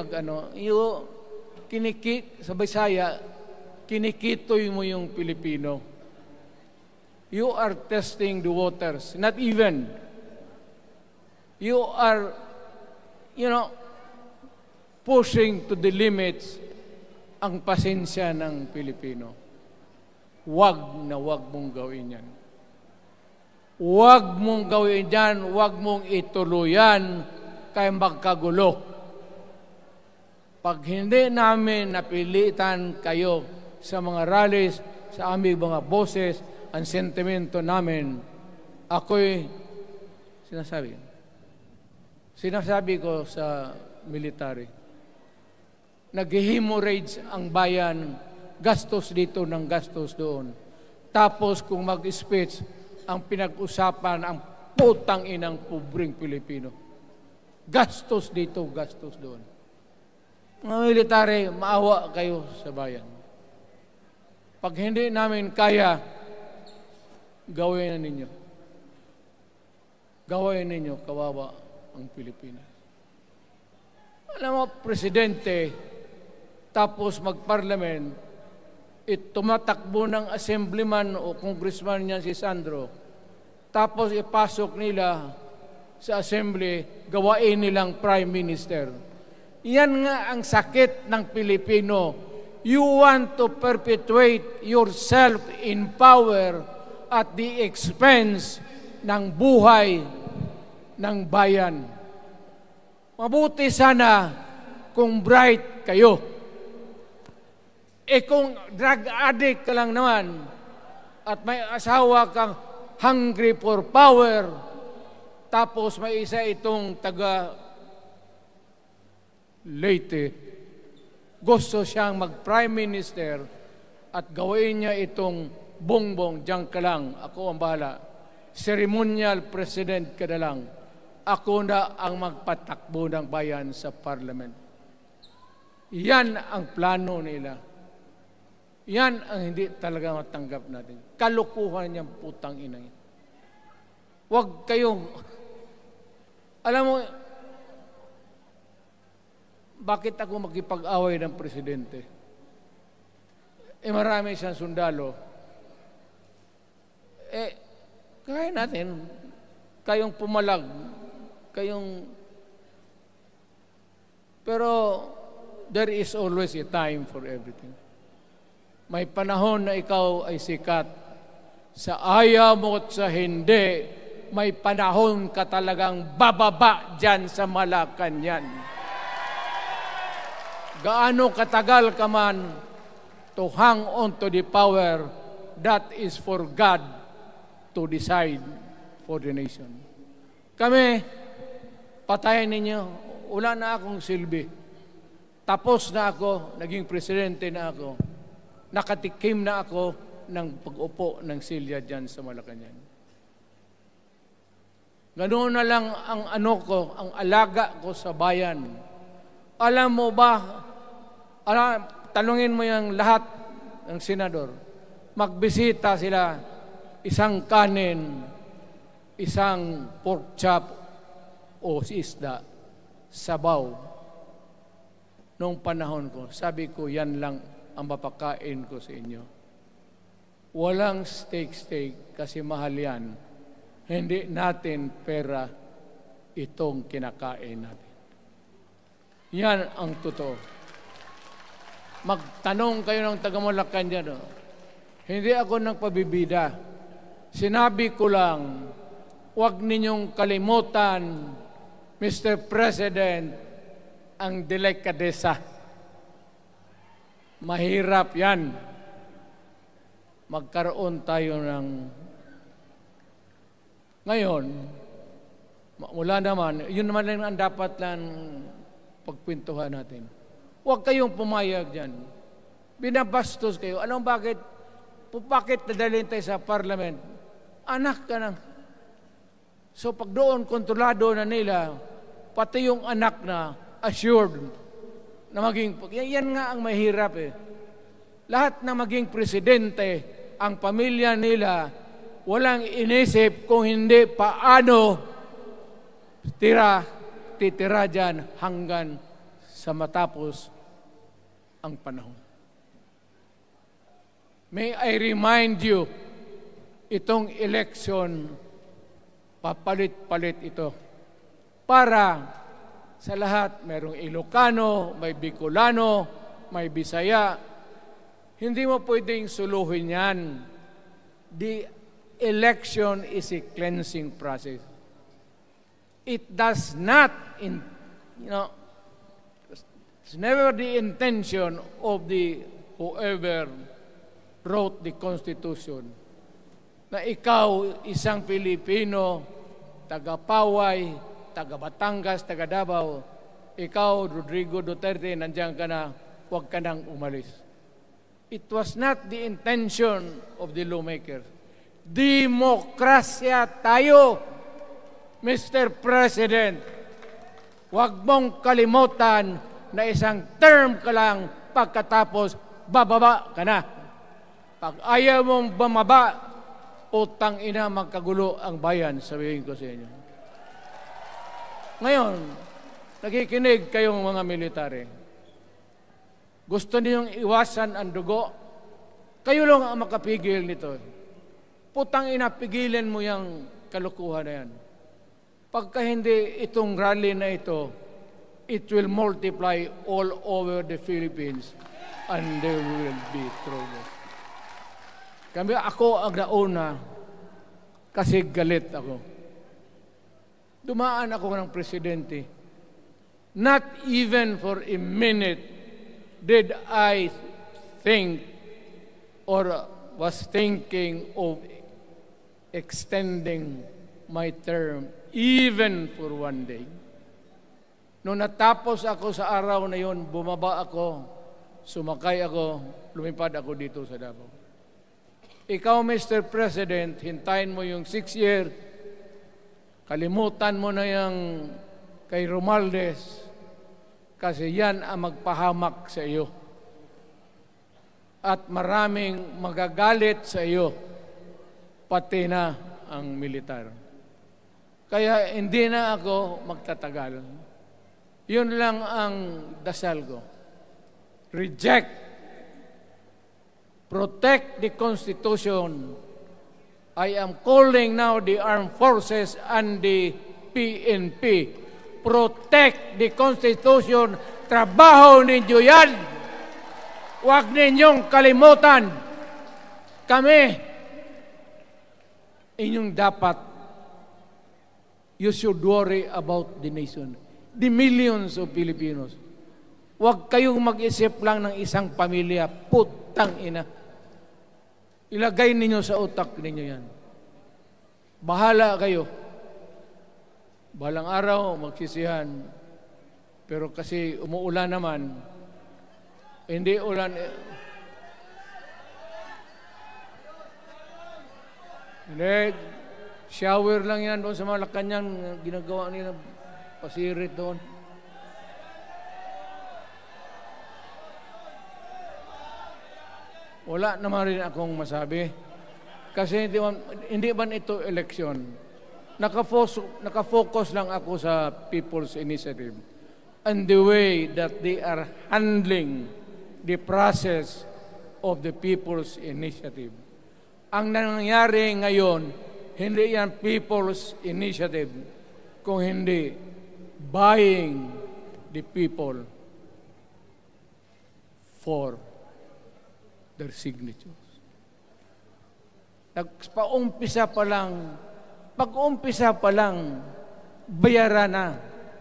sa Bisaya, kinikitoy mo yung Pilipino. You are testing the waters. Not even. You are, pushing to the limits ang pasensya ng Pilipino. Wag na wag mong gawin yan. Wag mong gawin yan, wag mong ituluyan kaya magkagulo. Pag hindi namin napilitan kayo sa mga rallies, sa aming mga boses, ang sentimento namin, ako'y sinasabi ko sa military, nag-hemorrhage ang bayan, gastos dito ng gastos doon. Tapos kung mag-speech, ang pinag-usapan ang putang inang pobreng Pilipino. Gastos dito, gastos doon. Mga military, maawa kayo sa bayan. Pag hindi namin kaya, gawin na ninyo. Gawin ninyo, kawawa ang Pilipinas. Alam mo, presidente, tapos mag-parliament, tumatakbo ng assemblyman o congressman niya si Sandro, tapos ipasok nila sa assembly, gawain nilang prime minister. Yan nga ang sakit ng Pilipino. You want to perpetuate yourself in power at the expense ng buhay ng bayan. Mabuti sana kung bright kayo. Kung drug addict ka lang naman at may asawa kang hungry for power, tapos may isa itong taga Leyte, gusto siyang mag-prime minister at gawin niya itong bongbong, diyan ka lang, ako ang bahala. Ceremonial president ka na lang. Ako na ang magpatakbo ng bayan sa parliament. Yan ang plano nila. Yan ang hindi talaga matanggap natin. Kalukuhan niyang putang ina. Huwag kayong, alam mo, bakit ako magkipag-away ng presidente? Marami siyang sundalo. Kaya natin, kayong pumalag, pero there is always a time for everything. May panahon na ikaw ay sikat. Sa ayaw mo at sa hindi, may panahon ka talagang bababa dyan sa Malacanang. Gaano katagal ka man to hang on to the power, that is for God to decide for the nation. Kami, patayin ninyo, wala na akong silbi. Tapos na ako, naging presidente na ako. Nakatikim na ako ng pag-upo ng silya dyan sa Malacanang. Ganoon na lang ang ang alaga ko sa bayan. Alam mo ba, tanungin mo yung lahat ng senador, magbisita sila, isang kanin, isang pork chop o isda, sabaw. Noong panahon ko, sabi ko, yan lang ang mapakain ko sa inyo. Walang steak kasi mahal yan. Hindi natin pera itong kinakain natin. Yan ang totoo. Magtanong kayo ng taga-Malacan dyan. Hindi ako nagpabibida. Sinabi ko lang, huwag ninyong kalimutan, Mr. President, ang delikadesa. Mahirap yan. Magkaroon tayo ng... Ngayon, mula naman, yun naman lang ang dapat lang pagkwentuhan natin. Huwag kayong pumayag dyan. Binabastos kayo. Anong bakit? Bakit nadalhin tayo sa parliament? Anak ka na. So pag doon, kontrolado na nila, pati yung anak na assured na maging... Yan nga ang mahirap eh. Lahat na maging presidente, ang pamilya nila, walang inisip kung hindi paano titira dyan hanggang sa matapos ang panahon. May I remind you, itong election, papalit-palit ito. Para sa lahat, mayroong Ilocano, may Bicolano, may Bisaya. Hindi mo pwedeng suluhin yan. The election is a cleansing process. It does not, it's never the intention of the whoever wrote the Constitution na ikaw, isang Pilipino, taga-Paway, taga-Batangas, taga-Davao, ikaw, Rodrigo Duterte, nandiyan ka na, huwag ka nang umalis. It was not the intention of the lawmakers. Demokrasya tayo, Mr. President. Huwag mong kalimutan na isang term ka lang pagkatapos bababa ka na. Pag ayaw mong bumaba, utang ina magkagulo ang bayan, sabihin ko sa inyo. Ngayon, nakikinig kayong mga military. Gusto niyong iwasan ang dugo? Kayo lang ang makapigil nito. Putang ina, pigilan mo yung kalukuhan na yan. Pagka hindi itong rally na ito, it will multiply all over the Philippines and there will be trouble. Kami, ako ang nauna kasi galit ako. Dumaan ako ng presidente. Not even for a minute did I think or was thinking of extending my term even for one day. Nung natapos ako sa araw na yon, bumaba ako, sumakay ako, lumipad ako dito sa Davao. Ikaw, Mr. President, hintayin mo yung 6 years, kalimutan mo na yung kay Romualdez, kasi yan ang magpahamak sa iyo. At maraming magagalit sa iyo, pati na ang militar. Kaya hindi na ako magtatagal. Yun lang ang dasal ko. Reject. Protect the Constitution. I am calling now the armed forces and the PNP. Protect the Constitution. Trabaho ninyo yan. Huwag ninyong kalimutan. Kami, inyong dapat, you should worry about the nation. The millions of Filipinos. Huwag kayong mag-isip lang ng isang pamilya. Putang ina. Ilagay ninyo sa utak ninyo yan. Bahala kayo. Balang araw, magsisihan. Pero kasi umuulan naman, hindi ulan. Hindi, shower lang yan doon sa Malacanang, ginagawa nila, pasirit doon. Wala naman rin akong masabi. Kasi hindi man ito eleksyon. Nakafocus lang ako sa People's Initiative and the way that they are handling the process of the People's Initiative. Ang nangyari ngayon, hindi yan people's initiative, kung hindi buying the people for their signatures. Pag-umpisa pa lang, bayaran na.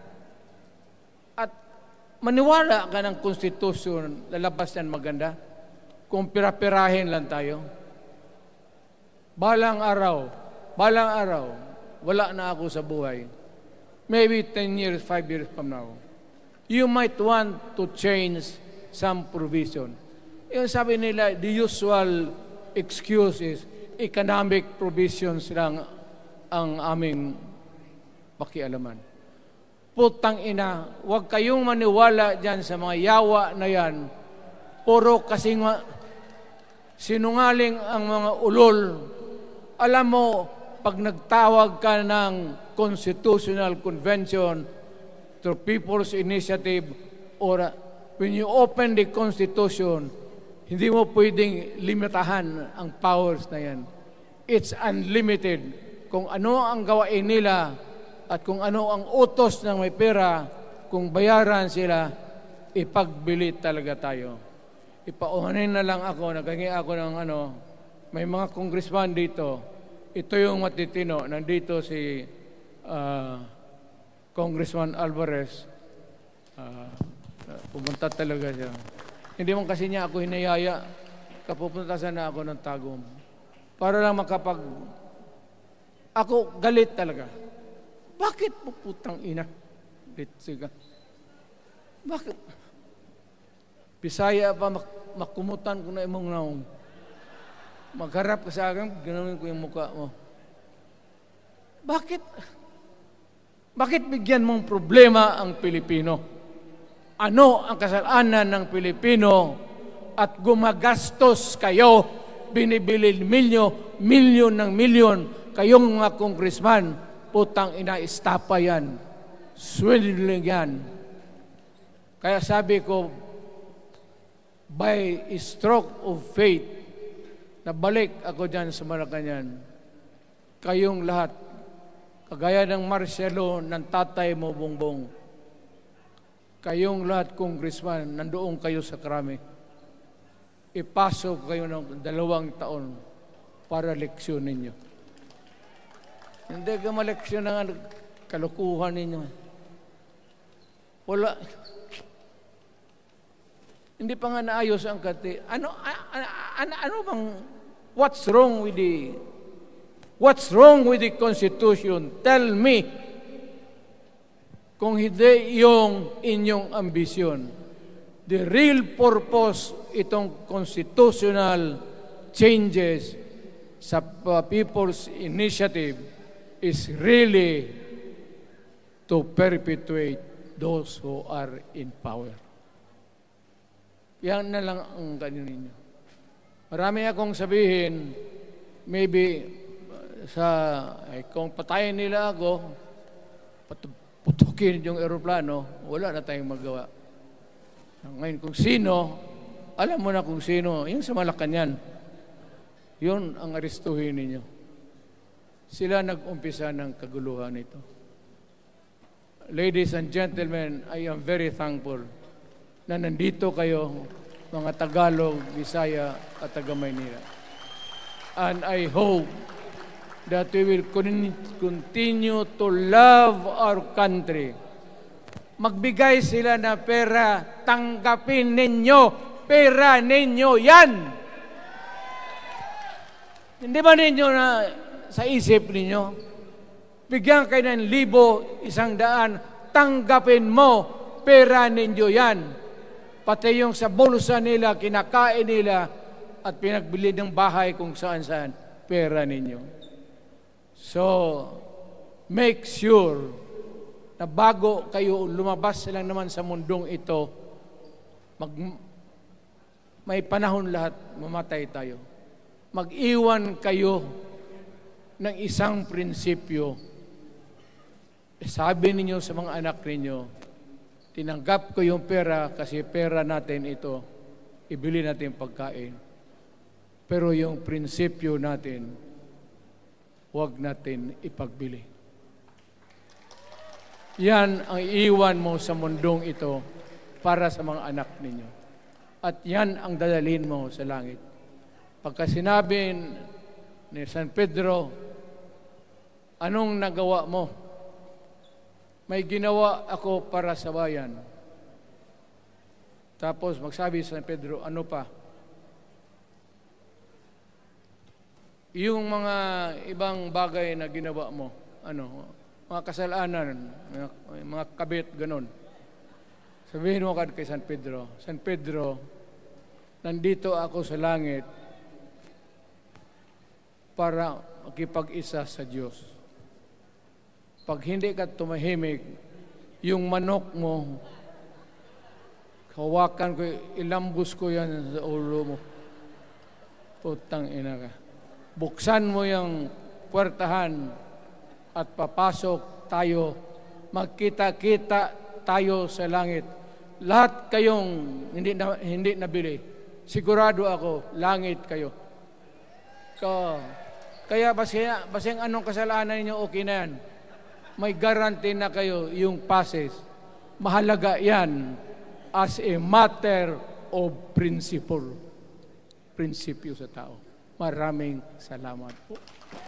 At maniwala ka ng konstitusyon, lalabas yan maganda. Kung pira-pirahin lang tayo. Balang araw, wala na ako sa buhay. Maybe 10 years, 5 years from now. You might want to change some provision. Yung sabi nila, the usual excuse is, economic provisions lang ang aming pakialaman. Putang ina, huwag kayong maniwala dyan sa mga yawa na yan. Puro kasing sinungaling ang mga ulol. Alam mo, pag nagtawag ka ng Constitutional Convention through People's Initiative or when you open the Constitution, hindi mo pwedeng limitahan ang powers na yan. It's unlimited. Kung ano ang gawain nila at kung ano ang utos ng may pera, kung bayaran sila, ipagbili talaga tayo. Ipauhanin na lang ako, naghingi ako ng may mga congressman dito. Ito yung matitino. Nandito si Congressman Alvarez. Pumunta talaga siya. Hindi man kasi niya ako hinayaya. Kapupunta sana ako ng Tagum. Para lang ako galit talaga. Bakit mo putang ina? Siga. Bakit? Bisaya pa makumutan ko na imong naong. Magharap ka sa akin, ganoon ko yung mukha mo. Bakit? Bakit bigyan mong problema ang Pilipino? Ano ang kasalanan ng Pilipino at gumagastos kayo, binibili milyon ng milyon, kayong mga congressman, putang ina, istapa yan. Swindling yan. Kaya sabi ko, by stroke of faith, nabalik ako dyan sa Malacanang, kayong lahat, kagaya ng Marcelo, ng tatay mo, Bongbong, kayong lahat, congressman, nandoon kayo sa Krami. Ipasok kayo ng 2 taon para leksyon ninyo. Hindi ka maleksyon ng kalukuhan ninyo. Wala. Hindi pa nga naayos ang kati. Ano bang, what's wrong with the Constitution? Tell me. Kung hindi yung inyong ambisyon. The real purpose itong constitutional changes sa People's Initiative is really to perpetuate those who are in power. Yan na lang ang ganyan ninyo. Marami akong sabihin, maybe kung patayin nila ako, putukin yung eroplano, wala na tayong magawa. Ngayon, kung sino, alam mo na kung sino, yung sa Malacanang, yun ang aristuhin ninyo. Sila nag-umpisa ng kaguluhan ito. Ladies and gentlemen, I am very thankful na nandito kayo, mga Tagalog, Bisaya, at taga-Maynila. And I hope that we will continue to love our country. Magbigay sila na pera, tanggapin ninyo, pera ninyo yan. Hindi ba ninyo na sa isip ninyo? Bigyan kayo ng 1,000, 100, tanggapin mo, pera ninyo yan. Pati yung sa bulsa nila, kinakain nila, at pinagbili ng bahay kung saan-saan, pera ninyo. So, make sure na bago kayo lumabas lang naman sa mundong ito, may panahon lahat, mamatay tayo. Mag-iwan kayo ng isang prinsipyo. Sabi ninyo sa mga anak ninyo, tinanggap ko yung pera kasi pera natin ito, ibili natin pagkain. Pero yung prinsipyo natin, huwag natin ipagbili. Yan ang iiwan mo sa mundong ito para sa mga anak ninyo. At yan ang dadalhin mo sa langit. Pagka sinabi ni San Pedro, anong nagawa mo? May ginawa ako para sa bayan. Tapos magsabi San Pedro, ano pa? Yung mga ibang bagay na ginawa mo, mga kasalanan, mga kabit, ganon. Sabihin mo kay San Pedro, nandito ako sa langit para makipag-isa sa Diyos. Pag hindi ka tumahimik, yung manok mo, hawakan ko, ilambos ko yan sa ulo mo. Putang ina ka. Buksan mo yung puwertahan at papasok tayo, magkita-kita tayo sa langit. Lahat kayong hindi nabili, sigurado ako, langit kayo. Kaya basing anong kasalanan niyo, okay na yan. May guarantee na kayo yung passes. Mahalaga yan as a matter of principle. Prinsipyo sa tao. Maraming salamat po.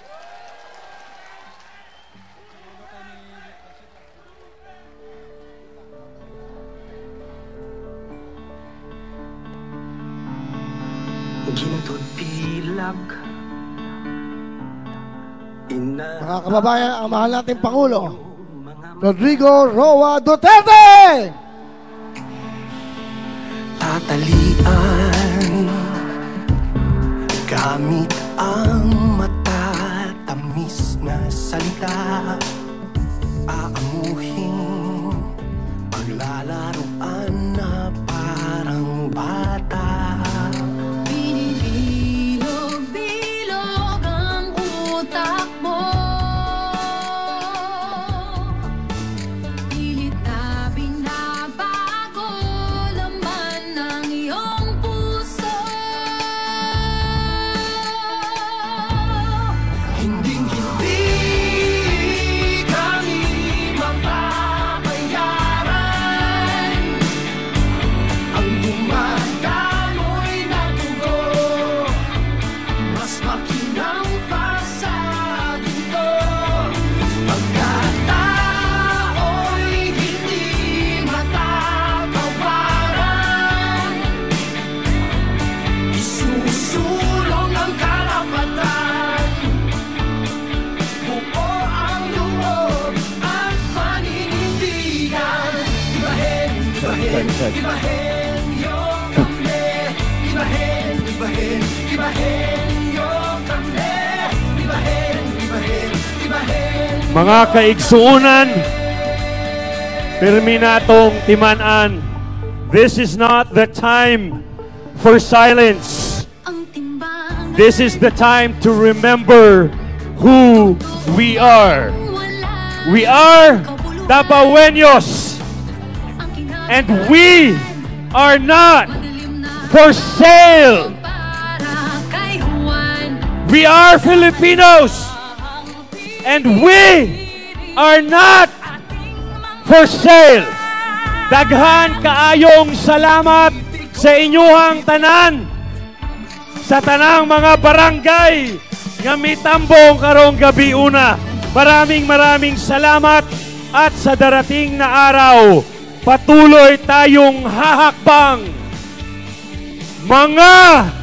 Mga kababayan, ang mahal nating Pangulo, Rodrigo Roa Duterte! Tatalian gamit ang matatamis na salita, aamuhin paglalaroan na parang bata. Binibilog-bilog ang utak mo, pilit na binabago laman ng iyong puso. Hinding-hindi kami mapapayaran ang dumadamoy na dugo, mas makinang pa sa ginto. Pagkatao'y hindi matatawaran, isusulong ang karapatan, buo ang loob at paninindigan. Ibahin, ibahin, ibahin yung kami. Ibahin, ibahin, ibahin yung kami. Ibahin, ibahin, ibahin. Mga kaigsuunan, Pirminatong Timan-an, this is not the time for silence. This is the time to remember who we are. We are Dabaweños, and we are not for sale. We are Filipinos, and we are not for sale. Daghan kaayong salamat sa inyuhang tanan, sa tanang mga barangay nga mitambong karong gabi una. Maraming salamat, at sa darating na araw, patuloy tayong hahakbang mga